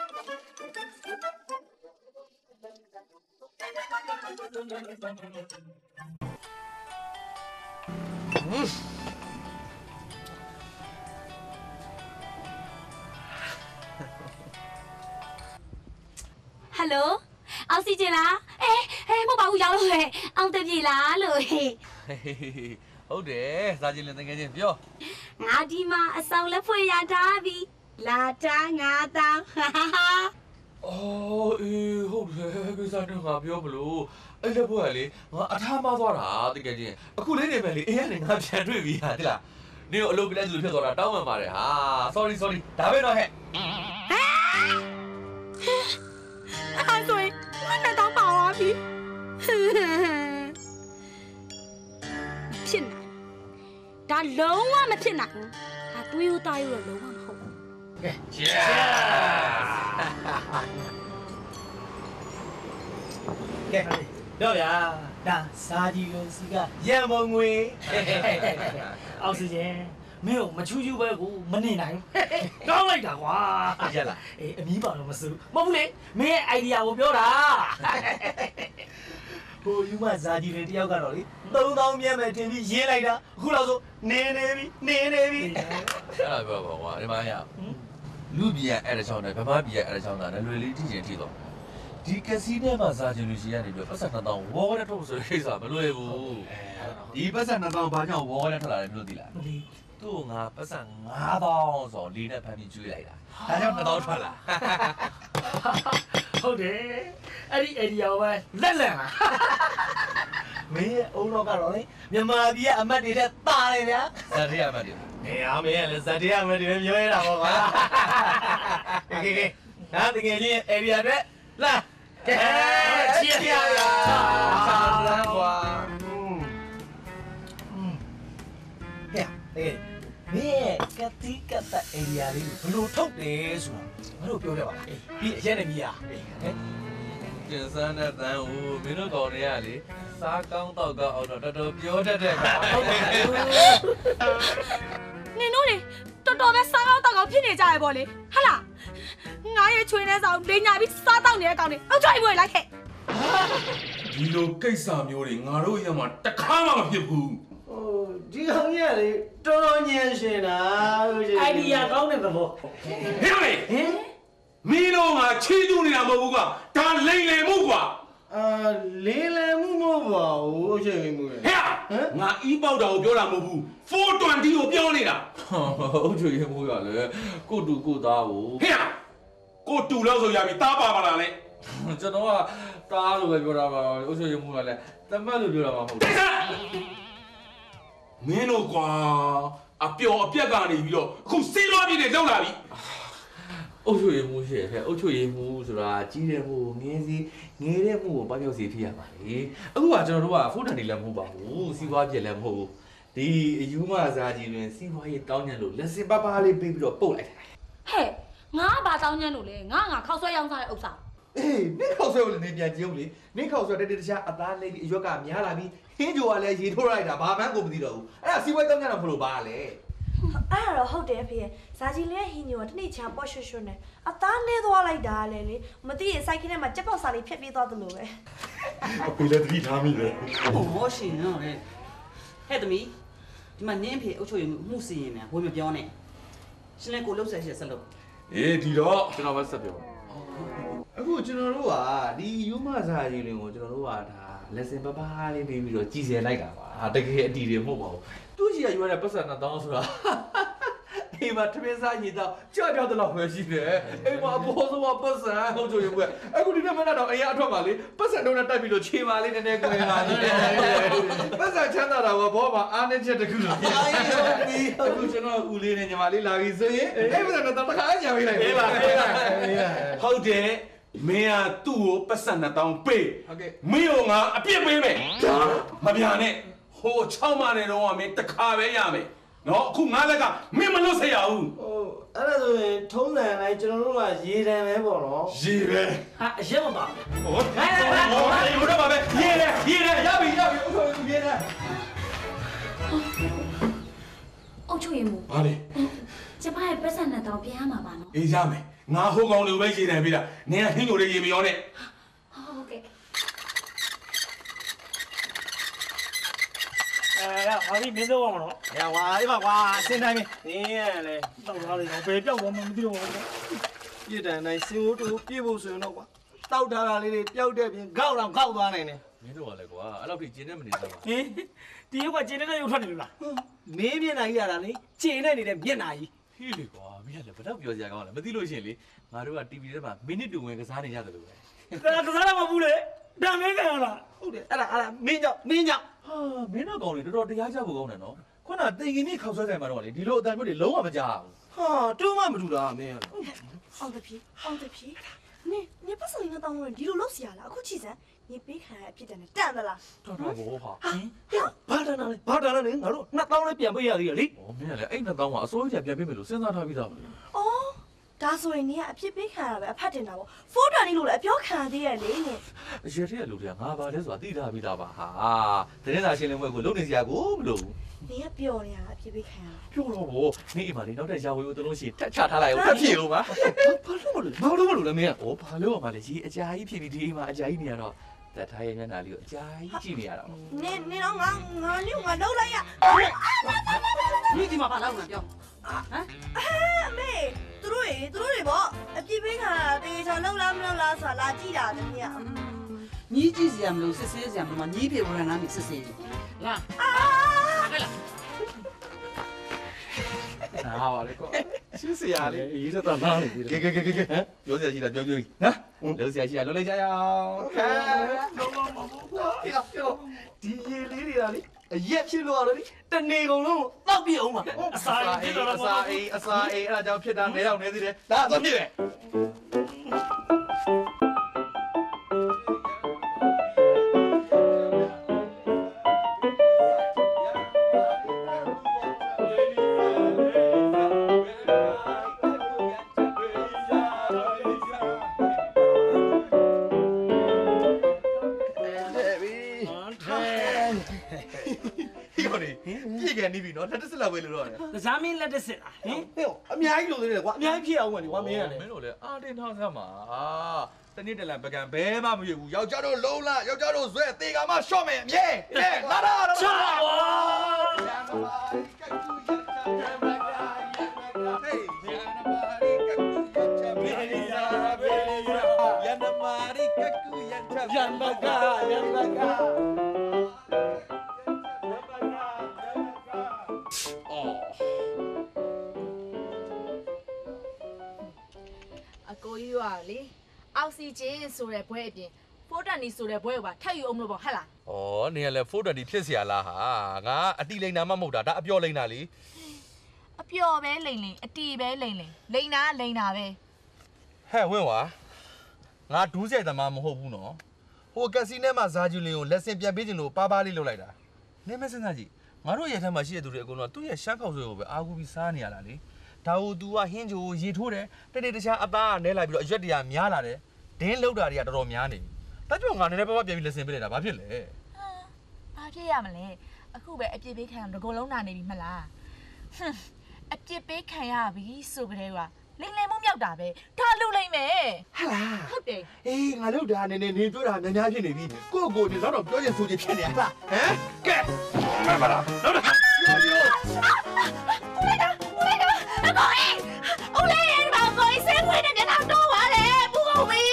ဟယ်လိုအောက်ဆီဂျင်လားအဲအဲမဟုတ်ပါဘူးရောက်လို့လေအောင်တပြေလားလို့ဟုတ်တယ်စားချင်းလည်းတကယ်ချင်းပြောငါဒီမှာအဆောင်လက်ဖွဲ့ရထားပြီလာတာငါတောင်းအော်အေးဟုတ်တယ်ကိစ္စတော့ငါပြောမလို့အဲ့လက်ဖွဲ့ကလေငါအထားမသွားတာတကယ်ချင်းအခုလေးနေပဲလေအေးကနေငါပြန်တွေ့ပြီဟာတိလားနေကိုအလုပ်ပြလိုက်သူဖြစ်သွားတာတောင်းပန်ပါတယ်ဟာ sorry sorry ဒါပဲတော့ဟဲ့အဲ့ဆိုရင်ငါနဲ့တောင်းပါသွားပြီဖြစ်နိုင်ဒါလုံးဝမဖြစ်နိုင်ဘူးဒါတွေးရတာရတော့လုံးဝမဟုတ်ဘူးကဲ cheers ကဲတော့ဗျာဒါစားကြည့်လို့စီကရံပုံငွေအောက်ဆီဂျင်မင်းကိုမချူးချူးပဲကိုမနေနိုင်ကောင်းလိုက်တာကွာရလားအေးအမီးပါတော့မစိုးမဟုတ်ဘူးလေမင်းရဲ့ idea ကိုပြောတာဟိုယူမဇာကြီးတွေတယောက်ကတော့လေသုံးသောင်းမြတ်မဲ့တင်ပြီးရေးလိုက်တာအခုတော့ဆိုနေနေပြီနေနေပြီအဲ့ဒါပြောပါကွာဒီမှာရလူပြည်ရဲ့အဲ့ဒါချောင်းနဲ့ဗမာပြည်ရဲ့အဲ့ဒါချောင်းသားနဲ့လွယ်လေးထိချင်းထိတော့ဒီကစီထဲမှာဇာဂျင်လူရှိရနေပြီးပတ်စံနှစ်တောင်းဝေါ်ရထုတ်ဆိုတဲ့ကိစ္စမလွယ်ဘူးဒီပတ်စံနှစ်တောင်းဘာကြောင့်ဝေါ်ရထွက်လာတယ်မလို့သိလားသူ့ငါပတ်စံငါးသောင်းဆိုလေးနဲ့ဖမ်းပြီးကျွေးလိုက်တာဒါကြောင့်နှစ်သောင်းထွက်လာဟုတ်တယ်အဲ့ဒီ area ကိုပဲလက်လန်လာမင်းရဲ့အုံတော့ကတော့လေမြန်မာပြည်ကအမတ်တွေတဲ့တာတယ်ဗျာဇာတိအမတ်တွေနေအောင်မင်းကလည်းဇာတိအမတ်တွေပဲပြောရတာပေါ့ကွာကဲကဲကဲဟာတကယ်ကြီး area တွေလာကဲချီရရဆာလန်ကွာဟဲ့ဟဲ့မင်းကတိကတ area လေးဘလို့ထုတ်တယ်ဆိုတာငါတို့ပြောပြပါလားပြီးအရင်နဲ့မြည်ရဟဲ့ကျန်စမ်းတဲ့တန်းကိုမင်းတို့ကောင်တွေကလေစားကောင်းတော့ကောင်းအောင်တော့တော်တော်ပြောတတ်တဲ့ကောင်ဟုတ်တယ်နင်တို့လေတော်တော်ပဲစားကောင်းတော့ကောင်းဖြစ်နေကြရပေါ့လေဟာလားငါရဲ့ချွေးနေဆောင်လိန်ညာပြီးစားတော့နေတဲ့ကောင်တွေအောက်ကျိုက်ပွေလိုက်ခဲ့ဒီလိုကိစ္စမျိုးတွေငါတို့ရမှာတခါမှမဖြစ်ဘူးဟိုဒီကောင်ကြီးကလေတော်တော်ညံရှင်တာဟုတ်ရှင် idea ကောင်းတဲ့သဘောဟဲ့လေဟင်မင်းတို့ကချီးကျူးနေတာမဟုတ်ဘူးကွာဒါလိမ်လည်မှုကွာအာလိမ်လည်မှုမဟုတ်ပါဘူးအချိန်မှုလေဟဲ့ငါအီးပေါက်တာကိုပြောတာမဟုတ်ဘူးfour twentyကိုပြောနေတာအုတ်ချွေရမှုရလေကိုတူကိုသားကိုဟဲ့ကိုတူလို့ဆိုရပြီတားပါပါလားလေကျွန်တော်ကတားလို့ပဲပြောတာပါအုတ်ချွေရမှုကလည်းတမတ်လို့ပြောတာမှမဟုတ်ဘူးမင်းတို့ကွာအပျော်အပြက်ကနေပြီးတော့အခုစေးလွှားပြည့်နေလောက်လာပြီအုတ်ချွေရမှုရှိတယ်အုတ်ချွေရမှုဆိုတာကြီးတဲ့မှုငင်းစီငဲတဲ့မှုကိုပပြောက်စီဖြစ်ရပါလေအခုကကျွန်တော်တို့ကဖိုးတန်နေလည်းမဟုတ်ပါဘူးစီးပွားပြက်လည်းမဟုတ်ဘူးဒီအယူမစားကြီးတွင်စီးပွားရေးတောင်းညံ့လို့လက်စင်ပါပါလေးပေးပြီးတော့ပုတ်လိုက်ဟဲ့ငါဘာတောင်းညံ့လို့လဲငါငါခောက်ဆွဲရောင်းစားတဲ့ဥစ္စာအေးနင်းခောက်ဆွဲလို့နေပြန်ကြည့်ဦးလေနင်းခောက်ဆွဲတဲ့တခြားအသားလေးပြီးအရွက်ကများလာပြီးဟင်းကြိုကလည်းရေထိုးလိုက်တာဘာမှန်းကိုမသိတော့ဘူးအဲ့ဒါစီးပွားတောင်းညံ့တော့ဘလို့ပါလဲအဲ့ဒါတော့ဟုတ်တယ်ဖေဇာကြီးလေးဟင်းညိုကတနေ့ချာပေါ့ရွှွှွနဲ့အသားနေသွားလိုက်တာလေလေမသိရင်စိုက်ခင်းထဲမှာကြက်ပေါက်စာလေးဖြတ်ပြေးသွားသလိုပဲအဖေလည်းတတိထားမိတယ်ဟောရှင်နော်ဟဲ့ဟဲ့သမီးဒီမှာနင်းဖေအုတ်ချုပ်ရမှုစီရင်မြန်ဝေမပြောနဲ့ရှင်လည်းကိုလှုပ်ဆက်ဆက်ဆက်လုပ်အေးဒီတော့ကျွန်တော်ပဲဆက်ပြောအခုကျွန်တော်တို့ကဒီယူမစာကြီးလင်းကိုကျွန်တော်တို့ကဒါလက်စင်ပပားလေးပေးပြီးတော့ကြည်စင်လိုက်တာပါတကယ်အတီတွေမဟုတ်ပါဘူးသူ့ကြီးကယူရတဲ့ပတ်စံနှစ်သောင်းဆိုတာအိမ်မှာထမင်းစားရည်တော့ကြောက်ကြောက်တော့ပဲရှိတယ်အိမ်မှာအပေါ်ဆုံးကပတ်စံဟုတ်ကြရုံပဲအခုဒီနေ့မနက်တော့အိမ်အထွက်ပါလေပတ်စံတော့တိုက်ပြီးလို့ခြေပါလေးနည်းနည်းကိုင်လာတယ်ပတ်စံချမ်းသာတာဘောမှာအားနေချက်တခုလို့အခုကျွန်တော်ဦးလေးနဲ့ညီမလေးလာပြီဆိုရင်အဲ့ပတ်စံတော့တစ်ခါညာပေးလိုက်ပေးပါပေးပါဟုတ်တယ်မင်းကသူ့ကိုပတ်စံနှစ်တောင်းပေးဟုတ်ကဲ့မင်းကငါအပြစ်ပေးမယ်မပြာနဲ့ဟိုချောင်းမနဲ့တော့မင်းတစ်ခါပဲရမယ်နော်အခုငါလက်ကမင်းမလို့ဆက်ရဘူးဟိုအဲ့ဒါဆိုရင်ထုံးစံတိုင်းကျွန်တော်တို့ကရေတံပဲပေါ့နော်ရေပဲဟာအရက်မပါဟိုဟဲ့ဟဲ့ဟိုရေတော့ပါပဲရေတယ်ရေတယ်ရပြီရပြီဥက္ကဋ္ဌရေတယ်အုတ်ချွေမှုဘာလဲကျမရဲ့ပတ်စံနဲ့တော့ပြန်ရမှာပါနော်အေးရမယ်ငါဟိုကောင်လေးပဲရေတယ်ပေးတာနင်ကဟင်းကိုလေးရေမရောနဲ့ဟုတ်ကဲ့အဲ့ဒါဘာလို့မင်းတို့အောင်တော့ဟဲ့ကွာဒီမှာကွာအစင်းတိုင်းပဲနင်းရလေတောက်သားလေးတော့ဘယ်ပြောက်သွားမှမသိတော့ဘူးပြည့်တန်တိုင်းစင်ဝတ်တူပြည့်ဖို့ဆိုရင်တော့ကွာတောက်ထားတာလေးတွေပျောက်တဲ့ပြင်ကောက်တော့ကောက်သွားနိုင်တယ်မင်းတို့ကလည်းကွာအဲ့လောက်ထိကျင်းနေမနေတော့ပါဟင်ဒီရောကကျင်းနေတဲ့ရုပ်ထွက်နေလို့လားမင်းမျက်နှာကြီးရတာလေကျင်းနေနေတဲ့မျက်နှာကြီးဟေးလေကွာမင်းကလည်းဘယ်တော့ပြောစရာကောင်းလဲမသိလို့ရှိရင်လေငါတို့က တီဗီ ထဲမှာမိနစ်တူဝင်ကစားနေကြတယ်လို့ပဲဒါကစားရမှာဘူးလေဒါမင်းကရလားဟုတ်တယ်အဲ့ဒါအဲ့ဒါမင်းကြောင့်မင်းကြောင့်ဟာမင်းတို့ကောင်တွေတော်တော်တရားကြဖို့ကောင်းတယ်နော်ခုနတင်ကင်းကြီးခောက်ဆွဲဆိုင်မှာတော့လေဒီလိုအတန်မျိုးတွေလုံးဝမကြားဘူးဟာတူးမှမတူတာမင်းရအောင်တပြီအောင်တပြီနေနေပတ်စံနေတာတောင်းလို့ဒီလိုလုပ်စီရလားအခုချီစမ်းနေပေးခံရအဖြစ်တန်နဲ့တန်သလားတော်တော်ဘောဟာဘာတန်းလဲဘာတန်းလဲငါတို့နှစ်တောင်းလေးပြန်ပေးရသေးရလေဩမင်းကလည်းအဲ့နှစ်တောင်းကအစိုးရပြန်ပေးမယ်လို့စဉ်းစားထားပြီးသားပဲဩဒါဆိုရင်နေကအဖြစ်ပေးခံရတာပဲအဖတ်တင်တာပေါ့ဖိုးတန်လေးလို့လည်းအပြောခံသေးရလေနဲ့အရေထက်လူတွေကငါပါလဲဆိုတာသိထားပြီးသားပါဟာတရင်သာရှင်းလင်းပွဲကိုလုပ်နေစရာကိုမလိုဘူးနေကပျော်နေရတာအဖြစ်ပေးခံရပျော်တော့ဘောနေအိမ်မှာနေနောက်တဲ့ရာဝေးကိုတလုံးရှိထက်ချထားလိုက်ဦးထပ်ပြေဦးပါဘာလို့မလို့ဘာလို့မလို့လဲမင်းကဩဘာလို့မှလဲကြီးအကြာကြီးဖြစ်ပြီးဒီအိမ်မှာအကြာကြီးနေရတော့တထားရဲ့မျက်နှာလေးကိုအကြာကြီးကြည့်နေရတော့နေနေတော့ငါငါလေးငါလုံးလိုက်ရ你怎么把老公叫？ 啊？哎，妹，သူတို့ရေသူတို့တွေပေါ့အပြစ်ပေးခံတာတေချာလောက်လားမလောက်လားဆိုတာလာကြည့်တာတမီးอ่ะ你几时也没有，十四时也没嘛，你别问俺没十四。来，啊，来了。 ဟဟာပါလေကွာရှင်းစရာလေရေးစတော့နားနေပြီကဲကဲကဲကဲဟမ်ပြောစရာရှိတာပြောပြောနော်လုံးစရာရှိတာလုံးလိုက်ကြရအောင်ဟဲ့လုံးလုံးမဟုတ်ဘူးဟေ့ပြောဒီရေလေးတွေကလေအရက်ဖြစ်လို့ရလို့တနေကုန်လုံးတောက်ပြအောင်ပါအစာအေးအစာအေးအစာအေးအဲ့ဒါကြောင့်ဖြစ်တာနေတော့နေသေးတယ်ဒါအသွပြည့်ပဲပြည့်ကန်နေပြီနော်လက်တစ်စစ်လောက်ပဲလို့တော့တယ်။စားမင်းလက်တစ်စစ်လားဟင်ဟေ့အများကြီးလို့သေးတယ်ကွာအများကြီးဖြစ်အောင်ဝင်နေကွာမင်းရတယ်မင်းတို့လည်းအာတင်ထောင်းစမ်းပါတနေ့တလန်ပကံဘဲမှမရွေဘူးယောက်ျားတို့လုံးလားယောက်ျားတို့ဇွဲတေကာမရှော့မယ်အမြဲကဲလာလာလာချာဝါရန်ဘကရန်ဘကအကိုကြီးကလေအောက်ဆီဂျင်ဆိုတဲ့ဘွဲအပြင်ဖိုးတန်နီဆိုတဲ့ဘွဲကိုပါထပ်ယူအောင်လို့ပေါ့ဟဲ့လားဩနေရလဲဖိုးတန်နီဖြစ်เสียလားဟာငါအတီလိန်နာမှမဟုတ်တာဒါအပျော်လိန်နာလေအပျော်ပဲလိန်လိန်အတီပဲလိန်လိန်လိန်နာလိန်နာပဲဟဲ့ဝင်းဝါငါဒူးဆိုင်သမားမဟုတ်ဘူးနော်ဟိုကက်စီနဲမှာဇာဂျူလင်ကိုလက်စင်ပြန်ပေးခြင်းလို့ပါပါလေးလုပ်လိုက်တာနင်းမစင်းစားကြည့်ငါတို့ရဲ့ထက်မှာရှိတဲ့သူတွေအကုန်လုံးသူ့ရဲ့ရှမ်းခေါက်ဆွဲကိုပဲအာကူပြီးစားနေရတာလေဒါဟို तू ကဟင်းချိုရေထိုးတယ်တနေ့တခြားအသားကနဲလိုက်ပြီးတော့အရွက်တွေကများလာတယ်ဒင်းလောက်တာတွေကတော်တော်များနေပြီတက်ကြောငါနည်းနည်းပါးပါးပြန်ပြီးလက်စင်ပေးလိုက်တာဘာဖြစ်လဲဘာဖြစ်ရမလဲအခုပဲအပြစ်ပေးခံရတော့အကုန်လုံးနာနေပြီမလားဟွန်းအပြစ်ပေးခံရပြီဆိုကြတဲ့ကလိမ့်လိမ့်မှုမြောက်တာပဲဒါလုပ်လိုက်မယ်ဟလာဟုတ်တယ်အေးငါတို့ဒါနည်းနည်းနေပြောတာများများဖြစ်နေပြီကိုယ့်ကိုယ်ဒီတော့ပြောချင်ဆိုချင်ဖြစ်နေရလားဟမ်ကဲမမလားတော့ပြောပြောဦးလေးဦးလေးအကိုအေးဦးလေးရဲ့ဘာကိုစဲခွေးနဲ့မျက်နှာတော့ပါလေပူကုန်ပြီ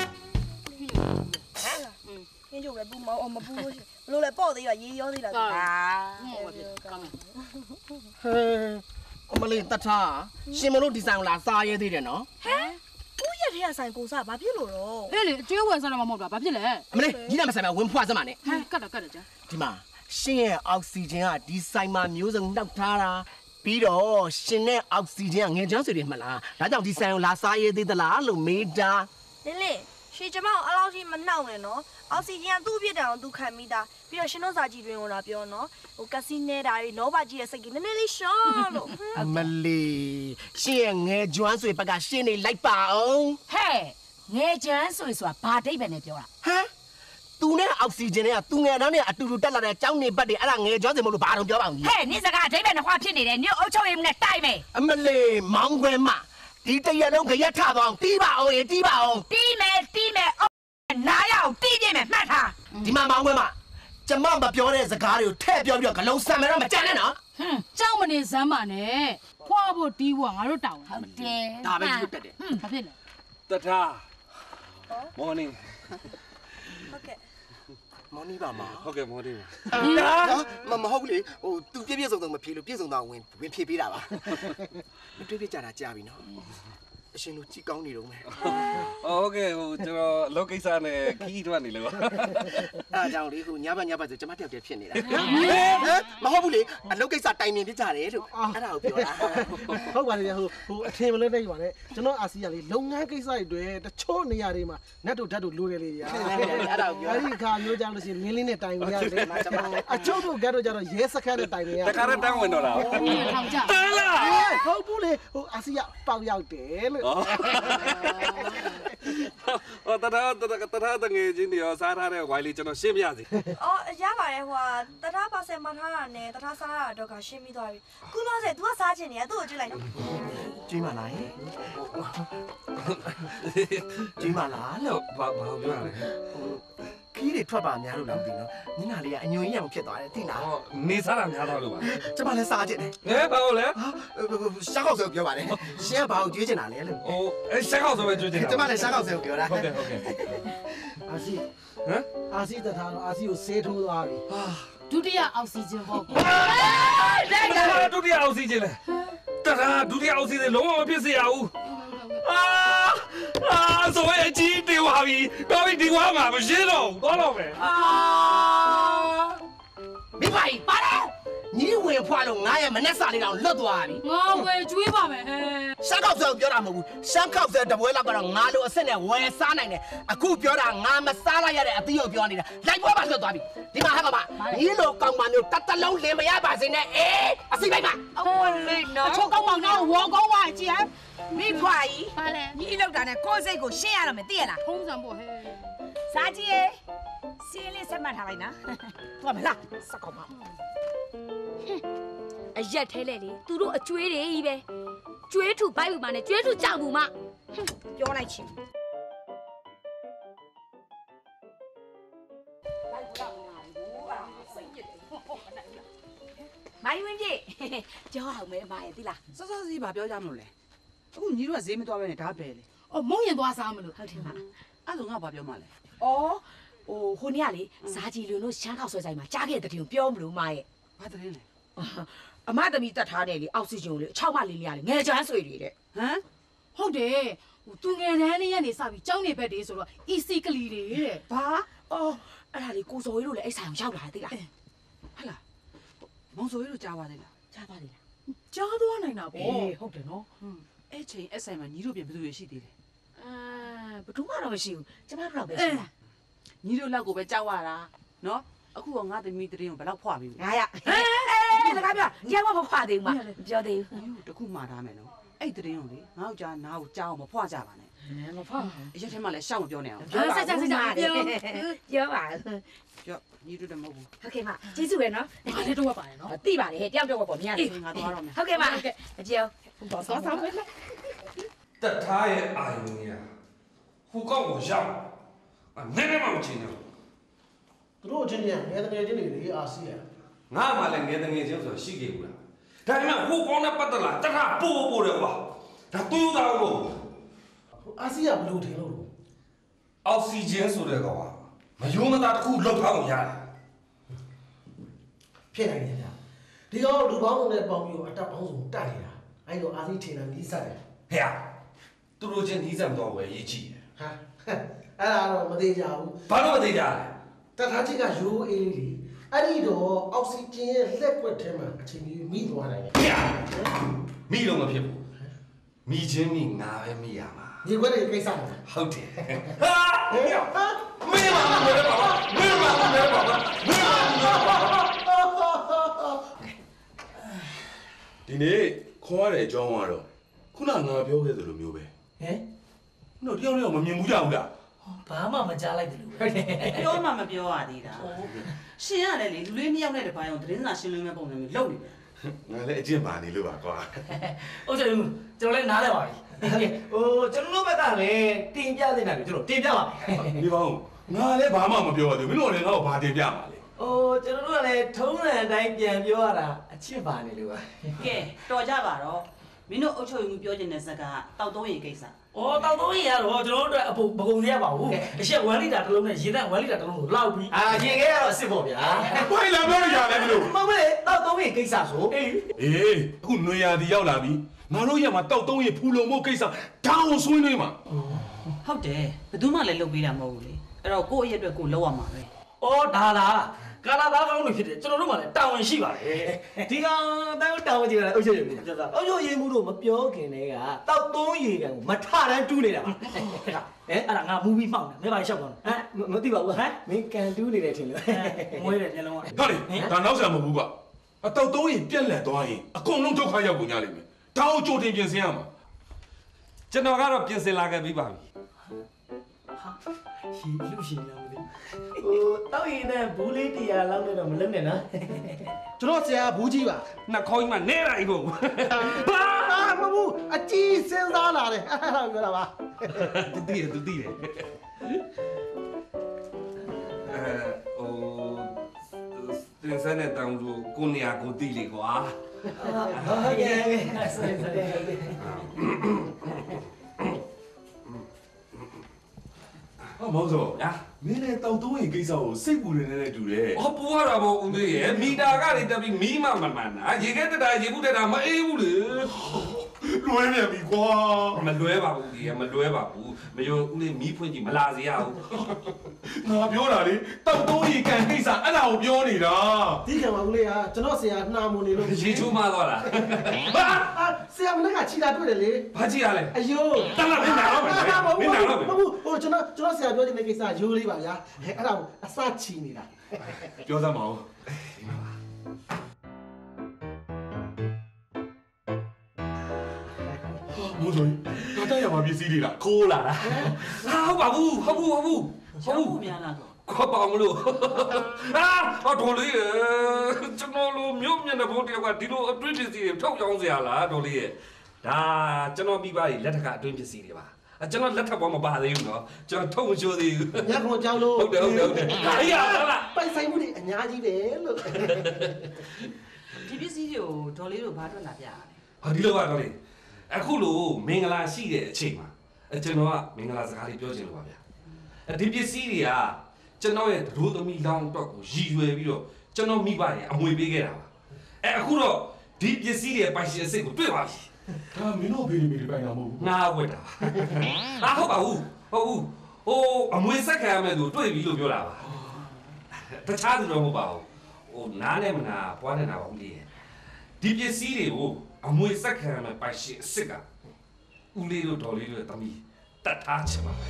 ဟမ်ဟင်းကျုပ်လည်းပူမအောင်မပူလို့ရှိဘလို့လဲပေါ့သေးရရေးရောသေးလားဟာဟုတ်ပြီကောင်းဟဲအမလေးတထားရှင်မလို့ဒီဆိုင်ကိုလာစားရဲသေးတယ်နော်ဟမ်ဦးရတဲ့ဆိုင်ကိုစားဘာဖြစ်လို့တော့ဟဲ့လေအကျွေးဝယ်စားတော့မဟုတ်တာဘာဖြစ်လဲအမလေးညီလာမဆိုင်မှာဝင်ဖွာစမ်းပါနဲ့ဟမ်ကတ်တော့ကတ်တော့ကြာဒီမှာရှင်ရဲ့အောက်ဆီဂျင်ကဒီဆိုင်မှာမျိုးစုံနှောက်ထားတာပြီးတော့ရှင်နဲ့အောက်ဆီဂျင်ကငယ်ချမ်းဆွေတွေမှလားဒါကြောင့်ဒီဆိုင်ကိုလာစားရဲသေးသလားလို့မေးတာလင်းလင်းရှင်ကျမကိုအလောက်ကြီးမနှောက်နဲ့နော်အောက်ဆီဂျင်ကသူ့ပြစ်တယ်အောင်သူခံမိတာပြီးတော့ရှင်တို့စာကြည့်တွင်ကိုလာပြောနော်ဟိုကစီနေတာတွေလောဘကြီးရဲ့စိတ်ကြီးနည်းနည်းလေးရှော့လို့အမလေးရှင်ရဲ့ငယ်ကျွမ်းဆွေဘက်ကရှင်နေလိုက်ပါအောင်ဟဲ့ငယ်ကျွမ်းဆွေဆိုတာဘာတိတ်ပဲနဲ့ပြောတာဟမ်သူနဲ့အောက်ဆီဂျင်နဲ့ကသူငယ်တန်းနဲ့အတူတူတက်လာတဲ့ကျောင်းနေပတ်တွေအဲ့ဒါငယ်ကျွမ်းဆွေမလို့ဘာတော့ပြောပါဦးဟဲ့နင့်စကားအတိတ်ပဲနဲ့ခွာဖြစ်နေတယ်ညအုပ်ချုပ်ရေးနဲ့တိုက်မယ်အမလေးမောင်းခွဲမဒီတရက်လုံးခရက်ထပါအောင်တီးပါအောင်ရေတီးပါအောင်တီးမယ်တီးမယ်နားရအောင်တီးပြင်းမယ်မှတ်ထားဒီမှာမောင်းခွဲမကျမမပြောတဲ့စကားတွေကိုထည့်ပြောပြီးတော့ဂလုံးဆံမယ်တော့မကြမ်းနဲ့နော်ဟွန်းကြောက်မနေစမ်းပါနဲ့ခွာဖို့တီးဖို့ငါတို့တောင်းဟုတ်တယ်ဒါပဲကျွတ်တက်တယ်ဟွန်းဘာဖြစ်လဲတထားမော်နင်းဟုတ်ကဲ့မော်နီးပါမဟုတ်ကဲ့မော်နီးပါမမဟုတ်လေဟိုသူပြည့်ပြည့်စုံစုံမဖြေလို့ပြည့်စုံတော့ဝင်ဝင်ဖြေပေးတာပါမတွေ့ပြကြတာကြာပြီနော်အရှင်တို့ကြည်ကောင်းနေတော့မယ်ဟုတ်ကဲ့ဟိုကျွန်တော်လောကိစ္စနဲ့ခီးထွက်နေလို့အားကြောင့်လေဟိုညဘညဘဆိုကျွန်မတယောက်တည်းဖြစ်နေတာမဟုတ်ဘူးလေအလုပ်ကိစ္စတိုင်ပင်ဖြစ်ကြတယ်လို့အဲ့ဒါကိုပြောတာဟုတ်ပါလေဟိုဟိုအထင်မလဲသိပါနဲ့ကျွန်တော်အာစီကလေလုပ်ငန်းကိစ္စတွေတချို့နေရာတွေမှာနတ်တို့ဓာတ်တို့လိုတယ်လေညာအဲ့ဒါကိုပြောအဲ့ဒီခါမျိုးကြောင့်လို့ရှိရင်လင်းလင်းနဲ့တိုင်ပင်ရတယ်အချို့တို့ဓာတ်တို့ကြတော့ရဲစခန်းနဲ့တိုင်ပင်ရတယ်တခါတည်းတန်းဝင်တော့လားထောင်ကြတန်းလားဟုတ်ဘူးလေဟိုအာစီကပေါက်ရောက်တယ်လို့哦，他他他他他等于今天要杀他的怀里，就能洗不下去。哦，ရပါတယ်ဟိုတထားပါဆယ်မထားတာနဲ့တထားစားတာတော့ကရှင်းပြီးသွားပြီ။ခုတော့စေ तू ကစားချင်နေတယ်သူ့ကိုကြည့်လိုက်နော်။ကြည့်မလား။ကြည့်မလားလို့ဘာဘာပြောရလဲ။ခီးတွေထွက်ပါများလို့လားမသိနော်။ညနာလေးကအညွန်ကြီးရမဖြစ်သွားတယ်သိလား။နေစားတာများတော့လို့ပါ။ကျမလည်းစားချင်တယ်။ဟဲ့ဘာလို့လဲ။ရှားကောက်ဆိုပြောပါလေ။ရှင်းကဘာကိုကြွေးချင်တာလဲလို့။အိုးအဲရှားကောက်ဆိုပဲကြွေးချင်တာ။ကျမလည်းရှားကောက်ဆိုပြောတာ။ဟုတ်ကဲ့ဟုတ်ကဲ့။အာစီဟမ်အာစီတထားတော့အာစီကိုဆေးထိုးသွားပြီ။ဟာဒုတိယအောက်ဆီဂျင်ပေါ့။ဟဲ့ဒုတိယအောက်ဆီဂျင်လေ။တရာဒုတိယအောင်စီစဉ်လုံးဝမဖြစ်စေရဘူးအာအာဆိုရင်ကြီးတေဝါပြီတော်ပြီဒီဝါမှာမရှင်းတော့ဘူးသွားတော့မယ်အာမိဖိုင်ပါလားညီဝင်ဖွာလို့ငါရဲ့မနှက်စာလေးတောင်လွတ်သွားပြီငါဝယ်ကျွေးပါမယ်ဟဲ့ရှမ်းခောက်ဆဲပြောတာမဟုတ်ဘူးရှမ်းခောက်ဆဲတပွဲလောက်ကတော့ငါလိုအစ်စ်နဲ့ဝယ်စားနိုင်တယ်အခုပြောတာငါမစားလိုက်ရတဲ့အသီးကိုပြောနေတာလိုက်ပွဲပါလွတ်သွားပြီဒီမှာဟဲ့ကောင်မညီလိုကောင်မမျိုးတတလုံးလင်မရပါစေနဲ့အေးအစီပိုက်ပါအဝလေးနော်ချိုးကောင်းမောင်နော်ဝေါ်ကောင်းပါကြည်ဟမ်မိဖွာကြီးဘာလဲညီလောက်တာနဲ့ကိုယ်စိတ်ကိုရှင်းရတော့မသိရလားထုံးစံပေါ့ဟဲ့စားကြည့်ရေစီးလေးဆက်မှတ်ထားလိုက်နော်သွားမလားစက်ကောင်မအရက်ထဲလေလေသူတို့အကျွေးတွေကြီးပဲကျွေးထူဘိုက်ဘူးမနဲ့ကျွေးထူကြောက်ဘူးမပြောလိုက်ချင်းမိုင်းဝင်းကြီးကြောက်အောင်မဲအမရဲ့သိလားစောစောစီးဘာပြောကြမလို့လဲအခုညီတို့ကဈေးမသွားပဲနဲ့ဒါပဲလေအော်မုံရင်သွားစားမလို့ဟုတ်တယ်မအဲ့ဒါငါဘာပြောမှလဲအော်ဟိုဟိုနေ့ကလေစားကြည်လူတို့ရှမ်းခောက်ဆွဲဆိုင်မှာကြားခဲ့တဲ့တင်ပြောမလို့မရဲ့ဘာတရင်လဲအမသမီးတတ်ထားတယ်လေအောက်ဆီဂျင်ကိုလေအချောက်မလေးလေးရတယ်ငယ်ချမ်းဆွေတွေတဲ့ဟမ်ဟုတ်တယ်ဟိုသူငယ်တန်းလေးကနေစပြီးကြောင်းနေဘက်တွေဆိုတော့ E C ကလေးတွေတဲ့ဘာအော်အဲ့ဒါလေကိုစော်ရီတို့လည်းအဲ့ဆိုင်ကိုရောက်လာတယ်သိလားဟလာမောင်စော်ရီတို့ကြားပါသေးလားကြားပါသေးလားကြားသွားနိုင်တာပေါ့အေးဟုတ်တယ်နော်အဲ့ချိန်အဲ့ဆိုင်မှာညီတို့ပြင်ဘယ်သူတွေရှိသေးလဲအာဘယ်သူမှတော့မရှိဘူးကျမတို့တော့ပဲရှိတာညီတို့လောက်ကိုပဲကြောက်ရတာနော်အခုကငါသမီးတရင်ကိုဘယ်လောက်ဖွာပြီးငါရဟဲ့တကားပြောရမမဖွာသေးဘူးမပြောသေးဘူးတခုမှာထားမယ်နော်အဲ့တရင်ကိုလေငါ့ကိုကြားနားကိုကြားအောင်မဖွာကြပါနဲ့မဖွာအရက်ထဲမှာလည်းရှောက်မပြောနဲ့အောင်ပြောပါဆက်ဆက်ဆက်ပြောပြောပါပြောညီတို့လည်းမဟုတ်ဘူးဟုတ်ကဲ့မကျေးဇူးပဲနော်ဘာလဲတော့ပါတယ်နော်တိပါတယ်ဟဲ့တယောက်တော့ပေါ့မြန်တယ်ငါသွားတော့မယ်ဟုတ်ကဲ့မအကျေဟုတ်တော့ဆောင်းဆောင်းပဲတထားရဲ့အာယုံကြီးဟိုကောက်ကိုရောက်နည်းနည်းမှမချင်ဘူးသူတို့ချင်းတည်းငယ်တငယ်ချင်းတွေလေအာစီရငါမှလည်းငယ်တငယ်ချင်းဆိုရှိခဲ့ဘူးလားဒါပေမဲ့ဟိုကောင်းတဲ့ပတ်သက်လာတခါပို့ပို့တယ်ကွာဒါတူးတာလို့အာစီရဘလို့ထင်လို့အောက်ဆီဂျင်ဆိုတဲ့ကောင်ကမယုံမသားတစ်ခုလောက်ထားအောင်ရတယ်ဖြစ်နိုင်တယ်ဗျာဒီကောင်လူပေါင်းနဲ့ပေါင်းပြီးအတက်ပေါင်းစုံတိုက်နေတာအဲ့တော့အာစီထင်တာနီးစပ်တယ်ဟဲ့သူတို့ချင်းနီးစပ်တော့ဝယ်ရေးကြည့်ဟာအဲ့ဒါတော့မသေးကြဘူးဘာလို့မသေးကြလဲတထားချင်းကရိုးအေးလေအဲ့ဒီတော့အောက်ဆီဂျင်ရဲ့လက်ကွက်ထဲမှာအချိန်ကြီးမိသွားနိုင်တယ်မိလို့မဖြစ်ဘူးမိချင်းမိငါပဲမိရမှာဒီကွက်တွေကိစ္စမလားဟုတ်တယ်ဟာဟေးမင်းမမမလဲပါမင်းမမလဲပါမင်းမမဒီနေ့ခေါ်ရတဲ့အကြောင်းကတော့ခုနငါပြောခဲ့သလိုမျိုးပဲဟမ်တို့တယောက်တယောက်မမြင်ဘူးကြဘူးလားဘာမှမကြားလိုက်တယ်လို့ပြောမှမပြောရသေးတာရှင်ရတယ်လေလူလေးနှစ်ယောက်နဲ့တပိုင်းအောင်သတင်းစာရှင်းလင်းမဲ့ပုံစံမျိုးလုပ်နေတယ်ငါလည်းအကျင့်ပါနေလို့ပါကွာဟုတ်တယ်ကျွန်တော်လည်းနားလဲပါပြီဟိုကျွန်တော်တို့ဘက်ကလည်းတင်ပြနေတာကိုကျွန်တော်တင်ပြပါမယ်ဒီပေါင်းငါလည်းဘာမှမပြောရသေးဘူးမင်းတို့လည်းငါ့ကိုဘာတင်ပြမှာလဲဟိုကျွန်တော်တို့ကလည်းထုံးစံအတိုင်းပြန်ပြောရတာအချစ်ပါနေလို့ပါကဲတော်ကြပါတော့မင်းတို့အုပ်ချုပ်ရေးမှုပြောချင်တဲ့ဇက်ကတောက်သုံးရေကိစ္စ။အော်တောက်သုံးရေကတော့ကျွန်တော်တို့အတွက်အပုံမကုန်သေးရပါဘူး။အချက်oneလီတာတစ်လုံးနဲ့ရေနဲ့oneလီတာတစ်လုံးကိုလောက်ပြီးအာရေခဲကတော့အစ်စ်ပေါ့ဗျာ။ဘာလဲပြောရလဲမလို့။မဟုတ်လေတောက်သုံးရေကိစ္စဆို။အေးအေးအခုနွေရာသီရောက်လာပြီ။ငါတို့ရက်မှာတောက်သုံးရေဖူလုံမှုကိစ္စတောင်းဆွေးနွေးမှာ။ဟုတ်တယ်။ဘယ်သူမှလည်းလုပ်ပေးတာမဟုတ်ဘူးလေ။အဲ့တော့ကိုယ့်အရက်အတွက်ကိုယ်လုပ်ရမှာပဲ။အော်ဒါလားကာလာသားကောင်းလို့ဖြစ်တယ်ကျွန်တော်တို့မှလည်းတာဝန်ရှိပါတယ်ဒီကောင်တောက်တာဝန်ကြီးကလည်းအုပ်ချုပ်ရေးမှုအုပ်ချုပ်ရေးမှုတို့မပြောခင်တည်းကတောက်သုံးရေကန်ကိုမထတန်းတူးနေတာပါဟဲ့အဲ့ဒါငါမူပြီးမှောက်နေမင်းပါရှောက်ကောင်းဟမ်မသိပါဘူးဟမ်မင်းကန်တူးနေတယ်ထင်လို့မွေးတယ်မျက်လုံးကဟုတ်လေဒါနောက်ဆရာမဟုတ်ဘူးကွာအတောက်သုံးရေပြက်လက်သွားရင်အကုန်လုံးဒုက္ခရောက်ကုန်ကြလိမ့်မယ်ဒါကိုကြိုတင်ပြင်ဆင်ရမှာကျွန်တော်ကတော့ပြင်ဆင်လာခဲ့ပြီးပါပြီဟာရှိလူရှိလားမသိဟိုတောက်ရင်နဲ့ဘူးလေးတရားလောက်နဲ့တော့မလုံနဲ့နော်ကျွန်တော်ဆရာဘူးကြီးပါနှခေါင်းကြီးမှနဲလိုက်ဖို့ဘာမဘူးအကြီးစဉ်းစားလာတယ်အဲ့ဒါပြောတာပါသူတည်တယ်သူတည်တယ်အဲဟိုတင်စတဲ့တောင်သူကိုနေရာကိုတည်လေကွာဟုတ်ကဲ့ဆက်ဆက်ဟောမမောင်စောမင်းလည်းတောက်သုံးရင်ကိစ္စကိုစိတ်ပူနေနေတူတယ်ဟောပူရတာပေါ့ဦးလေးရဲ့မီတာကနေတက်ပြီးမီးမမှန်မှန်တာရေခဲတက်တာရေဘူးတက်တာမအေးဘူးလေလွဲနေပြီကွာမလွဲပါဘူးဒီမလွဲပါဘူးမယုံဦးလေးမီးဖွင့်ကြည့်မလာစေရဘူးငါပြောတာလေတောက်သုံးရင်ကန်ကိစ္စအဲ့ဒါကိုပြောနေတာဒီကံပါဦးလေးဟာကျွန်တော်ဆရာနှာမွန်နေလို့ရေချိုးမသွားတာဟာဆရာမနေ့ကခြိတာတွေ့တယ်လေဘာကြည့်ရလဲအယိုးတန်းလာမင်းနာတော့မယ်မင်းနာတော့မယ်မဟုတ်ဟိုကျွန်တော်ကျွန်တော်ဆရာပြောတဲ့ကိစ္စရိုးလေးပါဗျာအဲ့ဒါကိုအစချီနေတာပြောစမ်းပါဦးမိုးစိုးတာတရမှာပစ္စည်းတွေလားခိုးလာတာဟာဟုတ်ပါဘူးဟုတ်ဘူးဟုတ်ဘူးဟုတ်ဘူးမြန်လားခေါ်ပါမလို့ဟာဟောတော်လေးကျွန်တော်လိုမြို့မြင့်တဲ့ဘုံတယောက်ကဒီလိုအတွင်းပစ္စည်းတွေထုတ်ရောင်းစရာလားတော်လေးရဲ့ဒါကျွန်တော်ပြီးပါလက်ထက်အတွင်းပစ္စည်းတွေပါကျွန်တော်လက်ထပ်ပေါ်မပါသေးဘူးနော်ကျွန်တော်ထုတ်မရှိသေးဘူးညခွန်ကြောက်လို့ဟုတ်တယ်ဟုတ်တယ်ဟုတ်တယ်ဟာရလားပိုက်ဆိုင်မှုတွေအများကြီးပဲလို့ဒီပစ္စည်းတွေကိုဒေါ်လေးတို့ဘာထွက်လာပြရလဲဟာဒီလိုပါတော်လေးအခုလိုမင်္ဂလာရှိတဲ့အချိန်မှာကျွန်တော်ကမင်္ဂလာစကားလေးပြောချင်လို့ပါဗျာဒီပစ္စည်းတွေကကျွန်တော်ရဲ့ဒိုးသမီးလောင်းတော့ကိုရည်ရွယ်ပြီးတော့ကျွန်တော်မိဘရဲ့အမွေပေးခဲ့တာပါအဲအခုတော့ဒီပစ္စည်းတွေပိုင်ရှင်အစ်စ်ကိုတွေ့ပါပြီဒါမင်းတို့ဖေးမေးပိုင်တာမဟုတ်ဘူးငါဝက်တာဟာဟုတ်ပါဘူးဟုတ်ဘူးဟိုအမွေဆက်ခံရမယ်သူတွေ့ပြီလို့ပြောတာပါတခြားသူတော့မဟုတ်ပါဘူးဟိုနားနဲ့မနာပွားနေတာပါဦးလေးဒီပစ္စည်းတွေကိုအမွေဆက်ခံရမယ်ပိုင်ရှင်အစ်စ်ကဦးလေးတို့ဒေါ်လေးတို့သမီးတတ်ထားချင်ပါမယ်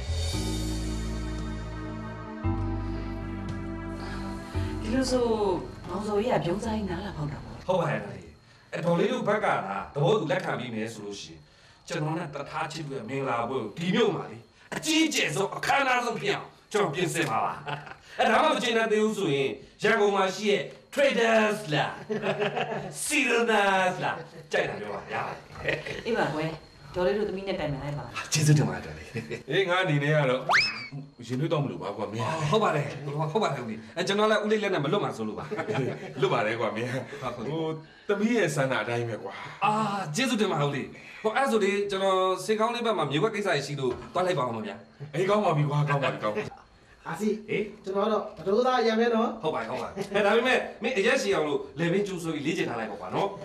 ဒီလိုဆိုမောင်စောကြီးကပြုံးစားရင်နားလာပေါက်တာပေါ့ဟုတ်ပါရဲ့အဲ့ဒေါ်လေးတို့ဘက်ကလားသဘောတူလက်ခံပြီးမယ်ဆိုလို့ရှိရင်ကျွန်တော်နဲ့တထားချစ်ပြီးမင်္ဂလာပွဲကိုဒီမြို့မှာလေအကြီးအကျယ်ဆုံးအခမ်းအနားဆုံးဖြစ်အောင်ကျွန်တော်ပြင်ဆင်ပါပါအဲ့ဒါမှမကျင်တဲ့သေးဘူးဆိုရင်ရန်ကုန်မှာရှိရဲ့ traders လား Sironas လားကြိုက်တာပြောပါရပါတယ်အေးပါကွယ်ဒေါ်လေးတို့သမီးနဲ့တိုင်ပင်လိုက်ပါကျေးဇူးတင်ပါတယ်လေအေးငါအနေနဲ့ကတော့ရင်သွေးတော့မလို့ပါကွာမင်းဟုတ်ပါတယ်ဟုတ်ပါတယ်ဦးလေးအဲကျွန်တော်လည်းဦးလေးလက်နဲ့မလွတ်မှာဆိုလို့ပါလွတ်ပါတယ်ကွာမင်းဟိုသမီးရဲ့ဆန္ဒအတိုင်းပဲကွာအာကျေးဇူးတင်ပါဦးလေးဟိုအဲ့ဆိုဒီကျွန်တော်စေကောင်းလေးဘက်မှာမြေခွက်ကိစ္စရှိလို့တွားလိုက်ပါအောင်မဗျာအေးကောင်းပါပြီကွာကောင်းပါပြီကောင်းပါအာစီဟေးကျွန်တော်တော့ဘဒိုးသားရံမဲနော်ဟုတ်ပါဟုတ်ပါအဲဒါပေမဲ့မင်းအရက်ရှိအောင်လို့လေဘင်းကျူးဆိုပြီးလေးချင်ထားလိုက်ပါကွာနော်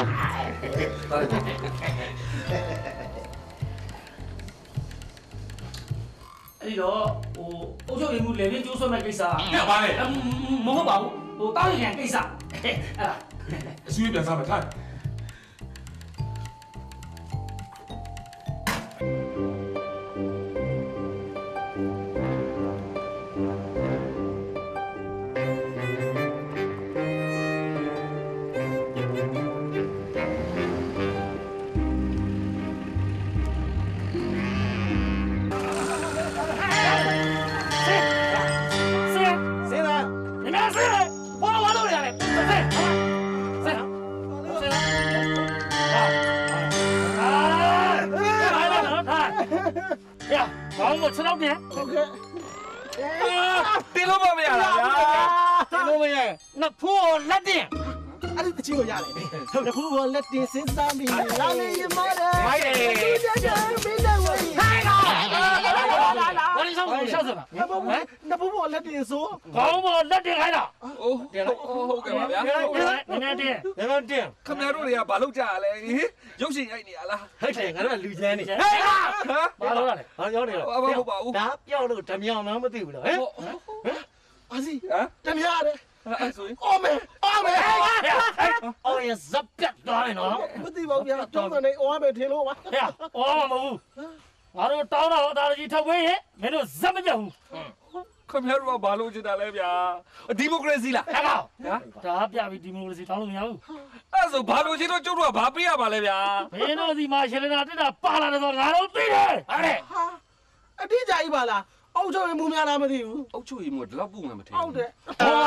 အဲ့တော့ဟိုအုပ်ချုပ်ရေးမှုလေဘင်းကျိုးဆွဲမဲ့ကိစ္စညပါလေမဟုတ်ပါဘူးဟိုတောင်းရင်ကိစ္စအဲ့ဒါအဆွေးပြန်စားမယ်ထိုင်ကောင်းမချတော့ပြန်ဟုတ်ကဲ့တင်လို့မမရလားဗျာတင်လို့မရနဖိုးလက်တင်အဲ့ဒီတချီကိုရတယ်ဟုတ်နဖိုးလက်တင်စဉ်းစားမိလာလေရမတယ်မိုက်တယ်ကြကြမင်းနဲ့ဝေးဟိုင်ကောဘာလို့ဆောင်ရှောက်စလားနဖိုးနဖိုးလက်တင်ဆိုကောင်းမလက်တင်ခိုင်းတာအိုးဟုတ်ကဲ့ပါဗျာနည်းနည်းတင်နည်းနည်းတင်ခင်ဗျားတို့တွေကဘာလုပ်ကြရလဲရုပ်ရှင်ရိုက်နေရလားဟုတ်တယ်ငါတို့ကလူချမ်းနေဟေးဘာလို့လဲဘာကြောင်းနေလဲဟုတ်ပါဘူးဒါပြောက်လို့ဓမြောင်တော့မသိဘူးလားဟဲ့အာစီဟမ်ဓမြောင်ရတယ်အဲ့ဆိုရင်အော်မေအော်မေအော်ရဇပ်ပြတ်သွားတယ်နော်မသိပါဘူးဗျာတောင်းတယ်အော်မေထင်လို့ပါဟဲ့အော်မဟုတ်ငါတို့တောင်းတော့ဒါကြီးထောက်ဝင်းရဲ့မင်းတို့ဇက်မပြတ်ဘူးခင်ဗျားတို့ကဘာလို့ချင်တာလဲဗျာဒီမိုကရေစီလားဟဲ့ကောင်ဒါပြပြီးဒီမိုကရေစီတောင်းလို့မရဘူးအဲ့ဆိုဘာလို့ချင်တော့ကျုပ်တို့ကဘာပေးရပါလဲဗျာမင်းတို့ဒီမှာရှယ်လနာတက်တာပါလာတယ်ဆိုငါတို့သိတယ်ဟာတဲ့အတိအကျကြီးပါလားအုတ်ချုပ်ရင်မူများလားမသိဘူးအုတ်ချုပ်ရင်မူဒီလောက်ပူမှမထင်ဟုတ်တယ်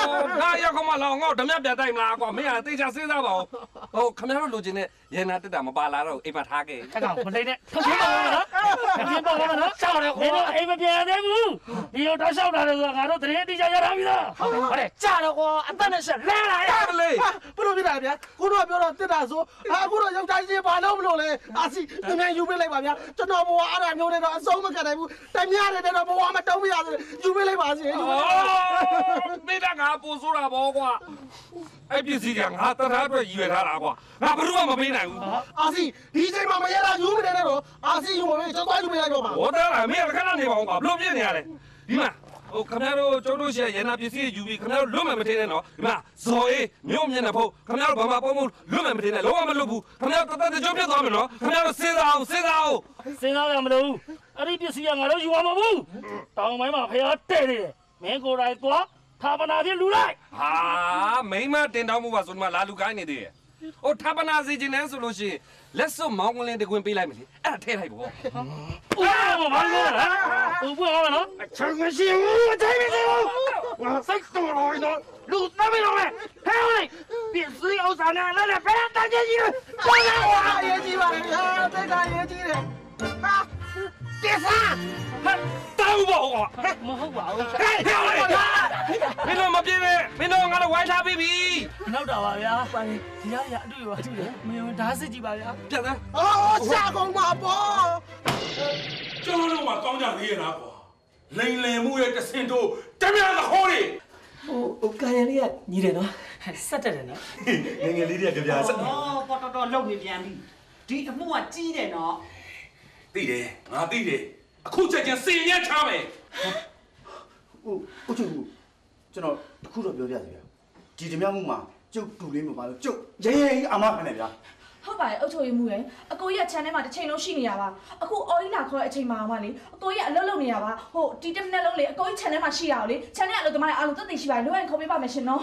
ငါရောက်ခမလောင်ငေါ့ဓမြပြန်တိုက်မလားကွာမင်းကတေချာစဉ်းစားပါဦးဟိုခမရတို့လူချင်းနဲ့ရေနာတက်တာမပါလာတော့အိမ်မှာထားခဲ့အဲ့ကောင်မလိမ့်နဲ့ထပ်ချင်းပါဦးနော်ထပ်ချင်းပါဦးနော်ရှောက်တယ်ခေါ်အိမ်မပြန်သေးဘူးဒီလိုတော့ရှောက်တာလေဆိုတာငါတို့တရင်တိကျရထားပြီလားဟုတ်တယ်ကြာတော့ကွာအသက်နဲ့ဆက်လဲလာရမလေးဘလို့ပြတာဗျာကိုတို့ကပြောတော့တစ်တာဆိုအခုတော့ယောက်ျားကြီးဘာလို့မလို့လဲအာစီနည်းနည်းယူပေးလိုက်ပါဗျာကျွန်တော်ဘဝအဲ့ဒါမျိုးနဲ့တော့အဆုံးမကနိုင်ဘူးတမရတဲ့တော့ဘဝမတုံးမရဆိုယူပေးလိုက်ပါစေယူပေးလိုက်ပါမေးတာငါပို့ဆိုတာဘောကွာအဲ့ပစ္စည်းကငါတထားအတွက်ရည်ရွယ်ထားတာကွာငါဘယ်သူမှမပေးနိုင်ဘူးအာစီဒီချိန်မှာမရတာယူမနေနဲ့တော့အာစီယူမလို့ကျွန်တော်ယူပေးလိုက်တော့ပါဟောတာမင်းကခဏနေပါဦးကွာဘလို့ပြည့်နေရလဲဒီမှာဟိုခင်ဗျားတို့ကျုပ်တို့ရှယ်ရနာပစ္စည်းယူပြီးခင်ဗျားတို့လွတ်မှမထင်းနဲ့နော်ဒီမှာဇော်အေးမြို့မျက်နှာဖုတ်ခင်ဗျားတို့ဘာမှပုံမှုလွတ်မှမထင်းနဲ့လုံးဝမလွတ်ဘူးခင်ဗျားတို့တသက်ကြုံပြတ်သွားမယ်နော်ခင်ဗျားတို့စဉ်းစားအောင်စဉ်းစားအောင်စဉ်းစားရမလို့အဲ့ဒီပစ္စည်းကငါတို့ယူရမှာမဟုတ်တောင်ပိုင်းမှာဖျားတဲ့နေတယ်မင်းကိုယ်တိုင်သွားထာပနာဖြင့်လူလိုက်ဟာမိမတင်တောင်းမှုပါဆိုဒီမှာလာလူကိုင်းနေသေးတယ်ဟိုထာပနာစီခြင်းနဲ့ဆိုလို့ရှိရင်လက်စွပ်မောင်းကလေးတကွင်းပေးလိုက်မယ်လေအဲ့ဒါထဲလိုက်ပေါ့အော်ဘာလို့လဲဟိုဘွားနော်ချောင်းမရှိဘူးအတိုင်းမရှိဘူးငါစိတ်တော်လို့နော်လူသမီးတော်လေဟဲ့လေပြည့်စုံအောင်စားနေလည်းဘယ်တန်းကြီးကြီးလဲဘာလဲရေးကြီးပါဗျာတဲ့ကရေးကြီးတယ်ဟာတေစာဟာတောင်းပေါ့ကွာမဟုတ်ပါဘူးဟဲ့ဟဲ့လေမင်းတို့မပြေနဲ့မင်းတို့ငါတို့ဝိုင်းထားပြီးပြီနောက်တာပါဗျာပါလေဒီရရအတူရောအတူတယ်မင်းဓာတ်စစ်ကြည့်ပါဗျာပြတ်သားအော်ရှာကုန်ပါပေါ့ကျွန်တော်တို့မှကောင်းကြသေးရလားကွာလိန်လင်မှုရဲ့တဆင်တို့တမန်သခေါ်တွေဟိုဟိုကာယန်လေးကညီတယ်နော်ဆက်တက်တယ်နော်ငငယ်လေးတွေကကြပြဆက်ဩပေါ်တော်တော်လုံနေပြန်ပြီဒီအမှုကကြီးတယ်နော်သိတယ်ငါသိတယ်အခုချက်ချင်းစီရင်ချမယ်ဟိုဦးချူကျွန်တော်တခုတော့ပြောပြစီဗျာဒီဓမြမှုမှာကျုပ်တူလေးမပါလို့ကျုပ်ရဲရဲအာမခံတယ်ဗျာဟုတ်ပါတယ်အုတ်ချုပ်ရမှုရယ်အကိုကြီးက channel မှာတစ်ချိန်လုံးရှိနေရပါအခုအော်ကြီးလာခေါ်တဲ့အချိန်မှာမှလေအကိုကြီးကအလုပ်လုပ်နေရပါဟိုဒီတစ်မိနစ်လုံးလေအကိုကြီး channel မှာရှိရအောင်လေ channel အလုပ်သမားတွေအားလုံးသက်သေရှိပါတယ်လိုရင်ခေါ်ပေးပါမယ်ရှင်နော်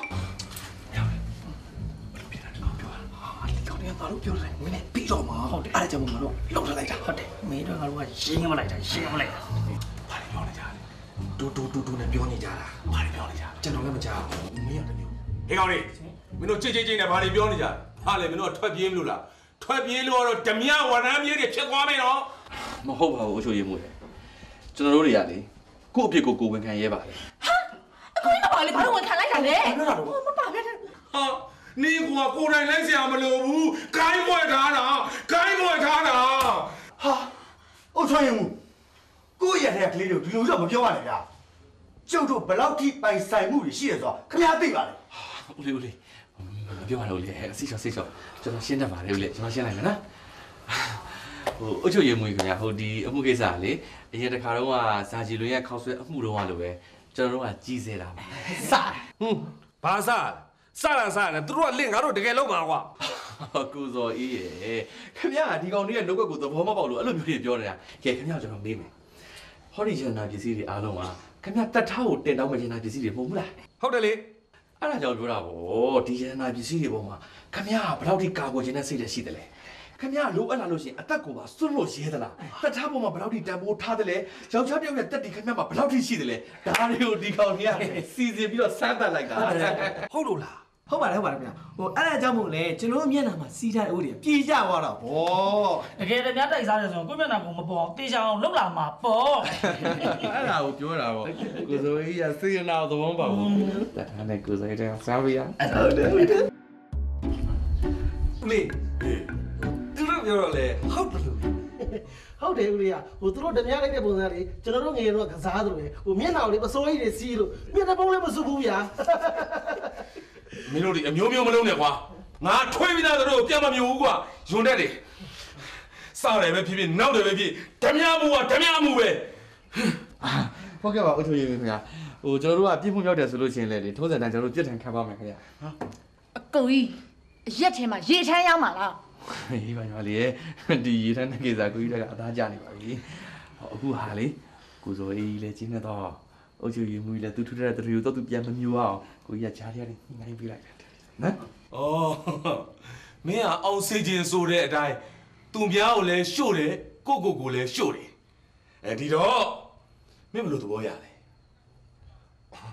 ငါတို့ပြောတယ်မင်းနဲ့ပြီးတော့မှာဟုတ်တယ်အဲ့ဒါကြောင့်ငါတို့လောက်ထလိုက်တာဟုတ်တယ်မင်းတို့ငါတို့ကရှင်းမလိုက်တာရှင်းမလိုက်တာဘာလဲပြောနေကြလဲတူတူတူတူနဲ့ပြောနေကြတာဘာလဲပြောနေကြကျွန်တော်လည်းမကြောက်ဘူးမင်းရတယ်မျိုးဟေးကောင်လေးမင်းတို့ကြိတ်ကြိတ်ကြိတ်နဲ့ဘာတွေပြောနေကြဘာလဲမင်းတို့ထွက်ပြေးမလို့လားထွက်ပြေးလို့တော့ဓမြဝရမ်းမြေးတွေဖြစ်သွားမယ်နော်မဟုတ်ပါဘူးအချို့ရေးမှုလေကျွန်တော်တို့တွေကလေကို့အဖြစ်ကိုကိုဝန်ခံရဲပါလေဟာအကိုကြီးကဘာလဲဘာလို့ဝန်ခံလိုက်တာလဲမပါဘူးဟာနေကွာကိုယ်တိုင်လိုက်ဆရာမလိုဘူးကိုင်းွက်ထားတာကိုင်းွက်ထားတာဟာအုတ်ထွန်းရင်ကိုယ့်ရဲ့ကလေးတို့ဒီလိုတော့မပြောရနဲ့ဗျာကျုပ်တို့ဘယ်လောက်ထိပိုင်ဆိုင်မှုတွေရှိရဆိုတော့ခင်ဗျားသိပါလေဦးလေးဦးလေးမပြောပါနဲ့ဦးလေးအစိချောစိချောကျွန်တော်ရှင်းတတ်ပါတယ်ဦးလေးကျွန်တော်ရှင်းလိုက်မယ်နော်ဟိုအုတ်ချုပ်ရည်မွေးခင်ဗျာဟိုဒီအမှုကိစ္စကလေအရင်တစ်ခါတော့ကဇာကြီးလွင်ရဲ့ခေါက်ဆွဲအမှုတော့ကလိုပဲကျွန်တော်တို့ကကြီးစေတာပါစဟွန်းဘာစားစလာစားတယ်သူတို့ကလင့်ငါတို့တကယ်လုံးပါကွာကိုစော်အေးရေခင်ဗျာဒီကောင်လေးရဲ့နှုတ်ကကိုသဘောမပေါက်လို့အဲ့လိုမျိုးတွေပြောနေတာကဲခင်ဗျာကျွန်တော်မေးမယ်ဟောဒီဂျန်နာပစ္စည်းတွေအားလုံးကခင်ဗျာတက်ထားကိုတင်တောင်းမဂျန်နာပစ္စည်းတွေပုံမလားဟုတ်တယ်လေအဲ့ဒါကြောင့်ပြောတာဗောဒီဂျန်နာပစ္စည်းတွေပုံမှာခင်ဗျာဘယ်လောက်ထိကာကွယ်ခြင်းနဲ့စိတ်နဲ့ရှိတယ်လဲခင်ဗျာလိုအပ်လာလို့ရှိရင်အသက်ကိုပါစွန့်လို့ရဲသလားတက်ထားပုံမှာဘယ်လောက်ထိတန်ဖိုးထားတယ်လဲယောက်ျားတယောက်ရဲ့တက်တီခင်ဗျာမှာဘယ်လောက်ထိရှိတယ်လဲဒါတွေကိုဒီကောင်ကြီးကစီစဉ်ပြီးတော့စမ်းသပ်လိုက်တာဟုတ်လို့လားဟုတ်ပါတယ်ဟုတ်ပါတယ်ဗျာဟိုအဲ့ဒါကြောင့်မို့လဲကျွန်တော်မျက်နှာမှာစီးထားတဲ့ဥတွေပြေကြသွားတာဗောတကယ်တည်းတိုက်စားတယ်ဆိုရင်ကိုမျက်နှာကိုမပေါ်တေချာအောင်လှုပ်လာမှာပေါ့အဲ့ဒါကိုပြောတာဗောကိုစိုးကြီးကစေရနာသဘောပါဘူးတက်ထားတဲ့ကိုစိုးကြီးတဲ့စားပြရဟုတ်တယ်ဟုတ်တယ်ဦးလေးသူတို့ပြောတော့လေဟုတ်တယ်လို့ဟုတ်တယ်ဦးလေးကဟိုသူတို့ဓမြလိုက်တဲ့ပုံစံလေးကျွန်တော်တို့ငယ်တော့ကစားသလိုပဲဟိုမျက်နှာလေးပစိုးကြီးတွေစီးလို့မျက်နှာပုံးလေးမစုဘူးဗျာမင်းတို့ဒီအမျိုးမျိုးမလုံးနဲ့ကွာငါထွေးပြီးသားတို့ပြန်မမျိုးဘူးကွာယွန်တက်တယ်စားတယ်ပဲဖြစ်ဖြစ်နောက်တယ်ပဲဖြစ်ဓမြမှုကဓမြမှုပဲဟုတ်ကဲ့ပါအုတ်ချုပ်ရည်ခင်ဗျာဟိုကျွန်တော်တို့ကပြည့်မှုရောက်တယ်ဆိုလို့ရှိရင်လေထုံးစံတိုင်းကျွန်တော်တို့ပြစ်ထန်ခံပါမယ်ခင်ဗျာဟာအကိုကြီးအရက်ထဲမှာရေထမ်းရောက်မှာလားဟေးပါညီမလေးဒီရေထမ်းတဲ့ကိစ္စကိုကြီးလည်းအသားကျနေပါပြီအခုဟာလေကိုစိုးအေးလည်းကျင်းနေတော့အုတ်ချုပ်ရည်မှုလည်းသူထူတဲ့တရီကိုတော့သူပြန်မမျိုးအောင်ကိုကြီးကကြားရနေနိုင်ပြလိုက်တယ်နော်ဩမင်းကအောင်စေခြင်းဆိုတဲ့အတိုင်းသူများကိုလည်းရှို့တယ်ကိုကိုကိုလည်းရှို့တယ်အဲဒီတော့မင်းဘယ်လိုသဘောရလဲဩ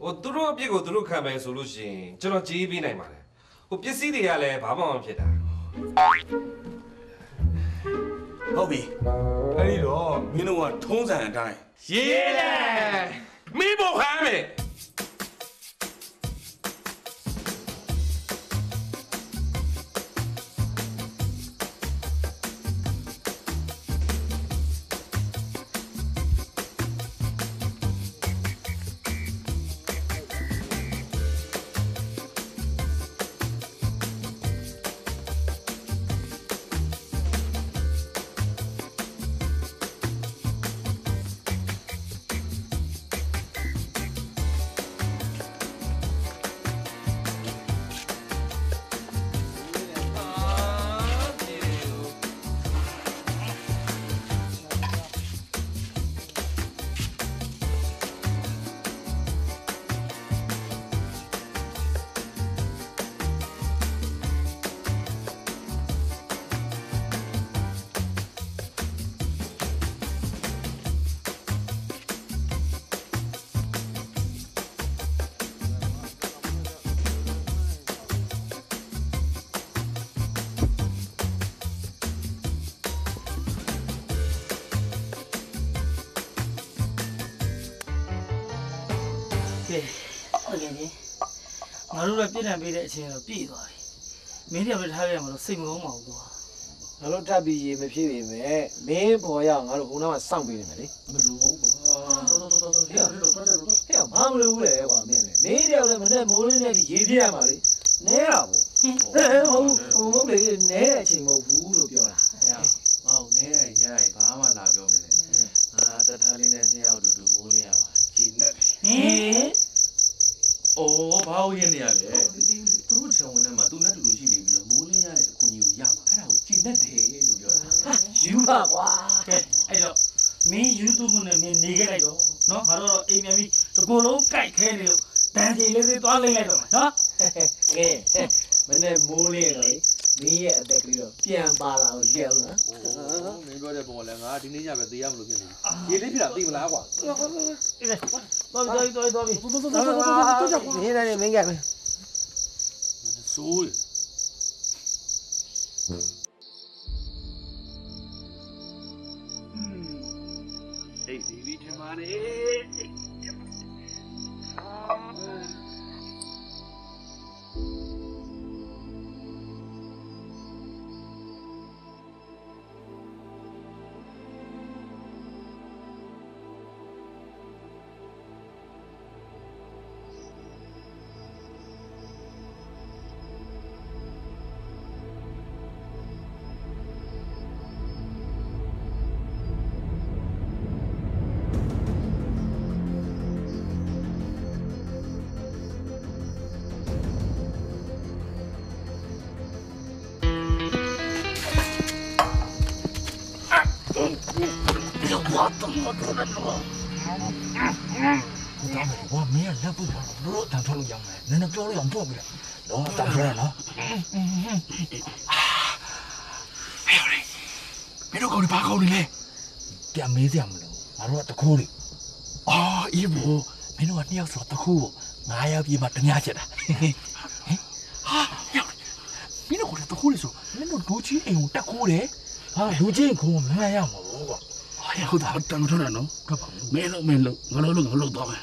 ဟိုသူတို့အပြစ်ကိုသူတို့ခံမယ်ဆိုလို့ရှိရင်ကျွန်တော်ကြေးပေးနိုင်ပါတယ်ဟိုပစ္စည်းတွေကလည်းဘာမှမဖြစ်တာဟုတ်ပြီအဲ့ဒီတော့မင်းတို့ကထုံးစံအတိုင်းရေးလေမင်းဘောဟမ်းမယ်ဟုတ်ကဲ့ကြီးငါတို့လည်းပြည့်တံပေးတဲ့အချိန်တော့ပြည့်သွားပြီမင်းတို့လည်းထားခဲ့ရမှာတော့စိတ်မကောင်းပါဘူးကွာငါတို့ထပ်ပြီးရေမဖြစ်ပြီမဲ့မင်းပေါ်ရငါတို့ခုနကစောင့်ပေးနေမယ်လေမလိုဘူးကွာတော်တော်တော်တော်ဟဲ့တော်တော်တော်တော်ဟဲ့ဘာမလို့လဲကွာမင်းလေမင်းတယောက်လည်းမနဲ့မိုးလင်းနဲ့ဒီရေပြည့်ရမှာလေနဲတာပေါ့ဟုတ်ဟုတ်လေနဲတဲ့အချိန်မဟုတ်ဘူးလို့ပြောတာဟဲ့ဟောနဲတယ်ညရဘာမှလာပြောနေတယ်ငါတထားလေးနဲ့နှစ်ယောက်တူတူမိုးလင်းရပါဂျင်းနဲ့ဟင်အိုးဘာလို့ရင်းနေရလဲသူတို့ချောင်းဝင်ထဲမှာသူနဲ့တူတူရှိနေပြီးတော့မိုးလင်းရတဲ့အခွင့်အရေးကိုရမှာအဲ့ဒါကိုဂျင်းနဲ့တယ်လို့ပြောတာယူပါကွာကဲအဲ့တော့မင်းယူသူကနဲ့မင်းနေခဲ့လိုက်တော့နော်ငါတို့တော့အိမ်မြန်ပြီးတကူလုံးကြိုက်ခဲနေလို့တန်ချိန်လေးလေးသွားလိမ့်လိုက်တော့မယ်နော်ကဲမနေ့မိုးလင်းတော့မင်းရဲ့အသက်ကလေးတော့ပြန်ပါလာအောင်ရဲအောင်နော်မင်းပြောတဲ့ပုံကလည်းငါဒီနေ့ညပဲသေးရမလို့ဖြစ်နေပြီရေလေးဖြစ်တာသိမလားကွာအေးတော်ပြီတော်ပြီတော်ပြီတော်တော်တော်တော်မင်းလည်းမင်းကမယ်ဆိုးစိတ်ဒီဗီထမာနေ我怎么做得到？我当时我没人来不了，我当初了养来，人家表了养不了，我当初了。哎呦嘞，没有搞你爸搞你嘞，点没点不了，俺说得苦哩。哦，姨夫，没弄你要说得苦，俺要比嘛等下去了。啊，哟，没弄过来得苦哩说，没弄多钱哎呦得苦嘞，啊，多钱苦没那样嘛我。 ဟုတ်တာတမ်းထွက်တယ်နော်ထွက်ပါမင်းလုံးမင်းလုံးငါလုံးလုံးငါလုံးတော့မယ်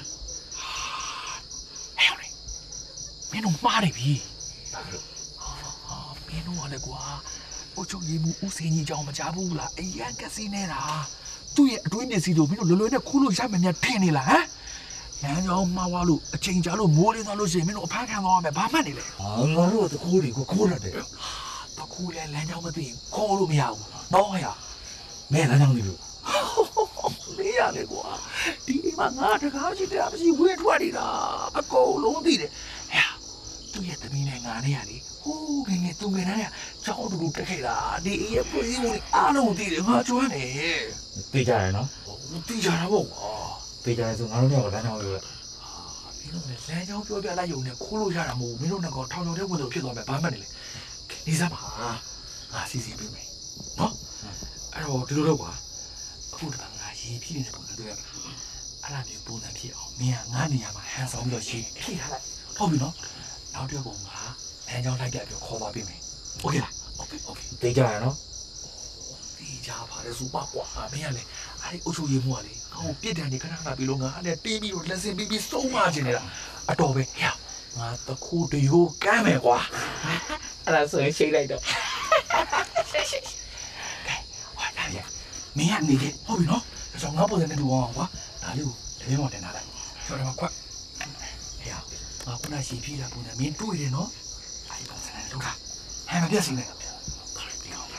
ဟဲ့လေမင်းတို့မှားတယ်ပြီဘာလို့ဟာမင်းတို့ကလည်းကွာအုတ်ချုပ်ရည်မှုဦးစင်းကြီးကြောင်မကြဘူးလားအရန်ကစီနေတာသူ့ရဲ့အတွင်းမျက်စိတို့မင်းတို့လွယ်လွယ်နဲ့ခိုးလို့ရမယ်များထင်နေလားဟမ်လမ်းကြောင်းမှားသွားလို့အချိန်ကြာလို့မိုးလင်းသွားလို့ရှိရင်မင်းတို့အဖမ်းခံသွားရမယ်ဘာမှတ်နေလဲဟာငါတို့ကတခိုးတွေကိုခိုးရတယ်တခိုးလဲလမ်းကြောင်းမသိရင်ခိုးလို့မရဘူးတော့ဟဲ့မင်းလမ်းကြောင်းသိလို့没呀，那个，你妈俺这个是这样是会出来的，啊，高楼的的，哎呀，都也得明年俺那样的，哦，给你东给那样，早都都这开了，你也不是我的阿龙的的，我做呢。对家人呢？对家人不？对家人就俺们两个咱家有了。啊，你那个咱家表表那有呢，苦路下人没，没有那个汤料的我都撇到没办法的嘞。你啥嘛？啊，谢谢妹妹，喏，哎呦，这都是我。不知道啊，一批的什么的，对呀。 အဲ့ဒါမျိုးပုံစံဖြစ်အောင်မင်းကငါနေရာမှာဟန်ဆောင်ပြီးတော့ရှင်းဖြည့်ထားလိုက်ဟုတ်ပြီနော်နောက်တစ်ပုံကလမ်းကြောင်းလိုက်ပြပြီးခေါ်သွားပေးမယ်โอเคလားโอเคโอเคသိကြရနော်သိကြပါလေစူပါကွာမင်းကလေအဲ့ဒီအုပ်ချုပ်ရေးမှုကလေဟိုပြစ်ဒဏ်တွေခဏခဏပြီးလို့ငါနဲ့တီးပြီးတော့လက်စင်ပြီးပြီးစုံမခြင်းနေတာအတော်ပဲဟဲ့ငါတခုတရိုးကမ်းမယ်ကွာအဲ့ဒါဆိုရင်ချိန်လိုက်တော့ကဲဟောတာရမင်းကနေတယ်ဟုတ်ပြီနော်ကျွန်တော်ငါပုံစံနဲ့တူအောင်ကွာဒါလေးကိုတပင်းမော်တင်ထားလိုက်ကျွန်တော်ကကွက်ဟဲ့ငါခုနရှည်ပြေးတာပုံစံမင်းတွေ့တယ်နော်အဲ့ဒီပုံစံနဲ့လုပ်တာဟဲ့မပြတ်စီနဲ့တော်ပြီပြီးအောင်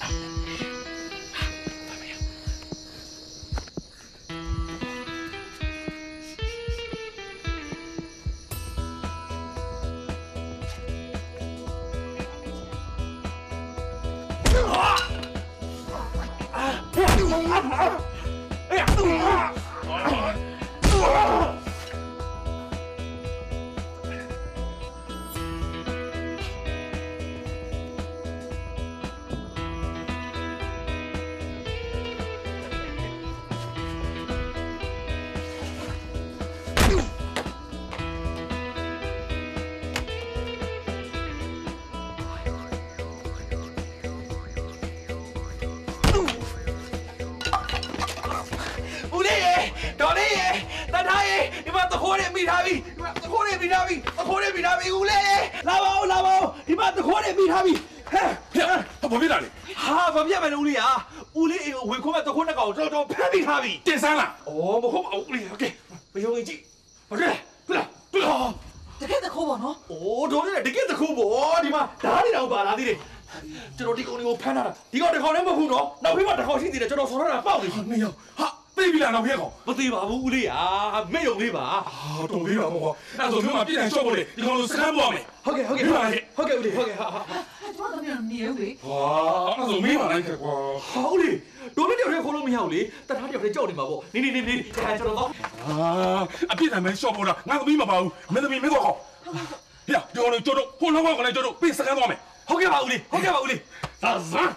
တော်လေးရေတထားရေဒီမှာသခိုးတွေမိထားပြီဒီမှာသခိုးတွေမိထားပြီသခိုးတွေမိထားပြီဦးလေးလာပါဦးလာပါဦးဒီမှာသခိုးတွေမိထားပြီဟဲ့ဘာဖြစ်တာလဲဟာဘာဖြစ်မလဲဦးလေးอ่ะဦးလေးဝင်ခွမဲ့သခိုးနှစ်ကောင်တော်တော်ဖမ်းမိထားပြီတင်ဆန်းလားဩမဟုတ်ပါဘူးဦးလေးโอเคမယုံကြည်ဘာလဲတွေ့လားတွေ့လားတကယ်သခိုးပါနော်ဩတော်လေးတကယ်သခိုးပေါ့ဒီမှာဓာတ်တွေတော့ပါလာသေးတယ်ကျွန်တော်ဒီကောင်တွေကိုဖမ်းထားတာဒီကောင်တစ်ကောင်လည်းမဟုတ်ဘူးနော်နောက်ဖေးမှာတစ်ကောင်ရှိသေးတယ်ကျွန်တော်ဆော်ထားတာပေါက်နေပြီမယုံဟာသိပြီလားနောက်ဖေးကောင်မသိပါဘူးဦးလေးอ่ะမဲ့ယုံလေးပါဟာတော်လေးပါဘောအဲ့ဆိုမျိုးမှာပြည်တယ်ရှော့ဖို့လေဒီကောင်လိုစကမ်းပေါ်မယ်ဟုတ်ကဲ့ဟုတ်ကဲ့ဟုတ်ကဲ့ဦးလေးဟုတ်ကဲ့ဟာဟာကျွန်တော်တို့နေဦးလေဟာအဲ့ဆိုမင်းမလိုက်ခဲ့ကွာဟာဦးလေးတော်လေးတယောက်တည်းခေါ်လို့မရဘူးလေတထားတယောက်တည်းကြောက်နေမှာပေါ့နေနေနေနေကျွန်တော်တော့ဟာအပြစ်တိုင်းပဲရှော့ဖို့တာငါသမီးမပါဘူးမင်းသမီးမင်းကောဟောဟေ့ဒီကောင်လိုကျတော့ဟိုလောက်ကလည်းကျတော့ပြင်စကမ်းသွားမယ်ဟုတ်ကဲ့ပါဦးလေးဟုတ်ကဲ့ပါဦးလေးသာဇာ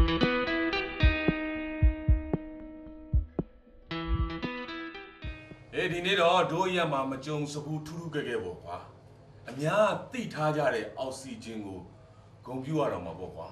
အဲဒီနေ့တော့ဒိုးရက်မှာမကြုံစဘူးထူးထူးကဲကဲပေါ့ကွာအများသိထားကြတဲ့အောက်ဆီဂျင်ကိုဂုဏ်ပြုရတော့မှာပေါ့ကွာ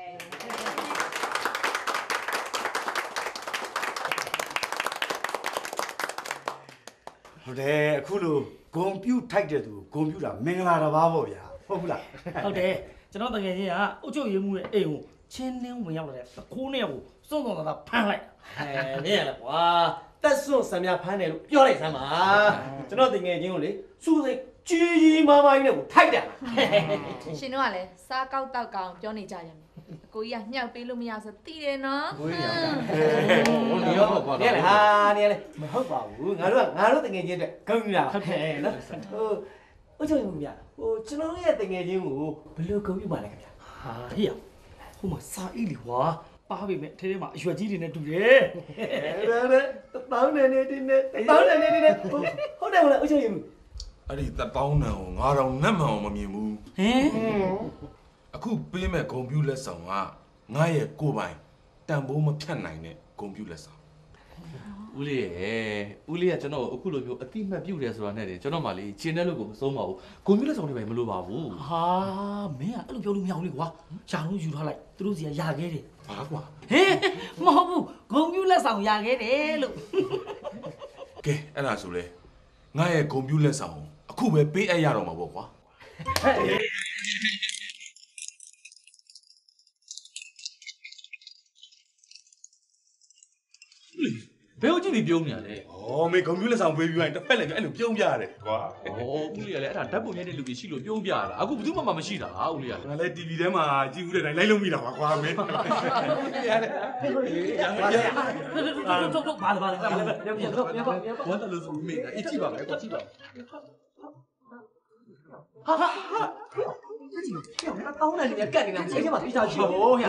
ဟုတ်တယ်အခုလိုဂုဏ်ပြုထိုက်တဲ့သူဂုဏ်ပြုတာမင်္ဂလာတစ်ပါးပေါ့ဗျာဟုတ်ဘူးလားဟုတ်တယ်ကျွန်တော်တကယ်ချင်းကအုတ်ချုပ်ရည်မှုရဲ့အိမ်ကိုချင်းနှင်းဝင်ရောက်လာတဲ့ခိုးနှစ်ယောက်ကိုစွန့်စွန့်သာသာဖမ်းလိုက်အဲနေရလေကွာတက်စွန့်စံများဖမ်းတယ်လို့ပြောလိုက်စမ်းပါကျွန်တော်တကယ်ချင်းကိုလေစူးစိတ်ကြီးကြီးမားမားကြီးနဲ့ကိုထိုက်တာရှင်တို့ကလည်းစားကောက်တောက်ကောင်ပြောနေကြရမယ်အကိုကြီးကညှောက်ပေးလို့မရဆိုသိတယ်နော်ကိုကြီးရောဒီရောပေါ့ကွာနေလေဟာနေလေမဟုတ်ပါဘူးငါတို့ကငါတို့တကယ်ချင်းအတွက်ဂုဏ်ယူတာဟုတ်တယ်နော်ဟိုအချို့ယူမြဟိုကျွန်တော်ရဲ့တကယ်ချင်းကိုဘယ်လိုဂုဏ်ယူပါလဲခင်ဗျာဟာဟေ့ဟိုမှာစာအိတ်လီကွာပါပြီမဲ့ထဲထဲမှာအရွက်ကြီးတွေနဲ့တူတယ်အဲဒါတောင်းနေနေနေတောင်းနေနေနေဟုတ်တယ်ဟုတ်လားအချို့ယူအဲ့ဒီတောင်းနံကိုငါတော့နတ်မှန်အောင်မမြင်ဘူးဟင်အခုပေးမဲ့ဂုံပြူလက်ဆောင်ကငါရဲ့ကိုယ်ပိုင်တန်ဖိုးမဖြတ်နိုင်တဲ့ဂုံပြူလက်ဆောင်ဦးလေးရဲ့ဦးလေးကကျွန်တော်အခုလိုမျိုးအတိမတ်ပြုတ်တယ်ဆိုတာနဲ့ကျွန်တော်မှလေချင်းတဲ့လို့ကိုမဆုံးပါဘူးဂုံပြူလက်ဆောင်တွေပဲမလိုပါဘူးဟာမင်းကအဲ့လိုပြောလို့မရဘူးလေကွာရှာလို့ယူထားလိုက်သူတို့စီကယာခဲ့တယ်ဘာကွာဟင်မဟုတ်ဘူးဂုံပြူလက်ဆောင်ယာခဲ့တယ်လို့ကဲအဲ့ဒါဆိုလေငါရဲ့ဂုံပြူလက်ဆောင်အခုပဲပေးအပ်ရတော့မှာပေါ့ကွာဘယ်လိုကြည့်ပြီးပြုံးနေရလဲ။ဩမေကွန်ပျူတာဆောင်ပေးပြီးရင်တစ်ဖက်လည်းအဲ့လိုပြုံးပြရတယ်ကွာ။ဩဦးလေးကလည်းအဲ့ဒါဓာတ်ပုံရိုက်တဲ့လူကြီးရှိလို့ပြုံးပြရတာ။အခုဘယ်သူမှမရှိတာဦးလေးက။ငါလည်း တီဗီ ထဲမှာကြည့်ဦးတဲ့တိုင်းလိုက်လို့မိတာပါကွာမင်း။ရတယ်။တော့တော့ဘာလဲဘာလဲဘာလဲပြန်ပြန်တော့ပြန်တော့ပြန်တော့ဝမ်းတယ်လို့ဆိုမိတာ။အေးကြည့်ပါမယ်ကွာကြည့်ပါ။ဟာဟာဟာကြည့်ကြည့်တောင်းတယ်လည်းကတ်နေတာချိန်မှာသိချာရှိဟိုဟဲ့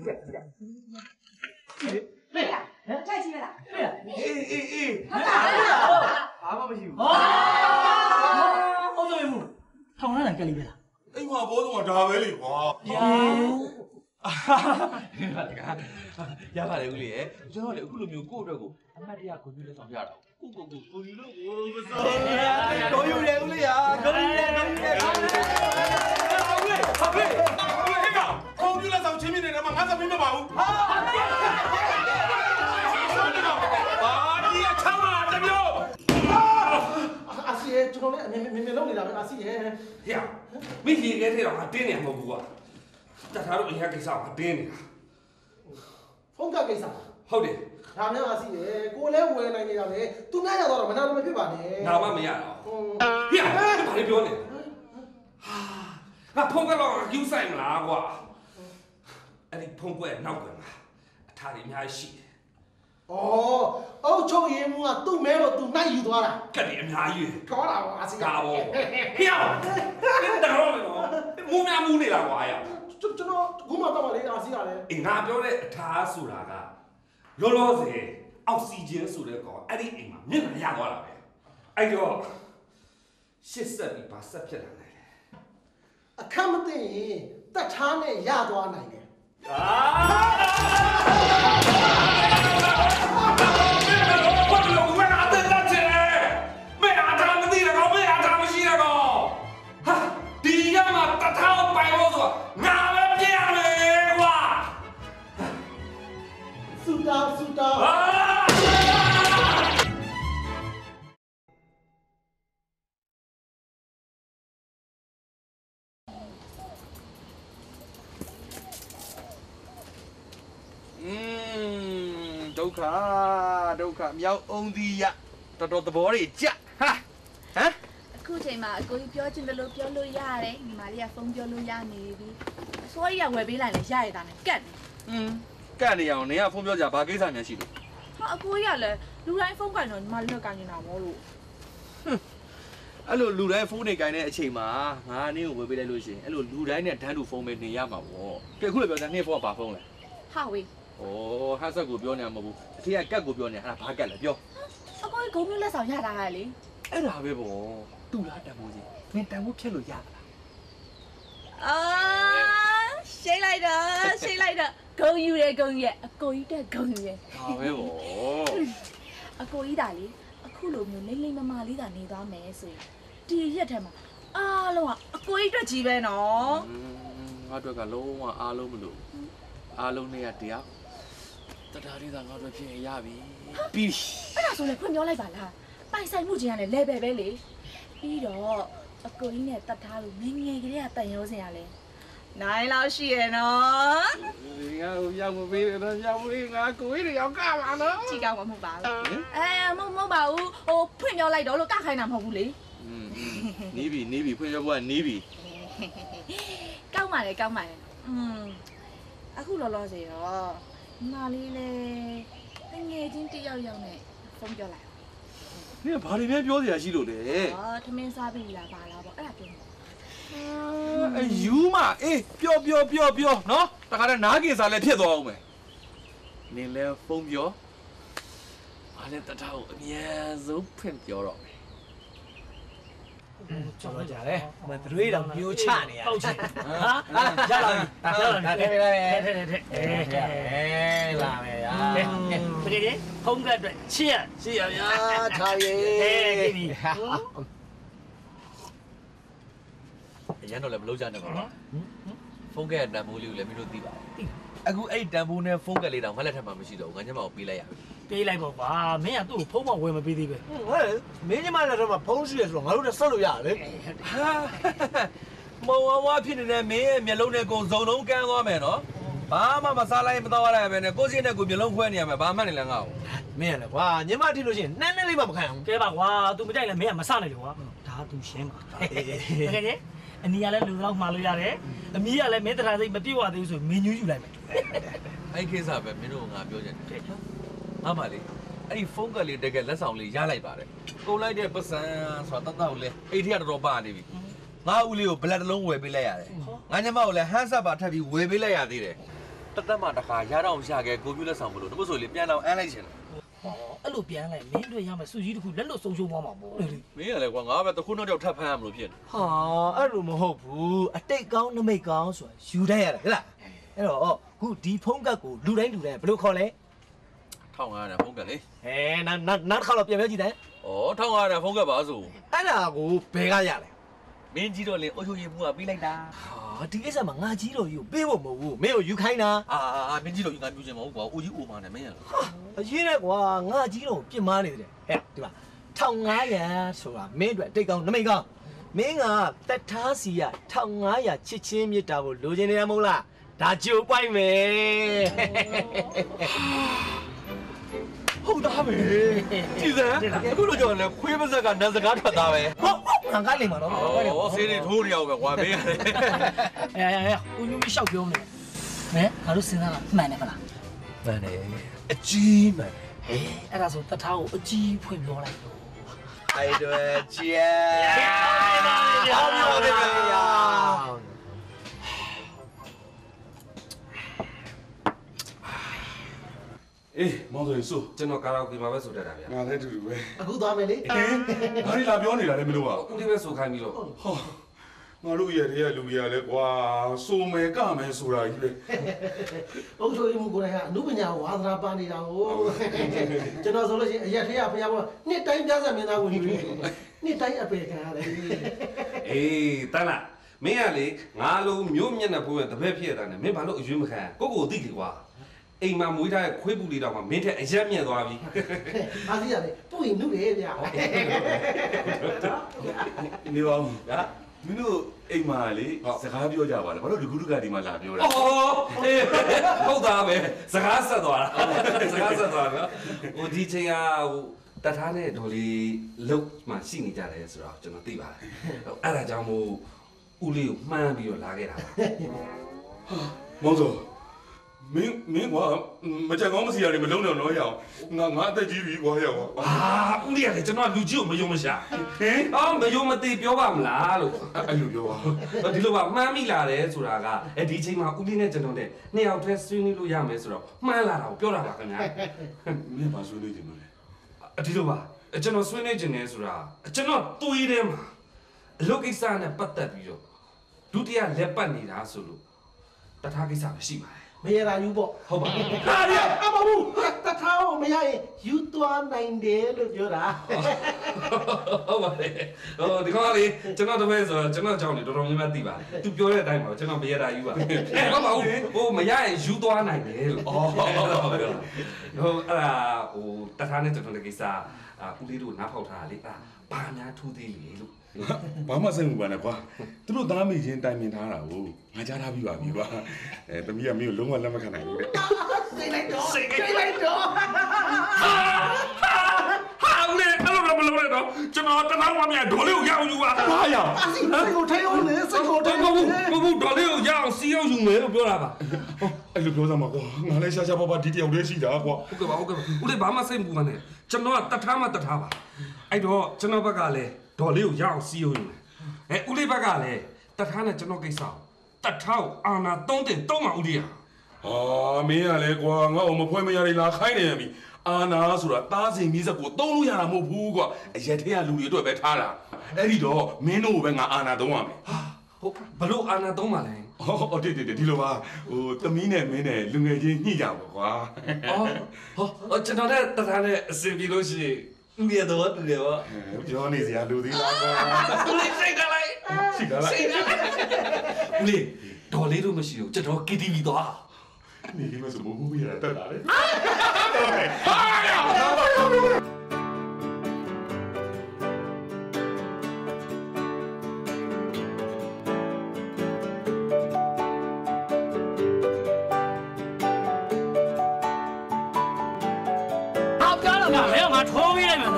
对呀，太激烈了。 对呀， အေးအေးအေးဘာမှမရှိဘူးဟာအောက်ကျော်ရမှုထောင်ထားတယ်ကလေးပဲလားအိမ်မှာဘောဆုံးကဒါပဲလေကွာဗျာရပါတယ်ဦးလေးရဲ့ကျွန်တော်လည်းအခုလိုမျိုးကိုယ့်အတွက်ကိုအမတ်တရားကိုပြလက်ဆောင်ရတာကိုကိုကိုကိုယူလို့ကိုမစောကိုယူတယ်ဦးလေးဟာကိုယူတယ်ကိုယူတယ်ဦးလေးဟာဖေးဦးလေးကကိုယူလက်ဆောင်ချင်းမြင့်နေတယ်မှာငါသမီးမပါဘူးဟာအာဒီအချမ်းလာတမျိုးအာစီရဲ့ကျွန်တော်လည်းအမြင်မြင်လုံးနေတာပဲအာစီရဲ့ဟေ့မိကြီးကဲထဲတော့ငါတင်းနေမှာမဟုတ်ဘူးကွာတထားတော့အရင်ကိစ္စကတင်းနေတာဖုန်းကကိစ္စဟုတ်တယ်ဒါမှအာစီရဲ့ကိုလည်းဝယ်နိုင်နေတာပဲသူများရတော့မနာလို့မဖြစ်ပါနဲ့ငါမှမရတော့ဟေ့ဘာလဲပြောနေဟာငါဖုန်းကတော့ယူဆိုင်မလားကွာအဲ့ဒီဖုန်းကွက်နောက်ကမှာအထားတွေအများကြီးရှိတယ်ဩအုတ်ချုပ်ရင်မူကသူ့မဲတော့သူနိုင်ယူသွားတာကတ်တွေအများကြီးခေါ်တာပါအာစီကာဘောဟေ့တင်းတာတော့နော်မူများမူနေလားကွာရကျွန်တော်ခုမှတော့လေအာစီရတယ်အေးငါပြောတဲ့အထားဆိုတာကလောလောဆယ်အောက်ဆီဂျင်ဆိုတဲ့ကောင်အဲ့ဒီအိမ်မှာမျက်နှာရသွားတာပဲအဲ့တော့ရှစ်ဆက်ပြီးဗာဆက်ဖြစ်လာနိုင်တယ်အခက်မသိရင်တက်ထားနဲ့ရသွားနိုင်တယ်အာတာဆူတာอืมဒုက္ခဒုက္ခမြောက်အောင်ဒီရတော်တော်သဘောတွေကြဟာဟမ်အခုချိန်မှာအကိုကြီးပြောချင်တယ်လို့ပြောလို့ရတယ်ညီမလေးကဖုန်းပြောလို့ရနေပြီအစိုးရကဝယ်ပေးလိုက်လဲရရတာနဲ့ကတ်နေอืมကတ်နေအောင်နင်ကဖုန်းပြောကြဘာကိစ္စများရှိလို့ဟာအကိုကြီးကလည်းလူတိုင်းဖုန်းကင်တော့ညီမလေးကကင်နေတာမို့လို့အဲ့လိုလူတိုင်းဖုန်းတွေကင်တဲ့အချိန်မှာငါနင်းကိုဝယ်ပေးလိုက်လို့ရှိရင်အဲ့လိုလူတိုင်းနဲ့တန်းတူဖုန်းပဲနေရမှာပေါ့ကဲအခုလည်းပြောတယ်နင်းဖုန်းကဘာဖုန်းလဲဟာဝေးဩဟတ်ဆက်ကိုပြောနေမှာမဟုတ်ဘူးအဖေကကတ်ကိုပြောနေအဲ့ဒါဘာကတ်လဲပြောအကိုကြီးဂုံမျိုးလက်ဆောင်ရတာကလေအဲ့ဒါပဲပေါ့တူလားတန်ဖိုးကြီးနင်တန်ဖိုးဖြတ်လို့ရတာလားအာရှိလိုက်တော့ရှိလိုက်တော့ဂုံယူတယ်ဂုံရဲ့အကိုကြီးတက်ဂုံယူရဲ့ဟာပဲပေါ့အကိုကြီးဒါလေအခုလိုမျိုးလိမ့်လိမ့်မမလေးသာနေသွားမယ်ဆိုရင်ဒီရက်ထဲမှာအားလုံးကအကိုကြီးအတွက်ကြီးပဲနော်ငါတို့ကလုံးဝအားလုံးမလို့အားလုံးနဲ့တရားတတားလေးသာငါတို့ဖြစ်ရပြီပြီးအဲ့ဒါဆိုလည်းဖွင့်ပြောလိုက်ပါလားပိုင်ဆိုင်မှုချင်းကလည်း level ပဲလေပြီးတော့အကိုကြီးနဲ့တတ်ထားလို့ငငယ်ကလေးကတန်ရိုးစင်ရလဲနိုင်လောက်ရှိရနော်ငါရောက်မပေးတော့ရောက်ပေးငါကိုကြီးတွေရောက်ကပါနော်ကြည့်ကောင်းမှာမဟုတ်ပါဘူးအဲမဟုတ်မဟုတ်ပါဘူးဟိုဖွင့်ပြောလိုက်တော့လို့ကခိုင်းတာမဟုတ်ဘူးလေอืมနီးပြီနီးပြီဖွင့်ပြောဖို့ကနီးပြီကောင်းပါလေကောင်းပါလေอืมအခုလောလောဆယ်ရောညီမလေးလေတငယ်ချင်းတယောက်ယောက်နဲ့ဖုန်းပြောလိုက်နင်ဘာတွေများပြောစရာရှိလို့လဲဟာထမင်းစားပြီလားပါလားပေါ့အဲ့ဒါပြောအဲယူမအေးပြောပြောပြောပြောနော်တခါတည်းနားကေစားလည်းဖြစ်သွားအောင်မယ်နင်လည်းဖုန်းပြောဘာလဲတထားကိုအများဆုံးဖွင့်ပြောတော့မယ်ကျွန်တော်ကြားတယ်မတွေးတော့မျိုးချနေရဟုတ်ချင်ဟာရလာပြီရလာပြီတဲ့တဲ့တဲ့တဲ့အဲလာမယ်ရာတကယ်ကြီးဖုန်းကအတွက်ချစ်ရချစ်ရဗျာထားရေအဲကိပြီရန်တော့လည်းမလုပ်ကြနဲ့ပါနော်ဖုန်းကတန်ဖိုးလေးကိုလည်းမင်းတို့သိပါအခုအဲ့တန်ဖိုးနဲ့ဖုန်းကလေးတောင်ငါလက်ထက်မှာမရှိတော့ဘူးငါညမကိုပေးလိုက်ရပြီပေးလိုက်ပေါ့ကွာမင်းကသူ့ကိုဖုန်းမဝယ်မပေးသေးပဲဟုတ်တယ်မင်းညမလက်ထက်မှာဖုန်းရှိရဆိုတော့ငါတို့လည်းဆက်လို့ရတယ်ဟာမောင်ဝါဖြစ်နေတဲ့မင်းရဲ့မျက်လုံးနဲ့ကိုစုံလုံးကန်းသွားမယ်နော်ဘာမှမစားလိုက်မတော့ရပဲနဲ့ကိုစင်းနဲ့ကိုမျက်လုံးခွဲနေရမယ်ဘာမှနေလဲငါ့ကိုမင်းရလေကွာညမထိလို့ရှိရင်နန်းနန်းလေးမှမခံအောင်ကဲပါကွာ तू မကြိုက်လဲမင်းကမစနိုင်လေကွာဒါ तू ရှင်းပါတကယ်ကြီးအနီကလည်းလူတော့မှာလို့ရတယ်အမီးကလည်းမင်းတရားစိတ်မပြည့်ဝသေးဘူးဆိုမင်းညူးယူလိုက်မယ်အဲ့ကိစ္စပဲမင်းတို့ငါပြောချင်တယ်ငါမလေးအဲ့ဒီဖုန်းကလေးတကယ်လက်ဆောင်လေးရလိုက်ပါတယ်ကုန်လိုက်တဲ့ပတ်စံဆိုတာတတ်တော့လေအိတ်ထရတော်တော်ပါနေပြီငါဦးလေးကိုဘလက်တစ်လုံးဝယ်ပေးလိုက်ရတယ်ငါညမကိုလည်းဟန်းဆက်ပါထပ်ပြီးဝယ်ပေးလိုက်ရသေးတယ်တသက်မှတခါရတော့ရခဲ့ကိုပြလက်ဆောင်မလို့တမဆိုလေပြန်တော့အန်းလိုက်ချင်တယ်အဲ့လိုပြန်လိုက်မင်းတို့ရမယ်စုကြီးတစ်ခုလက်လွတ်ဆုံးရှုံးသွားမှာပေါ့မင်းကလည်းကွာငါပဲတခုနောက်တော့ထပ်ဖမ်းရမလို့ဖြစ်နေဟာအဲ့လိုမဟုတ်ဘူးအတိတ်ကောင်းနမိတ်ကောင်းဆိုတာယူတတ်ရတယ်ဟဲ့လားဟအဲ့တော့ခုဒီဖုန်းကတ်ကိုလူတိုင်းလူတိုင်းဘယ်လိုခေါ်လဲထောင်ငါးရာဖုန်းကတ်လေအဲနောက်နောက်နောက်တစ်ခါတော့ပြန်ပြောကြည့်တယ်ဩထောင်ငါးရာဖုန်းကတ်ပါဆိုအဲ့ဒါကိုဘယ်ကရလဲမင်းကြီးတော့လေအုတ်ချုပ်ရည်မှုကပြီးလိုက်တာဟာဒီကိစ္စမှာငါကြီးတော်ကြီးကိုပေးဖို့မဟုတ်ဘူးမင်းကိုယူခိုင်းတာအာအာမင်းကြီးတော့ယူငါပြူချင်မဟုတ်ကွာအိုကြီးအိုမာနဲ့မင်းရလားအရေးနဲ့ကွာငါကြီးတော်ကိုပြစ်မားနေတယ်ဟဲ့ဒီမှာတစ်ထောင်ငါးရာဆိုတာမင်းအတွက်တိတ်ကောင်းနမိတ်ကောင်းမင်းကတက်ထားစီရတစ်ထောင်ငါးရာချစ်ချင်းမြတ်တာကိုလိုချင်နေတာမဟုတ်လားဒါကြိုပိုက်မယ်ဟုတ်သားပဲကြည်စမ်းအခုလိုကြောင့်လည်းခွေးပါဇက်ကနန်းစကားထွက်သားပဲဟုတ်ဟုတ်ငါကလိမ့်မှာတော့ဩဆေးတွေထိုးနေအောင်ပဲကွာမင်းရတယ်哎呀呀，我有没小表妹？哎，俺都身上了，买那个啦。 မှန်တယ်အကြီးမှန်哎，俺那时候得他我几块表来着。 အဲ့တော့ကျဲ好表妹呀！ အေးမောင်ဆိုရင်စိုးကျွန်တော်ကာရာအိုကေမှာပဲဆိုတတ်တာဗျာငါလည်းတူတူပဲအခုသွားမယ်လေငါဒီလာပြောနေတာလည်းမလို့ပါဦးလေးပဲဆိုခိုင်းပြီးတော့ဟောငါတို့ရဲ့တည်းကလူကြီးကလည်းကွာစိုးမယ်ကမယ်ဆိုတာကြီးလေအုပ်ချုပ်ရေးမှုကိုယ်တိုင်ကအနုပညာဝါသနာပါနေတာကိုကျွန်တော်ဆိုလို့ရှိရင်အရက်ထေးရဖျားပေါ်နှစ်တိုင်းပြဿနာမင်းသားဝင်ပြီးနှစ်တိုင်းအပေခံရတယ်အေးတန်းလားမင်းကလေငါလုံးမျိုးမျက်နှာဖိုးရဲ့တပည့်ဖြစ်ရတာနဲ့မင်းဘာလို့အရွေးမခံကိုကိုသိလေကွာအိမ်မှာမွေးထားတဲ့ခွေးပူလေးတော့မှမင်းထက်အရက်မြက်သွားပြီအားစီရတယ်ပူရင်နုတယ်ဗျာနေပါဦးဟာမင်းတို့အိမ်မှာလေစကားပြောကြပါလားဘာလို့ဒီကုတကဒီမှာလာပြောတာအော်အေးဟုတ်သားပဲစကားဆက်သွားတာစကားဆက်သွားတာဟိုဒီချိန်ကဟိုတထားနဲ့ဒေါ်လေးလုတ်မှရှိနေကြတယ်ဆိုတော့ကျွန်တော်သိပါတယ်အဲ့ဒါကြောင့်မို့ဦးလေးကိုမှန်းပြီးတော့လာခဲ့တာပါမောင်စောမင်းမင်းကွာမကြံကောင်းမစီရတယ်မလုံးတော့တော့ရအောင်ငါငါအသက်ကြီးပြီကွာရအောင်အာဦးလေးကလေကျွန်တော်လူကြီးကိုမယုံမရှာဟင်အော်မယုံမသိပြောပါမလားလို့အဲ့လိုပြောပါဒီလိုပါမှန်းမိလာတယ်ဆိုတာကအဲဒီချိန်မှာဦးလေးနဲ့ကျွန်တော်နဲ့နှစ်ယောက်တည်းဆွေးနွေးလို့ရမယ်ဆိုတော့မှန်းလာတာကိုပြောတာပါခင်ဗျာမင်းပါဆွေးနွေးကြတယ်လေဒီလိုပါကျွန်တော်ဆွေးနွေးခြင်းနဲ့ဆိုတာကျွန်တော်တွေးထဲမှာအလုပ်ကိစ္စနဲ့ပတ်သက်ပြီးတော့ဒုတိယလက်ပတ်နေတာဆိုလို့တထားကိစ္စမရှိပါဘူးမရတာယူပေါ့ဟုတ်ပါဟာရအမဘူးတထားမရရင်ယူသွားနိုင်တယ်လို့ပြောတာဟုတ်ပါလေဟိုဒီကောင်လေးကျွန်တော်တပည့်ဆိုကျွန်တော်ကြောင့်လေတော်တော်များများသိပါတယ်သူပြောတဲ့အတိုင်းပါကျွန်တော်မရတာယူပါအဲဟုတ်ပါဘူးဟိုမရရင်ယူသွားနိုင်တယ်လို့ဩဟုတ်ပါဘူးဟိုအဲ့ဒါဟိုတထားနဲ့ကျွန်တော်တဲ့ကိစ္စဦးလေးတို့နားဖောက်ထားတာလေအဲ့ဘာများထူးသေးလေလို့ဘာမှစိတ်မပူပါနဲ့ကွာသူတို့သားမိချင်းတိုင်ပင်ထားတာကိုငါကြားထားပြီးပါပြီကွာအဲတမီးကမင်းကိုလုံးဝလက်မခံနိုင်ဘူးတဲ့စိတ်လိုက်တော့စိတ်လိုက်တော့ဟာဦးလေးအဲ့လိုတော့မလုပ်နဲ့တော့ကျွန်တော်တထောင်မှမြန်ဒေါ်လေးကိုရအောင်ယူပါဟာရအစီစိတ်ကိုထဲအောင်လေစိတ်ကိုထဲမဟုတ်ဘူးမဟုတ်ဘူးဒေါ်လေးကိုရအောင်စီးအောင်ယူမယ်လို့ပြောတာပါအဲ့လိုပြောစမ်းပါကွာငါလည်းရှာရှာပါပါဒီတယောက်တည်းရှိတာကွာဟုတ်ကဲ့ပါဟုတ်ကဲ့ပါဦးလေးဘာမှစိတ်မပူပါနဲ့ကျွန်တော်ကတထားမှတထားပါအဲ့တော့ကျွန်တော်ဘက်ကလည်းဒေါ်လေးကိုရအောင်စီးအောင်ယူမယ်အဲဦးလေးဘက်ကလည်းတထားနဲ့ကျွန်တော်ကိစ္စတထားကိုအာနာသုံးတင်သုံးပါဦးလေးဟာဟာမင်းကလည်းကွာငါ့ကိုမဖွဲမရည်လာခိုင်းနေရပြီအာနာဆိုတာသားစင်မိစက်ကိုသုံးလို့ရတာမဟုတ်ဘူးကွာအရက်ထဲကလူတွေအတွက်ပဲထားတာအဲ့ဒီတော့မင်းတို့ကိုပဲငါအာနာသုံးရမယ်ဟုတ်ဘလို့အာနာသုံးပါလဲဟောတိတိဒီလိုပါဟိုသမီးနဲ့မင်းနဲ့လူငယ်ချင်းညှိကြပါကွာအော်ဟောကျွန်တော်နဲ့တထားနဲ့အစင်ပြေလို့ရှိရင်ဦးရတော့တူတယ်ဗောပြောနေစရာလူသေးလားကွာဦးလေးစိတ်ကလိုက်ရှိကလားစိတ်ကလိုက်ဦးလေးဒေါ်လေးတို့မရှိဘူးကျွန်တော် K T V သွားနေဒီမှာစမိုးဘူးရတာတက်လာလေ好漂亮啊！没有嘛，抽逼了没？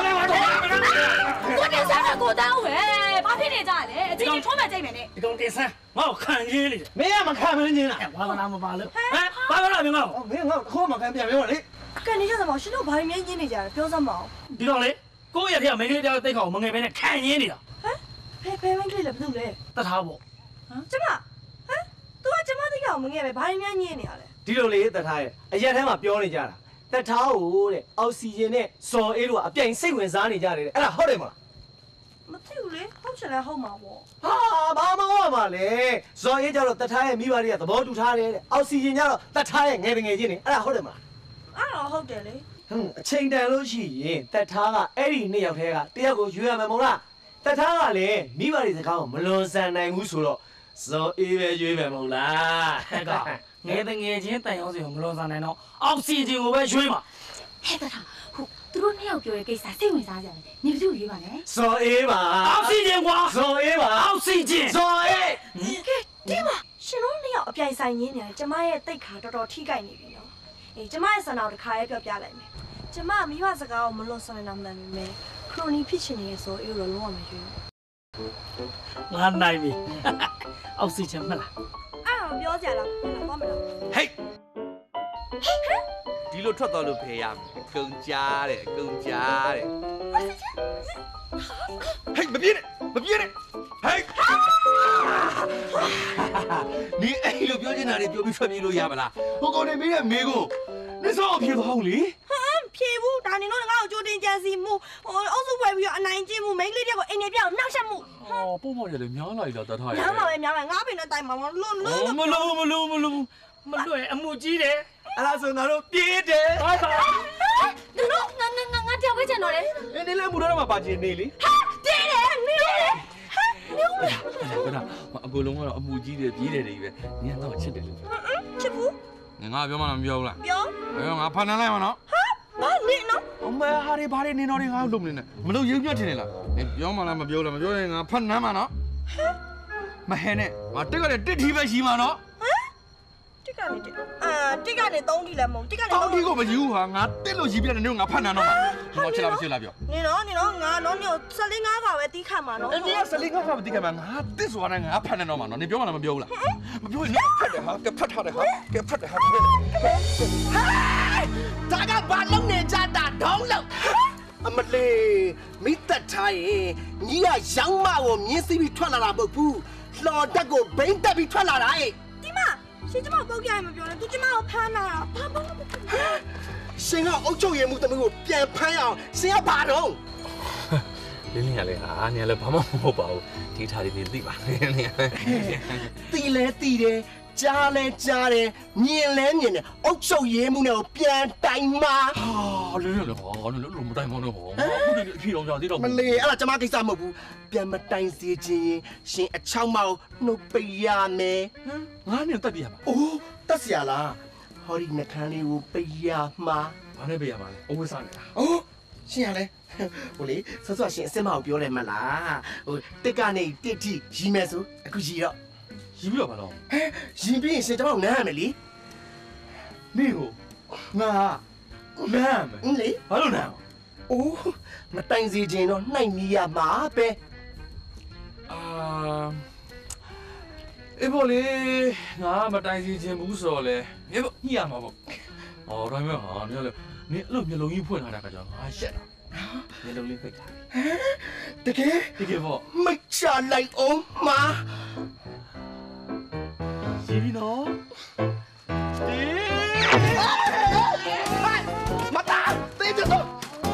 我这三个给我单位，把屁的咋的？最近充满这边的。 你讲第三，我看见你了。 没呀嘛看不见了我跟他们罢了。哎，罢了那边啊。 没有我可嘛看变没有嘞干你叫什么？是那把面筋那家表什么？ ဒီတော့လေကိုယ့်ရဲ့ထက်မင်းလေးတယောက်တိတ်ခေါမငယ်ပဲနဲ့ခံရင်းနေတာ陪陪玩去了不对嘞？ တထားပေါ့怎么？哎，都我怎么这个我们也没把面筋那嘞？ ဒီလိုလေတထားရဲ့အရက်ထဲမှာပြောနေကြတာတထားကိုတဲ့အောက်ဆီဂျင်နဲ့ဇော်အေးတို့ကအပြိုင်စိတ်ဝင်စားနေကြတယ်တဲ့အဲ့ဒါဟုတ်တယ်မလား没对嘞，好起来好嘛不？ ဟာဘာမဟုတ်ပါလေဇော်ရေးကြတော့တထားရဲ့မိဘတွေကသဘောတူထားတယ်တဲ့အောက်ဆီဂျင်ကြတော့တထားရဲ့ငယ်တငယ်ချင်းနေအဲ့ဒါဟုတ်တယ်မလားအဲ့တော့ဟုတ်တယ်လေဟွန်းအချိန်တန်လို့ရှိရင်တထားကအဲ့ဒီနှစ်ယောက်ထဲကတယောက်ကိုရွေးရမယ်မဟုတ်လားတထားကလည်းမိဘတွေစကားကိုမလွန်ဆန်နိုင်ဘူးဆိုတော့ဇော်အေးပဲရွေးမယ်မဟုတ်လားဟဲ့ကောင်ငယ်တငယ်ချင်းတန်ရောစီကိုမလွန်ဆန်နိုင်တော့အောက်ဆီဂျင်ကိုပဲရွေးမှာဟဲ့တထားဟုတ်သူတို့နှစ်ယောက်ပြောတဲ့ကိစ္စစိတ်ဝင်စားကြတယ်နေဘယ်သူရွေးပါလဲဇော်အေးပါအောက်ဆီဂျင်ကွာဇော်အေးပါအောက်ဆီဂျင်ဇော်အေးကဲဒီမှာရှင်တို့နှစ်ယောက်အပြိုင်ဆိုင်ရင်းနေတယ်ကျမရဲ့တိတ်ခါတော်တော်ထိကြိုက်နေပြီနော်အေးကျမရဲ့ဆန္ဒကိုတစ်ခါရေးပြောပြလိုက်မယ်ကျမမိဘစကားကိုမလွန်ဆန်နိုင်မှန်ပြီမယ်ခရိုနီဖြစ်ချင်နေဆိုအေးတော့လုံးဝမရွေးငါနိုင်ပြီအောက်ဆီဂျင်မလားအဲ့တော့ပြောကြလားဘာမှမလုပ်ဟေးဒီလိုထွက်သွားလို့ဖေးရမယ်အကုန်ကြားတယ်အကုန်ကြားတယ်ဟေးမပြေးနဲ့မပြေးနဲ့ဟေး你哎，有表姐那里表妹穿米路亚不啦？我讲你没人没过，你sao撇到好哩？ 哈，撇不？但你那个做定件事木，我我是为了南京木，每个地方一年表哪些木？ 哦，不毛人苗来了，得他。 苗来苗来，我边那带毛毛乱乱。 没路没路没路没路，阿木鸡的，阿拉是那路别的。拜拜。 你那那那那那条尾在哪里？ 哎，你来木头那嘛把钱你哩？ 哈，对的，你嘞。 不是，我阿公龙我阿母鸡的皮的里边，你看那我吃的了。 嗯嗯，吃不？ 你俺表嘛那表啦？ 表。 哎呀，俺潘奶奶嘛喏。 哈，妈你喏。 我们哈里巴里你那里俺弄的呢，没都有表听的啦。你表嘛那么表了，么表的俺潘奶嘛喏。哈。没黑呢，我这个嘞这提不起嘛喏。 嗯？这个你这，啊，这个你当地来么？这个你。 当地我没有啊，俺这路西边的那种俺潘奶奶嘛。我吃了不吃了表？ 你喏你喏俺喏你有十里俺个为抵看嘛喏。 你要十里俺个为抵看嘛，俺这说呢俺潘奶奶嘛喏，你表嘛那么表了？没表你拍的哈，给拍他的哈，给拍的哈。 嗨，大家把龙年家打通了。阿么嘞，没得差耶，你呀养马我面是比穿了那不不，老大个本得比穿了来。 弟妈，谁这么包给俺们表呢？都这么好攀呐，攀攀攀。 先要欧洲业务怎么个变攀呀？先要爬动。 你你啊你啊，你来爬嘛好包，提查的你对吧？你对嘞对嘞。加嘞加嘞，年来年的，欧洲业务呢变大嘛？ 啊，你你你好，你你弄大嘛你好，我你去弄啥子咯？ 唔嘞，阿拉怎么给啥么不？变么大事情，先一草毛，弄背呀咩？ 嗯，俺你得别嘛？ 哦，得下啦，好哩那看你有背呀嘛？ 俺那背呀嘛嘞，我会啥嘞？ 哦，先嘞，我嘞，说说先先毛表来嘛啦，我这个呢，这题是咩数？估计了。 是不了吧咯？ 哎，是不是怎么难没哩？ 你个，我难没？ 嗯哩， 哪路难？ 哦，那当时间咯，那你呀麻呗？ 啊，一不哩，我们当时间不说嘞，一不你呀嘛不？哦，他们好，你了，你路面容易碰他那个叫啊shit啊，你路里会他。 这个？ 这个不？ 没下来哦妈。 是喏， 马达，对着走。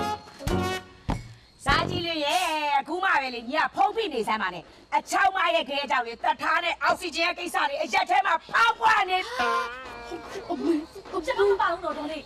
沙鸡绿叶，姑妈为了你啊，跑偏你啥嘛呢？啊，超妈也可以找你，但他呢，奥斯汀给啥的，一下天嘛跑不完呢。 我不，我这跑跑多多的。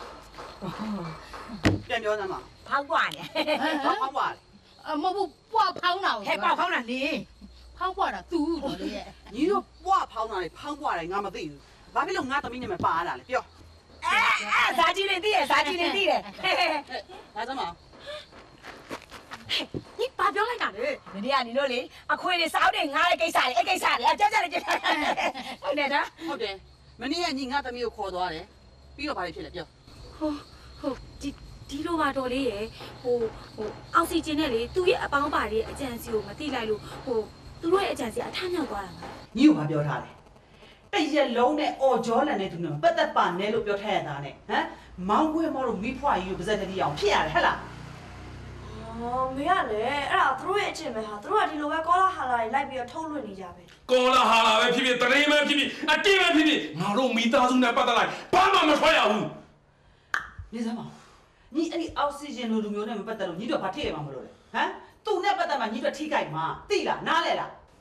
变表什么？ 跑不完呢， 跑跑不完。 啊，我不不跑哪？还跑跑哪里？跑不完了，堵着的。 你说我跑哪里跑过来，俺们对，哪边弄俺都没你们扒了，表。 哎哎，啥鸡的地，啥鸡的地的，嘿嘿嘿， 来什么？ 嘿，你把表来干的？你啊，你那里啊，亏的少点，俺来给啥的，给啥的，啊，这这里就，好的的。 好的，明年你俺都没有考多嘞，比如把你撇了表。 好，好，ဒီဒီလိုပါတော့လေရဲ့ဟိုဟိုအောက်ဆီဂျင်နဲ့လေသူ့ရဲ့အပေါင်းပါတွေအကြံစီကိုမသိလိုက်လို့ဟိုသူတို့ရဲ့အကြံစီအထမ်းမြောက်သွားတာပါ你有嘛表ထားလဲတရက်လုံးနဲ့အော်ကြောလန်နဲ့သူနဲ့ပတ်သက်ပါနဲ့လို့ပြောထားရတာနဲ့ဟမ်မောင်ခွဲမောလို့မိဖွားကြီးကိုပါဇက်တတိအောင်ဖြစ်ရတယ်ဟဲ့လားအော်မရလေအဲ့ဒါသူတို့ရဲ့အချင်းပဲဟာသူတို့ကဒီလိုပဲကောလာဟာလာတွေလိုက်ပြီးတော့ထုတ်လွှင့်နေကြပဲကောလာဟာလာပဲဖြစ်ဖြစ်တရေပဲဖြစ်ဖြစ်အတိပဲဖြစ်ဖြစ်ငါတို့မိသားစုနဲ့ပတ်သက်လိုက်ဘာမှမထွက်ရဘူးနေစမ်းပါညီအဲ့ဒီအောက်ဆီဂျင်လိုလူမျိုးနဲ့မပတ်သက်လို့ညီတို့ဘာထိရမှာမလို့လဲဟမ်သူ့နဲ့ပတ်သက်မှညီတို့ထိကြိုက်မှာသိလားနားလဲလားအ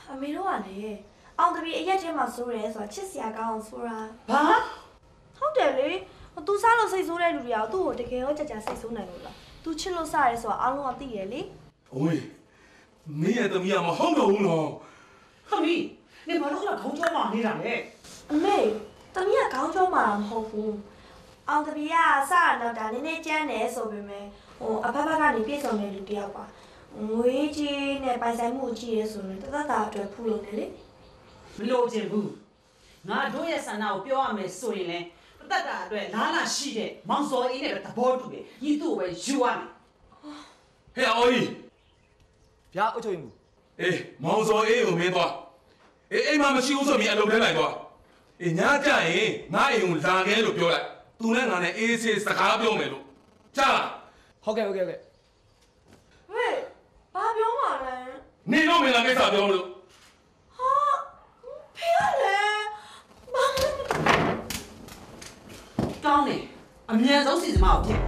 အမေတို့ကလေအောင်တပီအရက်ထဲမှာစိုးရဲဆိုတာချစ်စရာကောင်းအောင်ဆိုတာဘာဟုတ်တယ်လေသူစားလို့စိတ်ဆိုးတဲ့လူတွေကသူ့ကိုတကယ်ရောကြကြစိတ်ဆိုးနိုင်လို့လားသူချစ်လို့စားရဲဆိုတာအားလုံးကသိရလေโอ้ยမင်းရဲ့သမီးကမဟုတ်တော့ဘူးနော်ဟုတ်ပြီနေဘာလို့ခေါင်းကျော်မှနေတာလဲအမေတမီးကခေါင်းကျော်မှမဟုတ်ဘူးအောင်တပီကစားတော့ဒါနည်းနည်းကျန်းတယ်ဆိုပေမဲ့ဟိုအဖဖကနေပြေဆုံးတဲ့လူတယောက်ပါငွေကြီးနဲ့ပိုင်ဆိုင်မှုကြီးရဲဆိုရင်တသက်တာအတွက်ဖူးလို့လေမလို့ချင်ဘူးငါတို့ရဲ့ဆန္ဒကိုပြောရမယ်ဆိုရင်လေတသက်တာအတွက်လားလားရှိတဲ့မောင်စော်အေးနဲ့ပဲသဘောတူတယ်ညီတို့ပဲယူရမယ်ဟဲ့အော်ကြီးဗျာအုတ်ချုပ်ရင်ဘူးအေးမောင်စော်အေးကိုမင်းသွားအေးအိမ်မှာမရှိဘူးဆိုရင်အလုပ်ထဲလိုက်သွားအေးညကြရင်ငါအိမ်ကိုလာခဲ့လို့ပြောလိုက်သူနဲ့ငါနဲ့အေးဆေးစကားပြောမယ်လို့ကြားလားဟုတ်ကဲ့ဟုတ်ကဲ့ဟုတ်ကဲ့ဟဲ့ဘာပြောမှာလဲနေတော့မင်းလာကိစ္စပြောလို့ဟာဖေရလေဘာကောင်းတယ်အမြန်ဆုံးစီစဉ်မအောင်ဖြစ်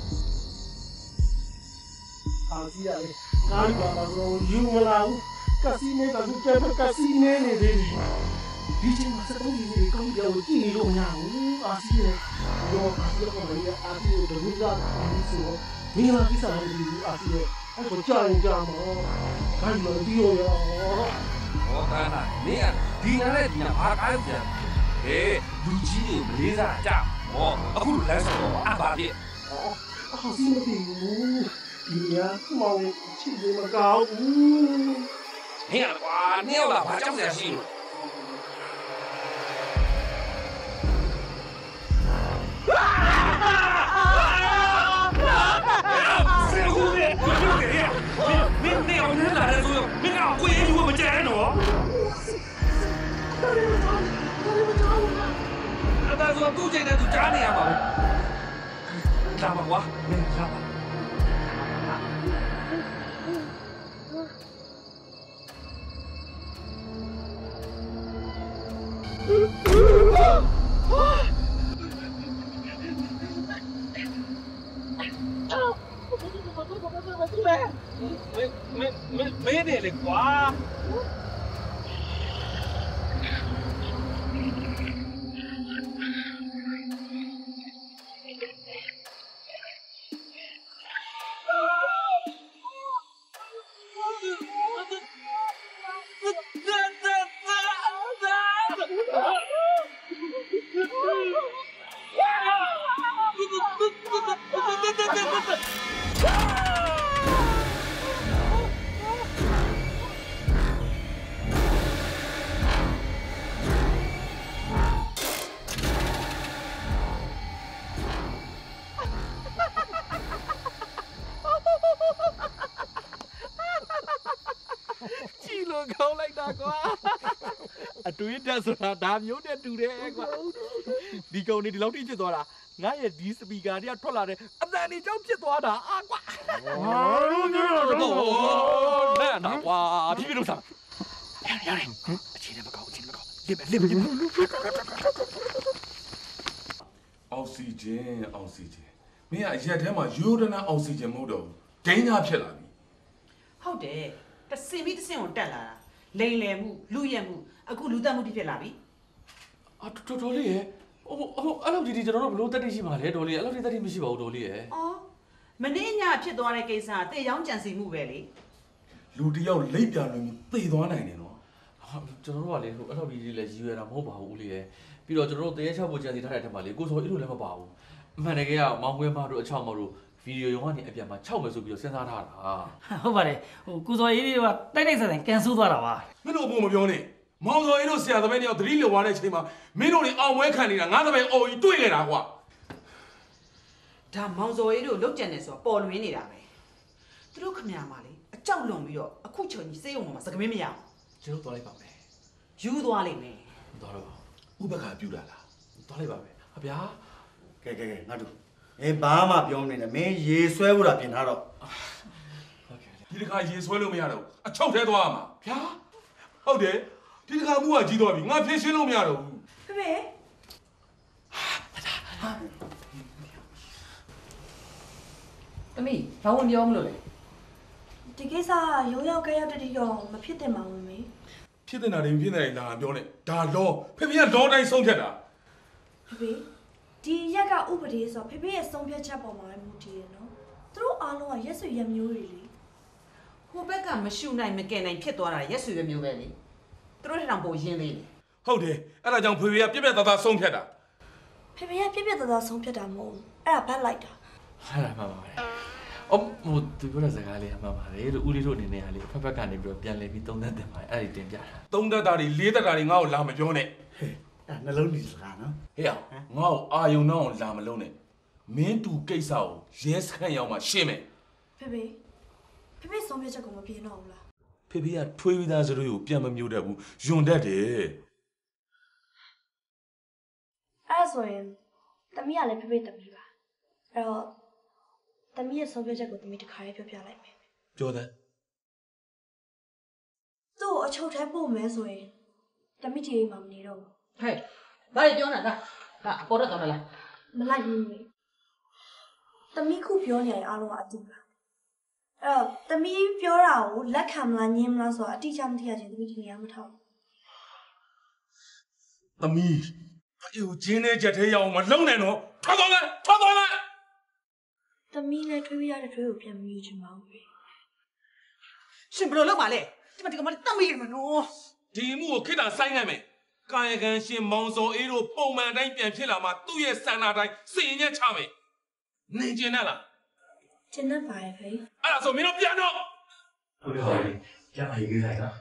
ဟာစီရလေငါတို့ကတော့ယူမလာဘူးကစီနေကသူကျတဲ့ကစီနေနေတယ်ဒီချိန်မှာစက်သုံးကြီးတွေကောင်းကြောင်ကြည့်နေလို့မရဘူးအာစီရဲ့ရောအာစီကလည်းအာစီကိုတကူကပြီးဆိုမင်းလာကိစ္စလည်းအာစီရဲ့အဲ့ကိုကြာရင်ကြာမှာခိုင်းလို့ပြီးရောရောဟောတာနာမင်းကဒီနားနဲ့ဒီနားဘာကားပြန်ဟေးလူကြီးတွေမလေးစားကြဟောအခုလမ်းဆောင်တော့အပါပြည့်အာစီမသိဘူးဒီရမောင်ချစ်နေမကောင်းဘူးမင်းကကွာနေရလားဘာကြောက်စရာရှိလို့မင်းနေအောင်လာတယ်ဆိုမင်းကကိုယ်ယူမကြမ်းနော်အဲ့ဒါဆိုသူ့ချိန်နဲ့သူကြားနေရပါဘူးလာပါကွာမင်းလာပါမင်းမင်းမင်းနေလေကွာကောင်းလိုက်တာကွာအတွေးတက်ဆိုတာဒါမျိုးနဲ့တူတယ်ကွာဒီကောင်နေဒီလောက်ထိဖြစ်သွားတာငါရဲ့ဒီစပီကာတွေကထွက်လာတယ်အတန်ဒီကြောင့်ဖြစ်သွားတာအာကွာဟာလို့မျိုးတော့နာနာကွာဖြစ်ဖြစ်လို့စားရရရအခြေနေမကောင်းအခြေနေမကောင်းလစ်ပဲလစ်ပဲအောက်ဆီဂျင်အောက်ဆီဂျင်မင်းကအရက်ထဲမှာယူရနာအောက်ဆီဂျင်မဟုတ်တော့ဘူးဒိန်းသားဖြစ်လာပြီဟုတ်တယ်တစင်ပြီးတစင်ကိုတက်လာတာလိန်လယ်မှုလူရက်မှုအခုလူတက်မှုတိဖြစ်လာပြီအာတော်တော်လေးရဲ့ဟိုဟိုအဲ့လိုဒီဒီကျွန်တော်တို့ဘလို့တက်တိရှိပါလဲတော်လေးအဲ့လိုတက်တိမရှိပါဘူးတော်လေးရဲ့အော်မနေ့ညဖြစ်သွားတဲ့ကိစ္စကတေချောင်းကြံစီမှုပဲလေလူတယောက်လိပ်ပြလွင်မှုသေသွားနိုင်တယ်နော်ဟာကျွန်တော်တို့ကလေဟိုအဲ့လိုဒီလေးရည်ရွယ်တာမဟုတ်ပါဘူးဦးလေးရဲ့ပြီးတော့ကျွန်တော်တို့တရေချောက်ဖို့ကြံစီထားတဲ့အထက်မှာလေကိုစောအဲ့လိုလည်းမပါဘူးအမှန်တကယ်ကမောင်ခွဲမတို့အချောက်မတို့ဗီဒီယိုရုံကနေအပြန်မှာခြောက်မယ်ဆိုပြီးတော့စဉ်းစားထားတာဟုတ်ပါတယ်ဟိုကိုစော်ရေးတွေကတိုက်တိုက်ဆန်ဆန်ကန်ဆိုးသွားတာပါမင်းတို့အဖို့မပြောနဲ့မောင်စော်ရေးတို့ဆရာသမိုင်းတယောက်သတိလျော်သွားတဲ့အချိန်မှာမင်းတို့တွေအောင်ပွဲခံနေတာငါသမိုင်းအော်ကြီးတွေ့ခဲ့တာကွာဒါမောင်စော်ရေးတို့လုတ်ကြံနေဆိုတော့ပေါ်လွင်နေတာပဲသူတို့ခမရမှာလေအကြောက်လွန်ပြီးတော့အခုချိန်ကြီးစေးုံမှာစကမင်းမရအောင်ကျွန်တော်သွားလိုက်ပါမယ်ယူသွားလိမ့်မယ်သွားတော့ဥပက္ခပြုတာလားသွားလိုက်ပါမယ်အဗျာကဲကဲကဲငါတို့မင်းဘာမှပြောနေတယ်မင်းရေဆွဲဖို့တာပြင်ထားတော့ဒီတခါရေဆွဲလို့မရတော့အချုပ်ထဲသွားရမှာဗျာဟုတ်တယ်ဒီတခါမှုကကြီးသွားပြီငါဖြည့်ရှင်းလို့မရတော့ဘူးဖေဖေအမေဘာဝင်ပြောမလို့လဲဒီကိစ္စရုံရောက်ကြရောက်တတိတော့မဖြစ်တင်ပါဘူးမေဖြစ်တဲ့နာတွေဖြစ်တဲ့လာပြောနေဒါလောဖေဖေကလောတိုင်းဆုံးဖြတ်တာဖေဖေဒီရက်ကဥပဒေဆိုဖေဖေရဲ့ဆုံးဖြတ်ချက်ပေါ်မှာလည်းမူတည်ရနော်သူတို့အားလုံးကရက်ဆွေရက်မျိုးတွေလေဟိုဘက်ကမရှုနိုင်မကယ်နိုင်ဖြစ်သွားတာရက်ဆွေရက်မျိုးပဲလေသူတို့ထထောင်ပို့ရင်းသေးတယ်ဟုတ်တယ်အဲ့ဒါကြောင့်ဖေဖေကပြက်ပြက်သားသားဆုံးဖြတ်တာဖေဖေကပြက်ပြက်သားသားဆုံးဖြတ်တာမဟုတ်အဲ့ဒါဘက်လိုက်တာအဲ့ဒါမှန်ပါပဲအော်ဟိုသူပြောတဲ့စကားလေးအမှန်ပါတယ်လို့ဦးလေးတို့အနေနဲ့ကလေဖက်ဖက်ကနေပြီးတော့ပြန်လဲပြီးသုံးသက်တင်ပါတယ်အဲ့ဒီတင်ပြတာသုံးသက်တာတွေလေးသက်တာတွေငါ့ကိုလာမပြောနဲ့အဲ့နှလုံးကြီးစကားနော်ဟေ့ငါ့ကိုအာယုံတော့လာမလုံးနဲ့မင်းတူကိစ္စကိုရဲစခန်းရောက်မှရှင်းမယ်ဖေဖေဖေဖေဆုံးဖြတ်ချက်ကိုမပြေတော့ဘူးလားဖေဖေကထွေးပြီးသားစရိုးကိုပြန်မမျိုးတတ်ဘူးယွန်တတ်တယ်အဲ့ဆိုရင်တမီးကလည်းဖေဖေတမီးပါအဲ့တော့တမီးရဲ့ဆုံးဖြတ်ချက်ကိုတမီးတစ်ခါရေးပြောပြလိုက်မယ်ပြောတယ်သူ့ကိုအချုပ်ထဲပို့မယ်ဆိုရင်တမီးဒီအိမ်မှာမနေတော့ဘူးဟဲ့ဘာပြောနေတာဒါအပေါ်တော့တော်လားမလိုက်ဘူးမေတမီးခုပြောနေရအားလုံးကအတူပါအဲ့တော့တမီးပြောတာကိုလက်ခံမလားညင်းမလားဆိုတာအတိအကျမသိရချင်းတမီးဒီနေရာမထောက်သမီးအေးဂျင်းနဲ့ချက်သေးရအောင်မလုံးနဲ့နော်ထွက်သွားလိုက်ထွက်သွားလိုက်သမီးလည်းထွေးပြရတဲ့ထွေးကိုပြန်မယူချင်ပါဘူးပဲရှင်ဘယ်လိုလုပ်ပါလဲဒီမှာဒီကမလေးတမီးရမနော်ဒီမှုကိုခိတ္တဆိုင်နိုင်မယ်ကာယကံရှင်မောင်စောအေးတို့ပုံမှန်တိုင်းပြန်ဖြစ်လာမှသူ့ရဲ့စန္ဒာတိုင်းစင်ရက်ချမယ်နေကျင်နဲ့လားကျင်တတ်ပါရဲ့ဖေအဲ့ဒါဆိုမင်းတို့ပြန်တော့ဟုတ်ကဲ့ဟုတ်ပြီကျမရေးလိုက်နော်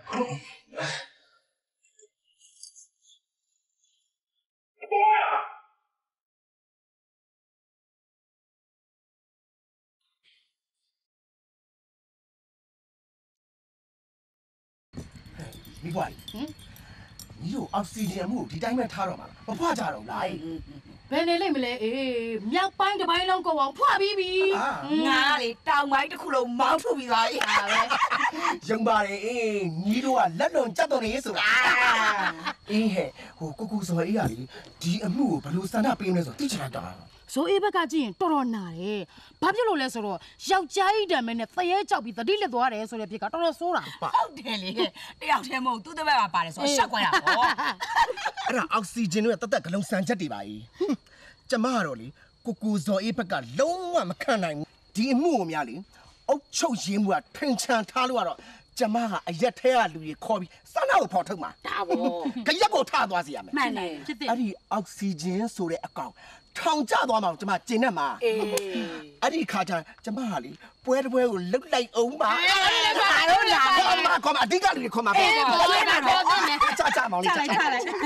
မိဘလေးဟင်ညီတို့အောက်ဆီဂျင်မှုဒီတိုင်းပဲထားတော့မှာမဖွာကြတော့လားဘယ်နေလိမ့်မလဲအေးမြောက်ပိုင်းတစ်ပိုင်းလုံးကိုအောင်ဖွာပြီးပြီငါလေတောင်ပိုင်းတစ်ခုလုံးမောင်းထုတ်ပြီးသွားပြီဟာပဲရုံပါတယ်အေးညီတို့ကလက်လွန်ကြက်တော်နေဆိုတာအေးဟဲ့ဟိုကိုကူစော်အေးကလေဒီအမှုကိုဘယ်လိုစန္ဒပေးမလဲဆိုသိချင်တာဇိုးအေးဘက်ကကြည့်ရင်တော်တော်နာတယ်ဘာဖြစ်လို့လဲဆိုတော့ယောက်ျားကြီးတံမဲနဲ့သရဲကြောက်ပြီးသတိလက်သွားတယ်ဆိုတဲ့ဖြစ်ကတော်တော်ဆိုးတာဟုတ်တယ်လေတယောက်တည်းမဟုတ်သူ့တပည့်မှာပါတယ်ဆိုတော့ရှက်ကွာတာပေါ့အဲ့ဒါအောက်ဆီဂျင်တို့ကတသက်ဂလုံးစံချက်တွေပါကြီးကျမကတော့လေကိုကူဇော်အေးဘက်ကလုံးဝမခံနိုင်ဘူးဒီအမှုကိုများလေအုတ်ချုပ်ရင်းမှုကထင်ချန်ထားလို့ကတော့ကျမကအရက်ထဲကလူကြီးခေါ်ပြီးစမ်းနာကိုဖော်ထုတ်မှာဒါပေါ့ခရက်ကိုထားသွားစီရမယ်မှန်တယ်ဖြစ်တယ်အဲ့ဒီအောက်ဆီဂျင်ဆိုတဲ့အကောင်ထောင်ကျသွားမှာကျမကျင်နဲ့မှာအေးအဲ့ဒီခါကျကျမဟာလေပွဲတစ်ပွဲကိုလုတ်လိုက်အောင်ပါအေးဘာလို့လဲခေါ်မှာခေါ်မှာအဓိကလူတွေခေါ်မှာပေါ့အေးပေါ်ရတာပေါ့ချာချာမောင်လေးချာချာလိုက်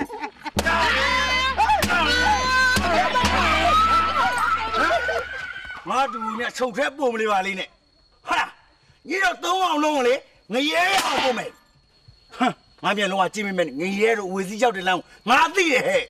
ငါတူနဲ့ချုပ်ထဲပုံမလေးပါလေးနဲ့ဟာညီတော့သုံးအောင်လုံးလေငရဲအောင်ပုံမယ်ဟမ်ငါပြန်လုံးကကြည့်မိမယ်ငရဲတို့ဝေစီရောက်တဲ့လမ်းငါသိတယ်ဟဲ့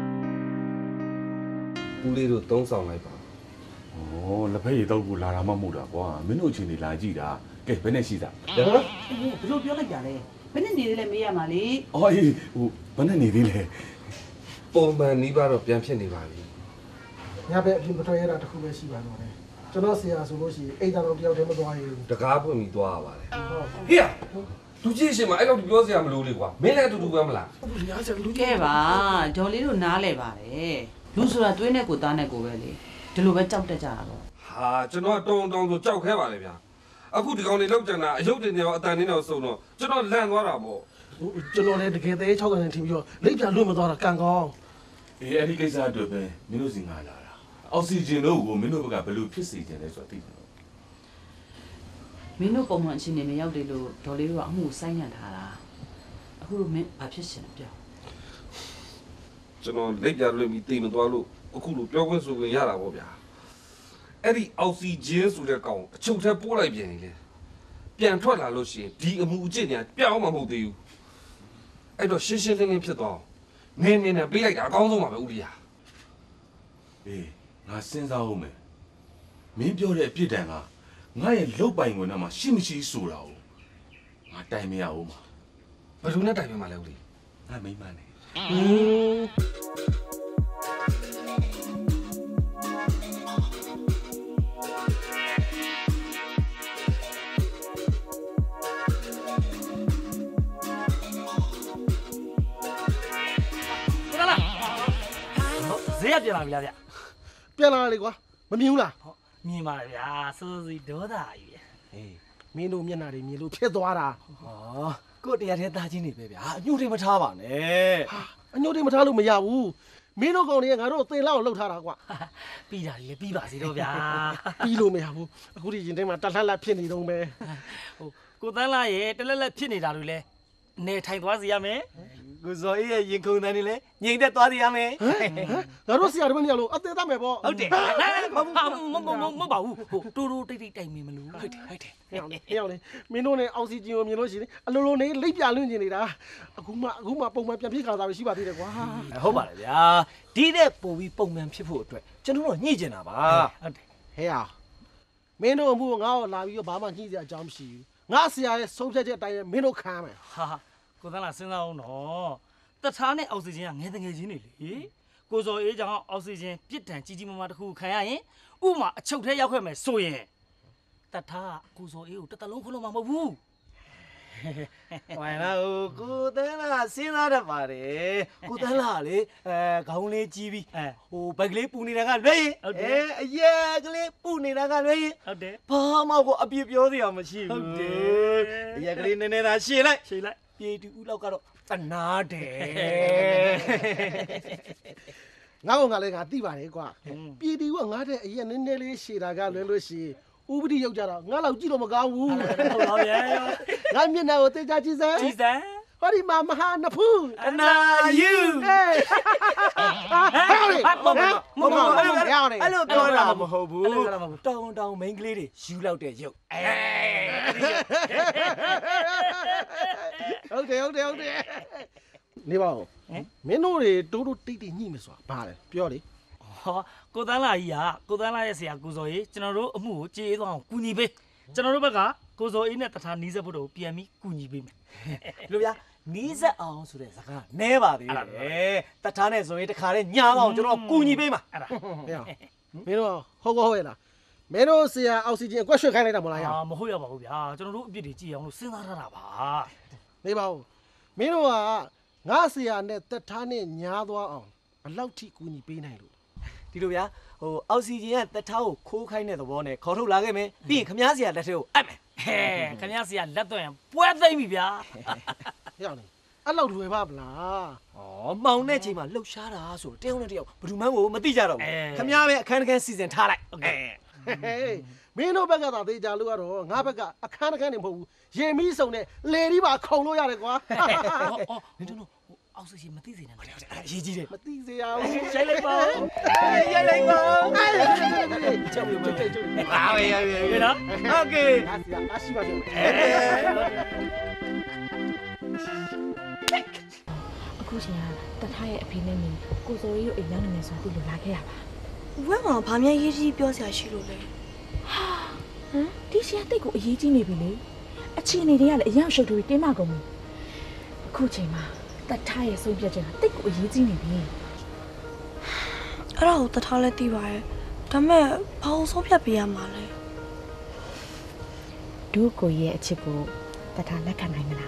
ဦးလေးတို့သုံးဆောင်လိုက်ပါဩလက်ဖက်ရည်တော့ကိုလာတာမှမဟုတ်တာကွာမင်းတို့အချိန်လေးလာကြည့်တာကဲဘယ်နဲ့ရှိတာဘယ်လိုပြောလိုက်ကြလဲဘယ်နဲ့နေလဲမေးရမှာလေအော်အေးဟိုဘယ်နဲ့နေသေးလဲပုံမှန်နီးပါတော့ပြန်ဖြစ်နေပါပြီညဘက်အပြင်မထွက်ရတာတခုပဲရှိပါတော့တယ်ကျွန်တော်ဆရာဆိုလို့ရှိရင်အိမ်သားတော်တယောက်တည်းမသွားရဘူးတကားဖွင့်ပြီးသွားရပါတယ်ဟေ့လူကြီးရှင်မအဲ့လိုပြောစရာမလိုလေကွာမင်းလည်းအတူတူပဲမလားကဲပါဒေါ်လေးတို့နားလဲပါတယ်လူဆိုတာတွင်းနဲ့ကိုသားနဲ့ကိုပဲလေဒီလိုပဲကြောက်တတ်ကြတာပေါ့ဟာကျွန်တော်တုံတုံဆိုကြောက်ခဲပါလေဗျာအခုဒီကောင်တွေလောက်ကြတာအယုတ်တင်နေရောအတန်နေတော့စုံတော့ကျွန်တော်လန့်သွားတာပေါ့ကျွန်တော်လည်းတကယ်သေး၆ခန်းထင်ပြီးတော့လိပ်ပြလွတ်မသွားတာကံကောင်းအေးအဲ့ဒီကိစ္စအတွက်ပဲမင်းတို့စီငါလာတာအောက်ဆီဂျင်တို့ကိုမင်းတို့ဘက်ကဘယ်လိုဖြစ်စေချင်လဲဆိုတော့သိတယ်မင်းတို့ပုံမှန်အချိန်နေမရောက်တယ်လို့ဒေါ်လေးတို့ကအမှုဆိုင်းငံ့ထားတာအခုမင်းဘာဖြစ်ရှင်လဲပြောကျွန်တော်လိပ်ပြလွတ်ပြီးတိမ်မသွားလို့အခုလိုပြောခွင့်ဆိုခွင့်ရတာပေါ့ဗျာအဲ့ဒီအောက်ဆီဂျင်ဆိုတဲ့ကောင်အချုပ်ထဲပိုးလိုက်ပြန်နေလေပြန်ထွက်လာလို့ရှိရင်ဒီအမှုအကျင့်ညာပြောင်းမှမဟုတ်သေးဘူးအဲ့တော့ရှင်းရှင်းလင်းလင်းဖြစ်သွားနင်းနေနဲ့ပေးလိုက်တာအကောင်းဆုံးပါပဲဦးလေးဟာအေးငါစဉ်းစားဦးမယ်မင်းပြောတဲ့အပြစ်ဒဏ်ကငါရဲ့လုတ်ပိုင်ဝင်ထဲမှာရှိမရှိဆိုတာကိုငါတိုင်မရဘူးမှာဘယ်သူနဲ့တိုင်မမှာလဲဦးလေးငါမိမနဲ့ဟင်းလေးကပြန်လာပြီလားဗျပြန်လာလေကွာမမြင်ဘူးလားမြင်ပါလေဗျာစိုးစီဒေါသကြီးဟေးမင်းတို့မျက်နှာတွေမြင်လို့ဖြစ်သွားတာဟောကိုတရားတဲ့သားချင်းနေပဲဗျာအညှို့တွေမထားပါနဲ့အညှို့တွေမထားလို့မရဘူးမင်းတို့ကောင်တွေကငါတို့သင်လောက်လှုပ်ထားတာကွာပြီးတာလေပြီးပါစေတော့ဗျာပြီးလို့မရဘူးအခုဒီရင်ထဲမှာတလှလှဖြစ်နေတော့မယ်ဟိုကိုတန်းလာရဲ့တလက်လက်ဖြစ်နေတာတွေလဲနေထိုင်သွားစီရမယ်ကိုဇော်အေးရဲ့ရင်ခုန်တန်းနေလဲငြိမ်သက်သွားစီရမယ်ငါတို့ဆရာတို့မနေရလို့အသေးသားမယ်ပေါ့ဟုတ်တယ်မမမမမပါဘူးဟိုတိုးတိုးတိတ်တိတ်တိုင်မင်းမလို့ဟုတ်တယ်ဟုတ်တယ်ဟဲ့ဟဲ့လေမင်းတို့နဲ့အောက်ဆီဂျင်ကိုမြင်လို့ရှိရင်အလိုလိုနေလိပ်ပြလွင့်နေနေတာအခုမှအခုမှပုံမှန်ပြန်ပြေးခါစားပဲရှိပါသေးတယ်ကွာဟုတ်ပါတယ်ဗျာဒီတဲ့ပို့ပြီးပုံမှန်ဖြစ်ဖို့အတွက်ကျွန်တော်တို့ညှိကျင်တာပါဟုတ်တယ်ဟဲ့ဟာမင်းတို့အမှုငါ့ကိုလာပြီးတော့ဘာမှညှိစရာအကြောင်းမရှိဘူးငါဆရာရဲ့ဆုံးဖြတ်ချက်အတိုင်းမင်းတို့ခံမယ်ဟာကိုတန်းလာစဉ်းစားအောင်တော့တထားနဲ့အောက်ဆီဂျင်ကငဲတငယ်ချင်းနေလေကိုစော်အေးကြောင့်အောက်ဆီဂျင်ပြစ်ဒဏ်ကြီးကြီးမားမားတစ်ခုခံရရင်ဥမာအချုပ်ထဲရောက်ခဲ့မယ်ဆိုရင်တထားကိုစော်အေးကိုတစ်တလုံးခုလုံးမှာမဟုတ်ဘူးဝိုင်လာကိုတန်းလာစဉ်းစားတတ်ပါတယ်ကိုတန်းလာလေအဲခေါင်းလေးကြီးပြီးဟိုဘက်ကလေးပူနေတာကလွဲရင်အဲအရက်ကလေးပူနေတာကလွဲရင်ဟုတ်တယ်ဘာမှကိုအပြစ်ပြောစရာမရှိဘူးဟုတ်တယ်အရက်ကလေးနည်းနည်းသာရှည်လိုက်ရှည်လိုက်ပြေတူဦးလောက်ကတော့တနာတယ်ငါ့ကိုငါလည်းငါသိပါတယ်ကွာပြည်တီကငါတဲ့အရင်နည်းနည်းလေးရှည်တာကလွဲလို့ရှိဥပဒေရောက်ကြတော့ငါလောက်ကြည့်လို့မကောင်းဘူးဟုတ်ပါရဲ့ငါမျက်နှာကိုသိကြကြည့်စမ်းကြည့်စမ်းဟောဒီမှာမဟာနဖူးအနာယူဟဲ့ဟဲ့လေမမမမအဲ့လိုပြောတာမဟုတ်ဘူးအဲ့လိုပြောတာမဟုတ်ဘူးတောင်းတောင်းမိန်းကလေးတွေယူလောက်တဲ့ရုပ်အဲဟုတ်တယ်ဟုတ်တယ်ဟုတ်တယ်နေပါဦးမင်းတို့တွေတိုးတိုးတိတ်တိတ်ညှိမယ်ဆိုတာဘာလဲပြောလေဟောကိုတန်းလာကြီးကကိုတန်းလာရဲ့ဆရာကိုစော်အေးကျွန်တော်တို့အမှုကိုကြေးသွားအောင်ကူညီပေးကျွန်တော်တို့ဘက်ကကိုစော်အေးနဲ့တထားနီးစပ်ဖို့တော့ပြန်ပြီးကူညီပေးမယ်လို့ဗျာနီးစပ်အောင်ဆိုတဲ့စကားနဲပါသေးတယ်တထားနဲ့ဆိုရင်တခါတည်းညာအောင်ကျွန်တော်ကူညီပေးမှာအဲ့ဒါမင်းတို့ဟုတ်ကောဟုတ်ရဲ့လားမင်းတို့ဆရာအောက်ဆီဂျင်အကွက်ရွှေ့ခိုင်းလိုက်တာမလားရအာမဟုတ်ရပါဘူးဗျာကျွန်တော်တို့အပြစ်တွေကြည့်အောင်လို့စဉ်းစားထားတာပါနေပါဦးမင်းတို့ကငါဆရာနဲ့တက်ထားနဲ့ညားသွားအောင်ဘယ်လောက်ထိကူညီပေးနိုင်လို့ဒီလိုဗျာဟိုအောက်ဆီဂျင်ကတထားကိုခိုးခိုင်းတဲ့သဘောနဲ့ခေါ်ထုတ်လာခဲ့မယ်ပြီးရင်ခမားဆရာလက်ထဲကိုအပ်မယ်ဟဲခင်ဗျားဆရာလက်တော့ရင်ပွဲသိမ့်ပြီဗျာရောက်နေအဲ့လောက်လွယ်ပါဗလားဩမှောင်တဲ့ချိန်မှာလှုပ်ရှားတာဆိုတယောက်နဲ့တယောက်ဘယ်သူမှကိုမသိကြတော့ဘူးခမားပဲအခန်းတစ်ခန်းစီစဉ်ထားလိုက်အဲမင်းတို့ဘက်ကသာသေးကြလို့ကတော့ငါဘက်ကအခန်းတစ်ခန်းနေမဟုတ်ဘူးရေမီးစုံနဲ့လေဒီပါခုံလို့ရတယ်ကွာအော်နင်တို့အောက်ဆီဂျင်မသိစေနဲ့အရေးကြီးတယ်မသိစေရဘူးရိုက်လိုက်ပါရိုက်လိုက်ပါချက်ပြီးချက်ပြီးဟာပဲရပြီရနော်โอเคအားစီအားရှိပါစေအခုချိန်ကတထားရဲ့အဖေနဲ့မင်းကိုစိုးရီကိုအိမ်ရောက်နေနေဆိုသူ့လိုလာခဲ့ရပါဝက်မှာဗာမြန်ရေးကြီးပြောစရာရှိလို့လေဟာဟမ်ဒီရှင်တိတ်ကိုအရေးကြီးနေပြီလေအချင်းနေတွေကလည်းအရောက်ရှုပ်တွေတင်းမကုန်ပြီအခုချိန်မှာတထားရဲ့ဆုံးဖြတ်ချက်ကတိတ်ကိုအရေးကြီးနေပြီအဲ့ဒါကိုတထားလဲသိပါရဲ့ဒါမဲ့ဘာလို့ဆုံးဖြတ်ပေးရမှာလဲဒုကိုရဲ့အချစ်ကိုတထားလက်ခံနိုင်မလား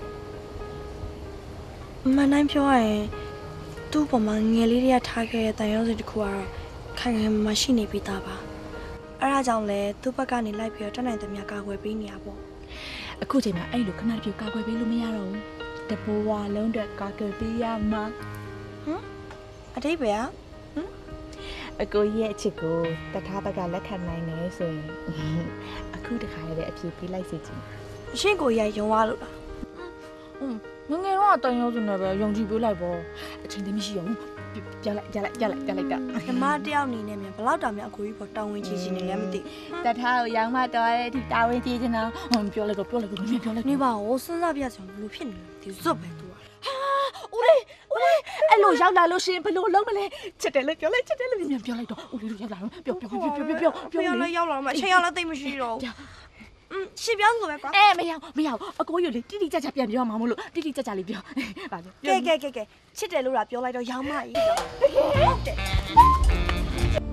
မန်တိုင်းပြောရရင်သူ့ပေါ်မှာငယ်လေးတွေကထားခဲ့တဲ့တန်ရုံးစီတစ်ခုကတော့ခိုင်ခိုင်မရှိနေပြီးသားပါအဲ့ဒါကြောင့်လဲသူ့ဘက်ကနေလိုက်ပြီးတော့တက်နိုင်တဲ့များကာကွယ်ပေးနေရပေါ့အခုချိန်မှာအဲ့လိုခဏတပြုတ်ကာကွယ်ပေးလို့မရတော့ဘူးတဘောဝလုံးအတွက်ကာကွယ်ပေးရမှာဟမ်အတိတ်ပဲอ่ะအကိုရဲ့အချစ်ကိုတထားဘက်ကလက်ခံနိုင်တယ်ဆိုရင်အခုတခါရတဲ့အပြေပေးလိုက်စေချင်ရှင့်ကိုရရုံသွားလို့လားอืมငငယ်တော့တန်ရုံးစနေပဲယုံကြည်ပေးလိုက်ပေါ့အချိန်တည်းမရှိအောင်ပြလိုက်ပြလိုက်ပြလိုက်ပြလိုက်တာဓမ္မတယောက်အနေနဲ့မြန်ဘလောက်တောင်မြန်အကိုကြီးပေါ်တောင်းဝင်ချီချင်နေလဲမသိတထားကိုရောင်းမတော်ရဲ့ဒီတာဝန်ကြီးချင်တော့ဟွန်းပြောလိုက်တော့ပြောလိုက်တော့မင်းပြောလိုက်နေပါဦးစဉ်းစားပြချင်ဘလို့ဖြစ်နေလဲဒီဇွတ်ပဲသူကဦးလေးဦးလေးအဲ့လိုရောက်လာလို့ရှင်ဘလို့လုံးမလဲချက်တယ်လေပြောလိုက်ချက်တယ်လေမြန်ပြောလိုက်တော့ဦးလေးတို့ရောက်လာတော့ပြောပြောပြောပြောပြောပြောပြောပြောလဲရောက်လာမှအချိန်ရောက်လဲသိမရှိတော့อืมရှင်းပြောင်းဆိုပဲကွာအဲမရမရအကိုကြီးလေတိတိကျကျပြန်ပြောမှာမလို့တိတိကျကျလေးပြောပါပြောကဲကဲကဲကဲချစ်တယ်လို့လားပြောလိုက်တော့ရောင်းမကြီးဟုတ်တယ်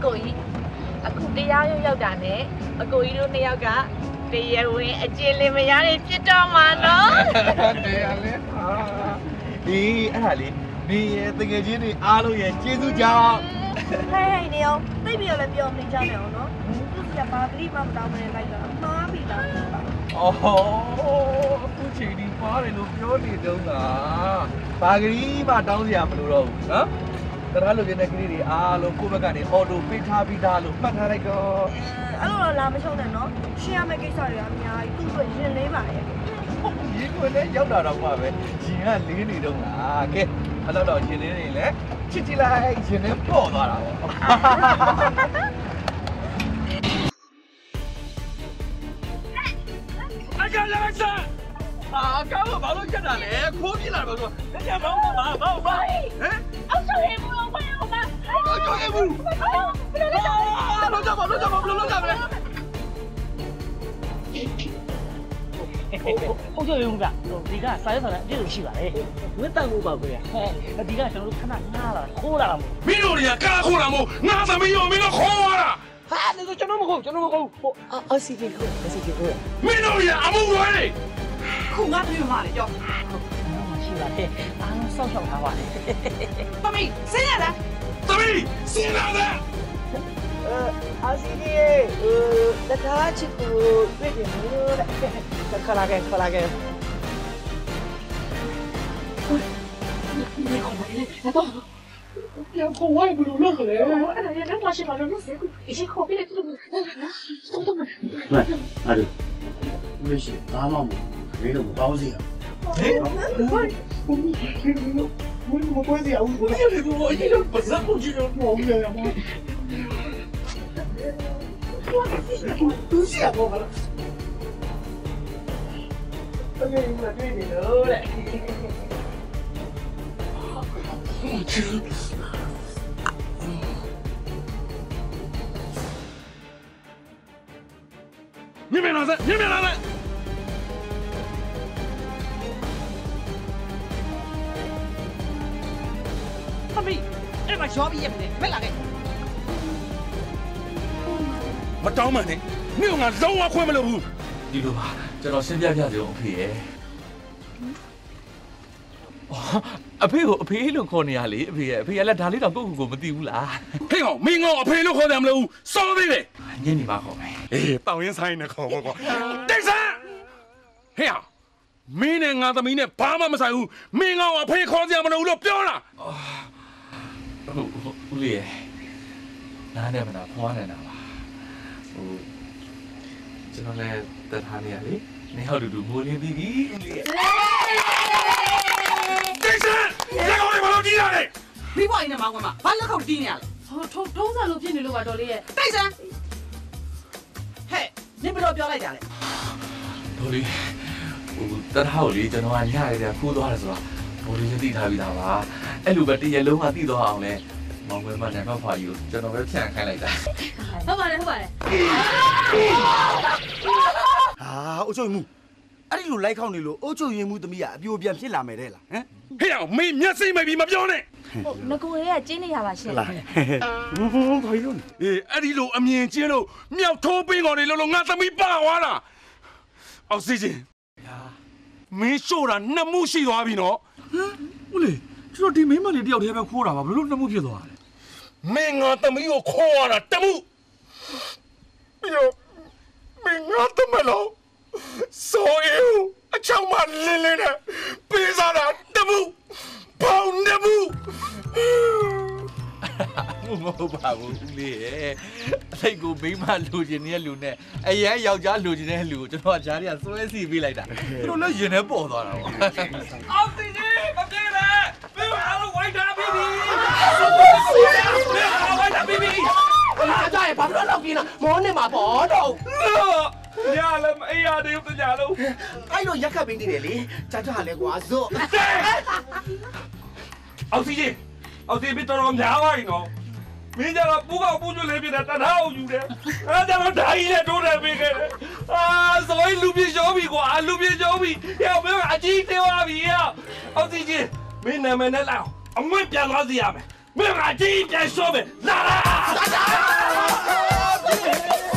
ကိုကြီးအခုတရားရုံးရောက်တာနဲ့အကိုကြီးတို့နှစ်ယောက်ကတရားဝင်အကျဉ်းလင်မရတဲ့ဖြစ်တော့မှာနော်တရားလဲဟာဒီအဲ့ဒါလေးနေရဲ့တကယ်ချင်းတွေအားလုံးရဲ့ကျေးဇူးကြောင့်ဟဲ့ဟဲ့နေအောင်သိပြီလည်းပြောမနေကြနဲ့အောင်နော်သူကဘာဂရိမှမတောင်းမနေလိုက်တော့မှားပြီလားအော်အခုချိန်ဒီပါတယ်လို့ပြောနေတော့တာဘာဂရိမှတောင်းစရာမလိုတော့ဘူးနော်တရားလိုချင်တဲ့ကလေးတွေအားလုံးကိုယ့်ဘက်ကနေအော်တိုပေးထားပြီးသားလို့မှတ်ထားလိုက်တော့အဲ့လိုတော့လာမရှုံးနဲ့နော်ရှင်းရမယ့်ကိစ္စတွေအများကြီးသူ့ဆိုရင်လေးပါရဲ့ရေခွေနဲ့ရောက်တာတော့မှပဲရင်ကလေးနေတော့လားကဲအဲ့တော့တော့ရှင်လေးတွေလည်းချစ်ချစ်လိုက်ရှင်နဲ့ပေါ့သွားတာပေါ့အကြလာစားအာကောင်းဘာလို့ချက်တာလဲခိုးပြလာပါဆိုလက်ချမောင်းတော့ပါဘာဘာဟမ်အောက်ဆုံးရေဘူးဘာလို့မအောက်ဆုံးရေဘူးဘယ်လိုလဲလို့ကြပါလို့ကြပါဘယ်လိုလုပ်ကြမလဲဟုတ်ကြရုံကဒီကစာရွက်စာတမ်းအပြည့်စုံရှိပါလေဝတ်တန်ဖို့ပါကွယ်ဟဲ့ဒီကကျွန်တော်တို့ခဏငားလာခိုးလာတာမို့မင်းတို့တွေကကားခိုးတာမို့ငါသမီးရောမင်းတို့ခေါ်လာတာဟာဒီကျွန်တော်မဟုတ်ကျွန်တော်မဟုတ်ဟိုအစီကေကိုအစီကေကိုမင်းတို့ရအမှုရွယ်နေခုငါတို့မှလည်းကြောက်ရှိပါတဲ့အားလုံးစောင့်ရှောက်ထားပါလေသမီးစင်းရလားသမီးစင်းလာလားအဲအစီကေဟိုတခါချစ်ကိုတွေ့တယ်လို့တဲ့ခလာကဲခလာကဲ你好美丽，来吧。要空我也不รู้เรื่องเลย哎呀那我是把这路线已经考虑了这个都都没对那就微信拿嘛不没那么高兴哎我我我我关系啊我我一直不是不知道我们的吗都想我了这个我对你了嘞我知မြင်မြင်လာစမြင်မြင်လာစသမီးအဲ့မှာရောပြီးရမယ်ဖက်လာခဲ့မတောင်းမှနဲ့မြို့ငါလုံးဝခွင့်မလုပ်ဘူးဒီလိုပါကျွန်တော်ရှင်းပြပြစေအောင်အဖေရဲ့အဖေကိုအဖေလို့ခေါ်နေရလေအဖေရဲ့အဖေကလည်းဒါလေးတော့ကိုယ့်ကိုယ်ကိုမသိဘူးလားဟေးဟောမင်းကအဖေလို့ခေါ်တယ်မလို့စောသေးတယ်ညနေပါခေါ်မယ်အေးတောင်းရင်ဆိုင်နေခေါ်ပေါ့ကွာတိတ်ဆန်းဟေးဟောမင်းနဲ့ငါသမီးနဲ့ဘာမှမဆိုင်ဘူးမင်းကအဖေခေါ်ကြမလို့လို့ပြောတာဟုတ်ဦးလေးရဲ့နားနဲ့မနာဖွားနေတာပါဟိုကျွန်တော်လည်းတထားနေရလေနေဟောက်တူတူမိုးလင်းပြီးပြီဦးလေးရဲ့တိတ်ဆန်းလက်ကောင်းလေးမလို့ကြီးရတယ်ပြီးပွားရင်လည်းမောင်းကမှာဘာလက်ခေါက်တီးနေရလဲဟိုထုံထုံးစံလို့ဖြစ်နေလို့ပါတော်လေးရဲ့တိတ်ဆန်းဟဲ့နင်ဘယ်လိုပြောလိုက်ကြလဲတော်လေးဟိုတထားကိုလေကျွန်တော်ကညရတဲ့ခိုးသွားတယ်ဆိုတော့ဘော်လေးလည်းသိထားပြီးသားပါအဲ့လိုပဲတရလုံးကသိသွားအောင်လဲမောင်ကွယ်မနံပါတ်ဖွာကြီးကိုကျွန်တော်ပဲဖြန့်ခိုင်းလိုက်တာဟုတ်ပါတယ်ဟုတ်ပါတယ်ဟာအုတ်ချုပ်မှုအဲ့ဒီလိုလိုက်ခေါက်နေလို့အုတ်ချုပ်ရင်မှုသမီးကအပြိုပြန်ဖြစ်လာမယ်တဲ့လားဟမ်ဟေးအောင်မင်းမျက်စိမိတ်ပြီးမပြောနဲ့ဟုတ်ငကိုရဲကကျင်းနေရပါရှင်လားဟွန်းဘာလို့လဲအေးအဲ့ဒီလိုအမြင်ကျင်းလို့မြောက်ထိုးပင်းကောင်တွေလို့လို့ငါသမီးပါသွားတာအောက်ဆီဂျင်မင်းရှို့တာနှစ်မှုရှိသွားပြီနော်ဟမ်ဦးလေးကျွန်တော်ဒီမိန်းမလေးတယောက်တည်းပဲခိုးတာပါဘယ်လိုနှစ်မှုဖြစ်သွားလဲမင်းငါသမီးကိုခေါ်ရတာတမှုပြီးတော့မင်းငါသမီးလို့ဆိုရင်အချောင်းမလင်းလင်းနဲ့ပေးစားတာတမှုပေါင်းတမှုမဟုတ်ပါဘူးဦးလေးရဲ့အသိကိုမိမလူချင်တဲ့လူနဲ့အရန်ယောက်ျားလူချင်တဲ့လူကိုကျွန်တော်ကဂျားတွေကစွဲစီပေးလိုက်တာသူတို့လည်းရင်ထဲပေါ်သွားတာပေါ့အောက်စီဂျင်မပြေးနဲ့ပြေးမအားလုံးဝိုင်းထားပြီးပြီပြေးအားဝိုင်းထားပြီးပြီအားကြရဲ့ဘာလို့လောက်กินอ่ะမောနေမှာပေါ့တော့ညလည်းမအေးရသေးဘူးညလုံးအဲ့လိုရက်ခတ်ပေးနေတယ်လေကြကြလဲကွာဇွတ်အောက်စီဂျင်အောက်စီဂျင်တော်တော်များပါရင်နော်မင်းကြတော့ပူကောက်ပူကျွလေးပြတဲ့တထားအောင်ယူတယ်အဲ့ကြတော့ဓာကြီးနဲ့တိုးတယ်ပေးခဲ့တယ်အာဆိုရင်လူပြရှောပြီကွာလူပြရှောပြီဟဲ့မင်းအကြီးသေးသွားပြီဟဲ့အောက်စီဂျင်မင်းနာမည်နဲ့လောက်အမွေးပြန်သွားစီရမယ်မင်းကအကြီးပြန်ရှောမယ်လာလာတာ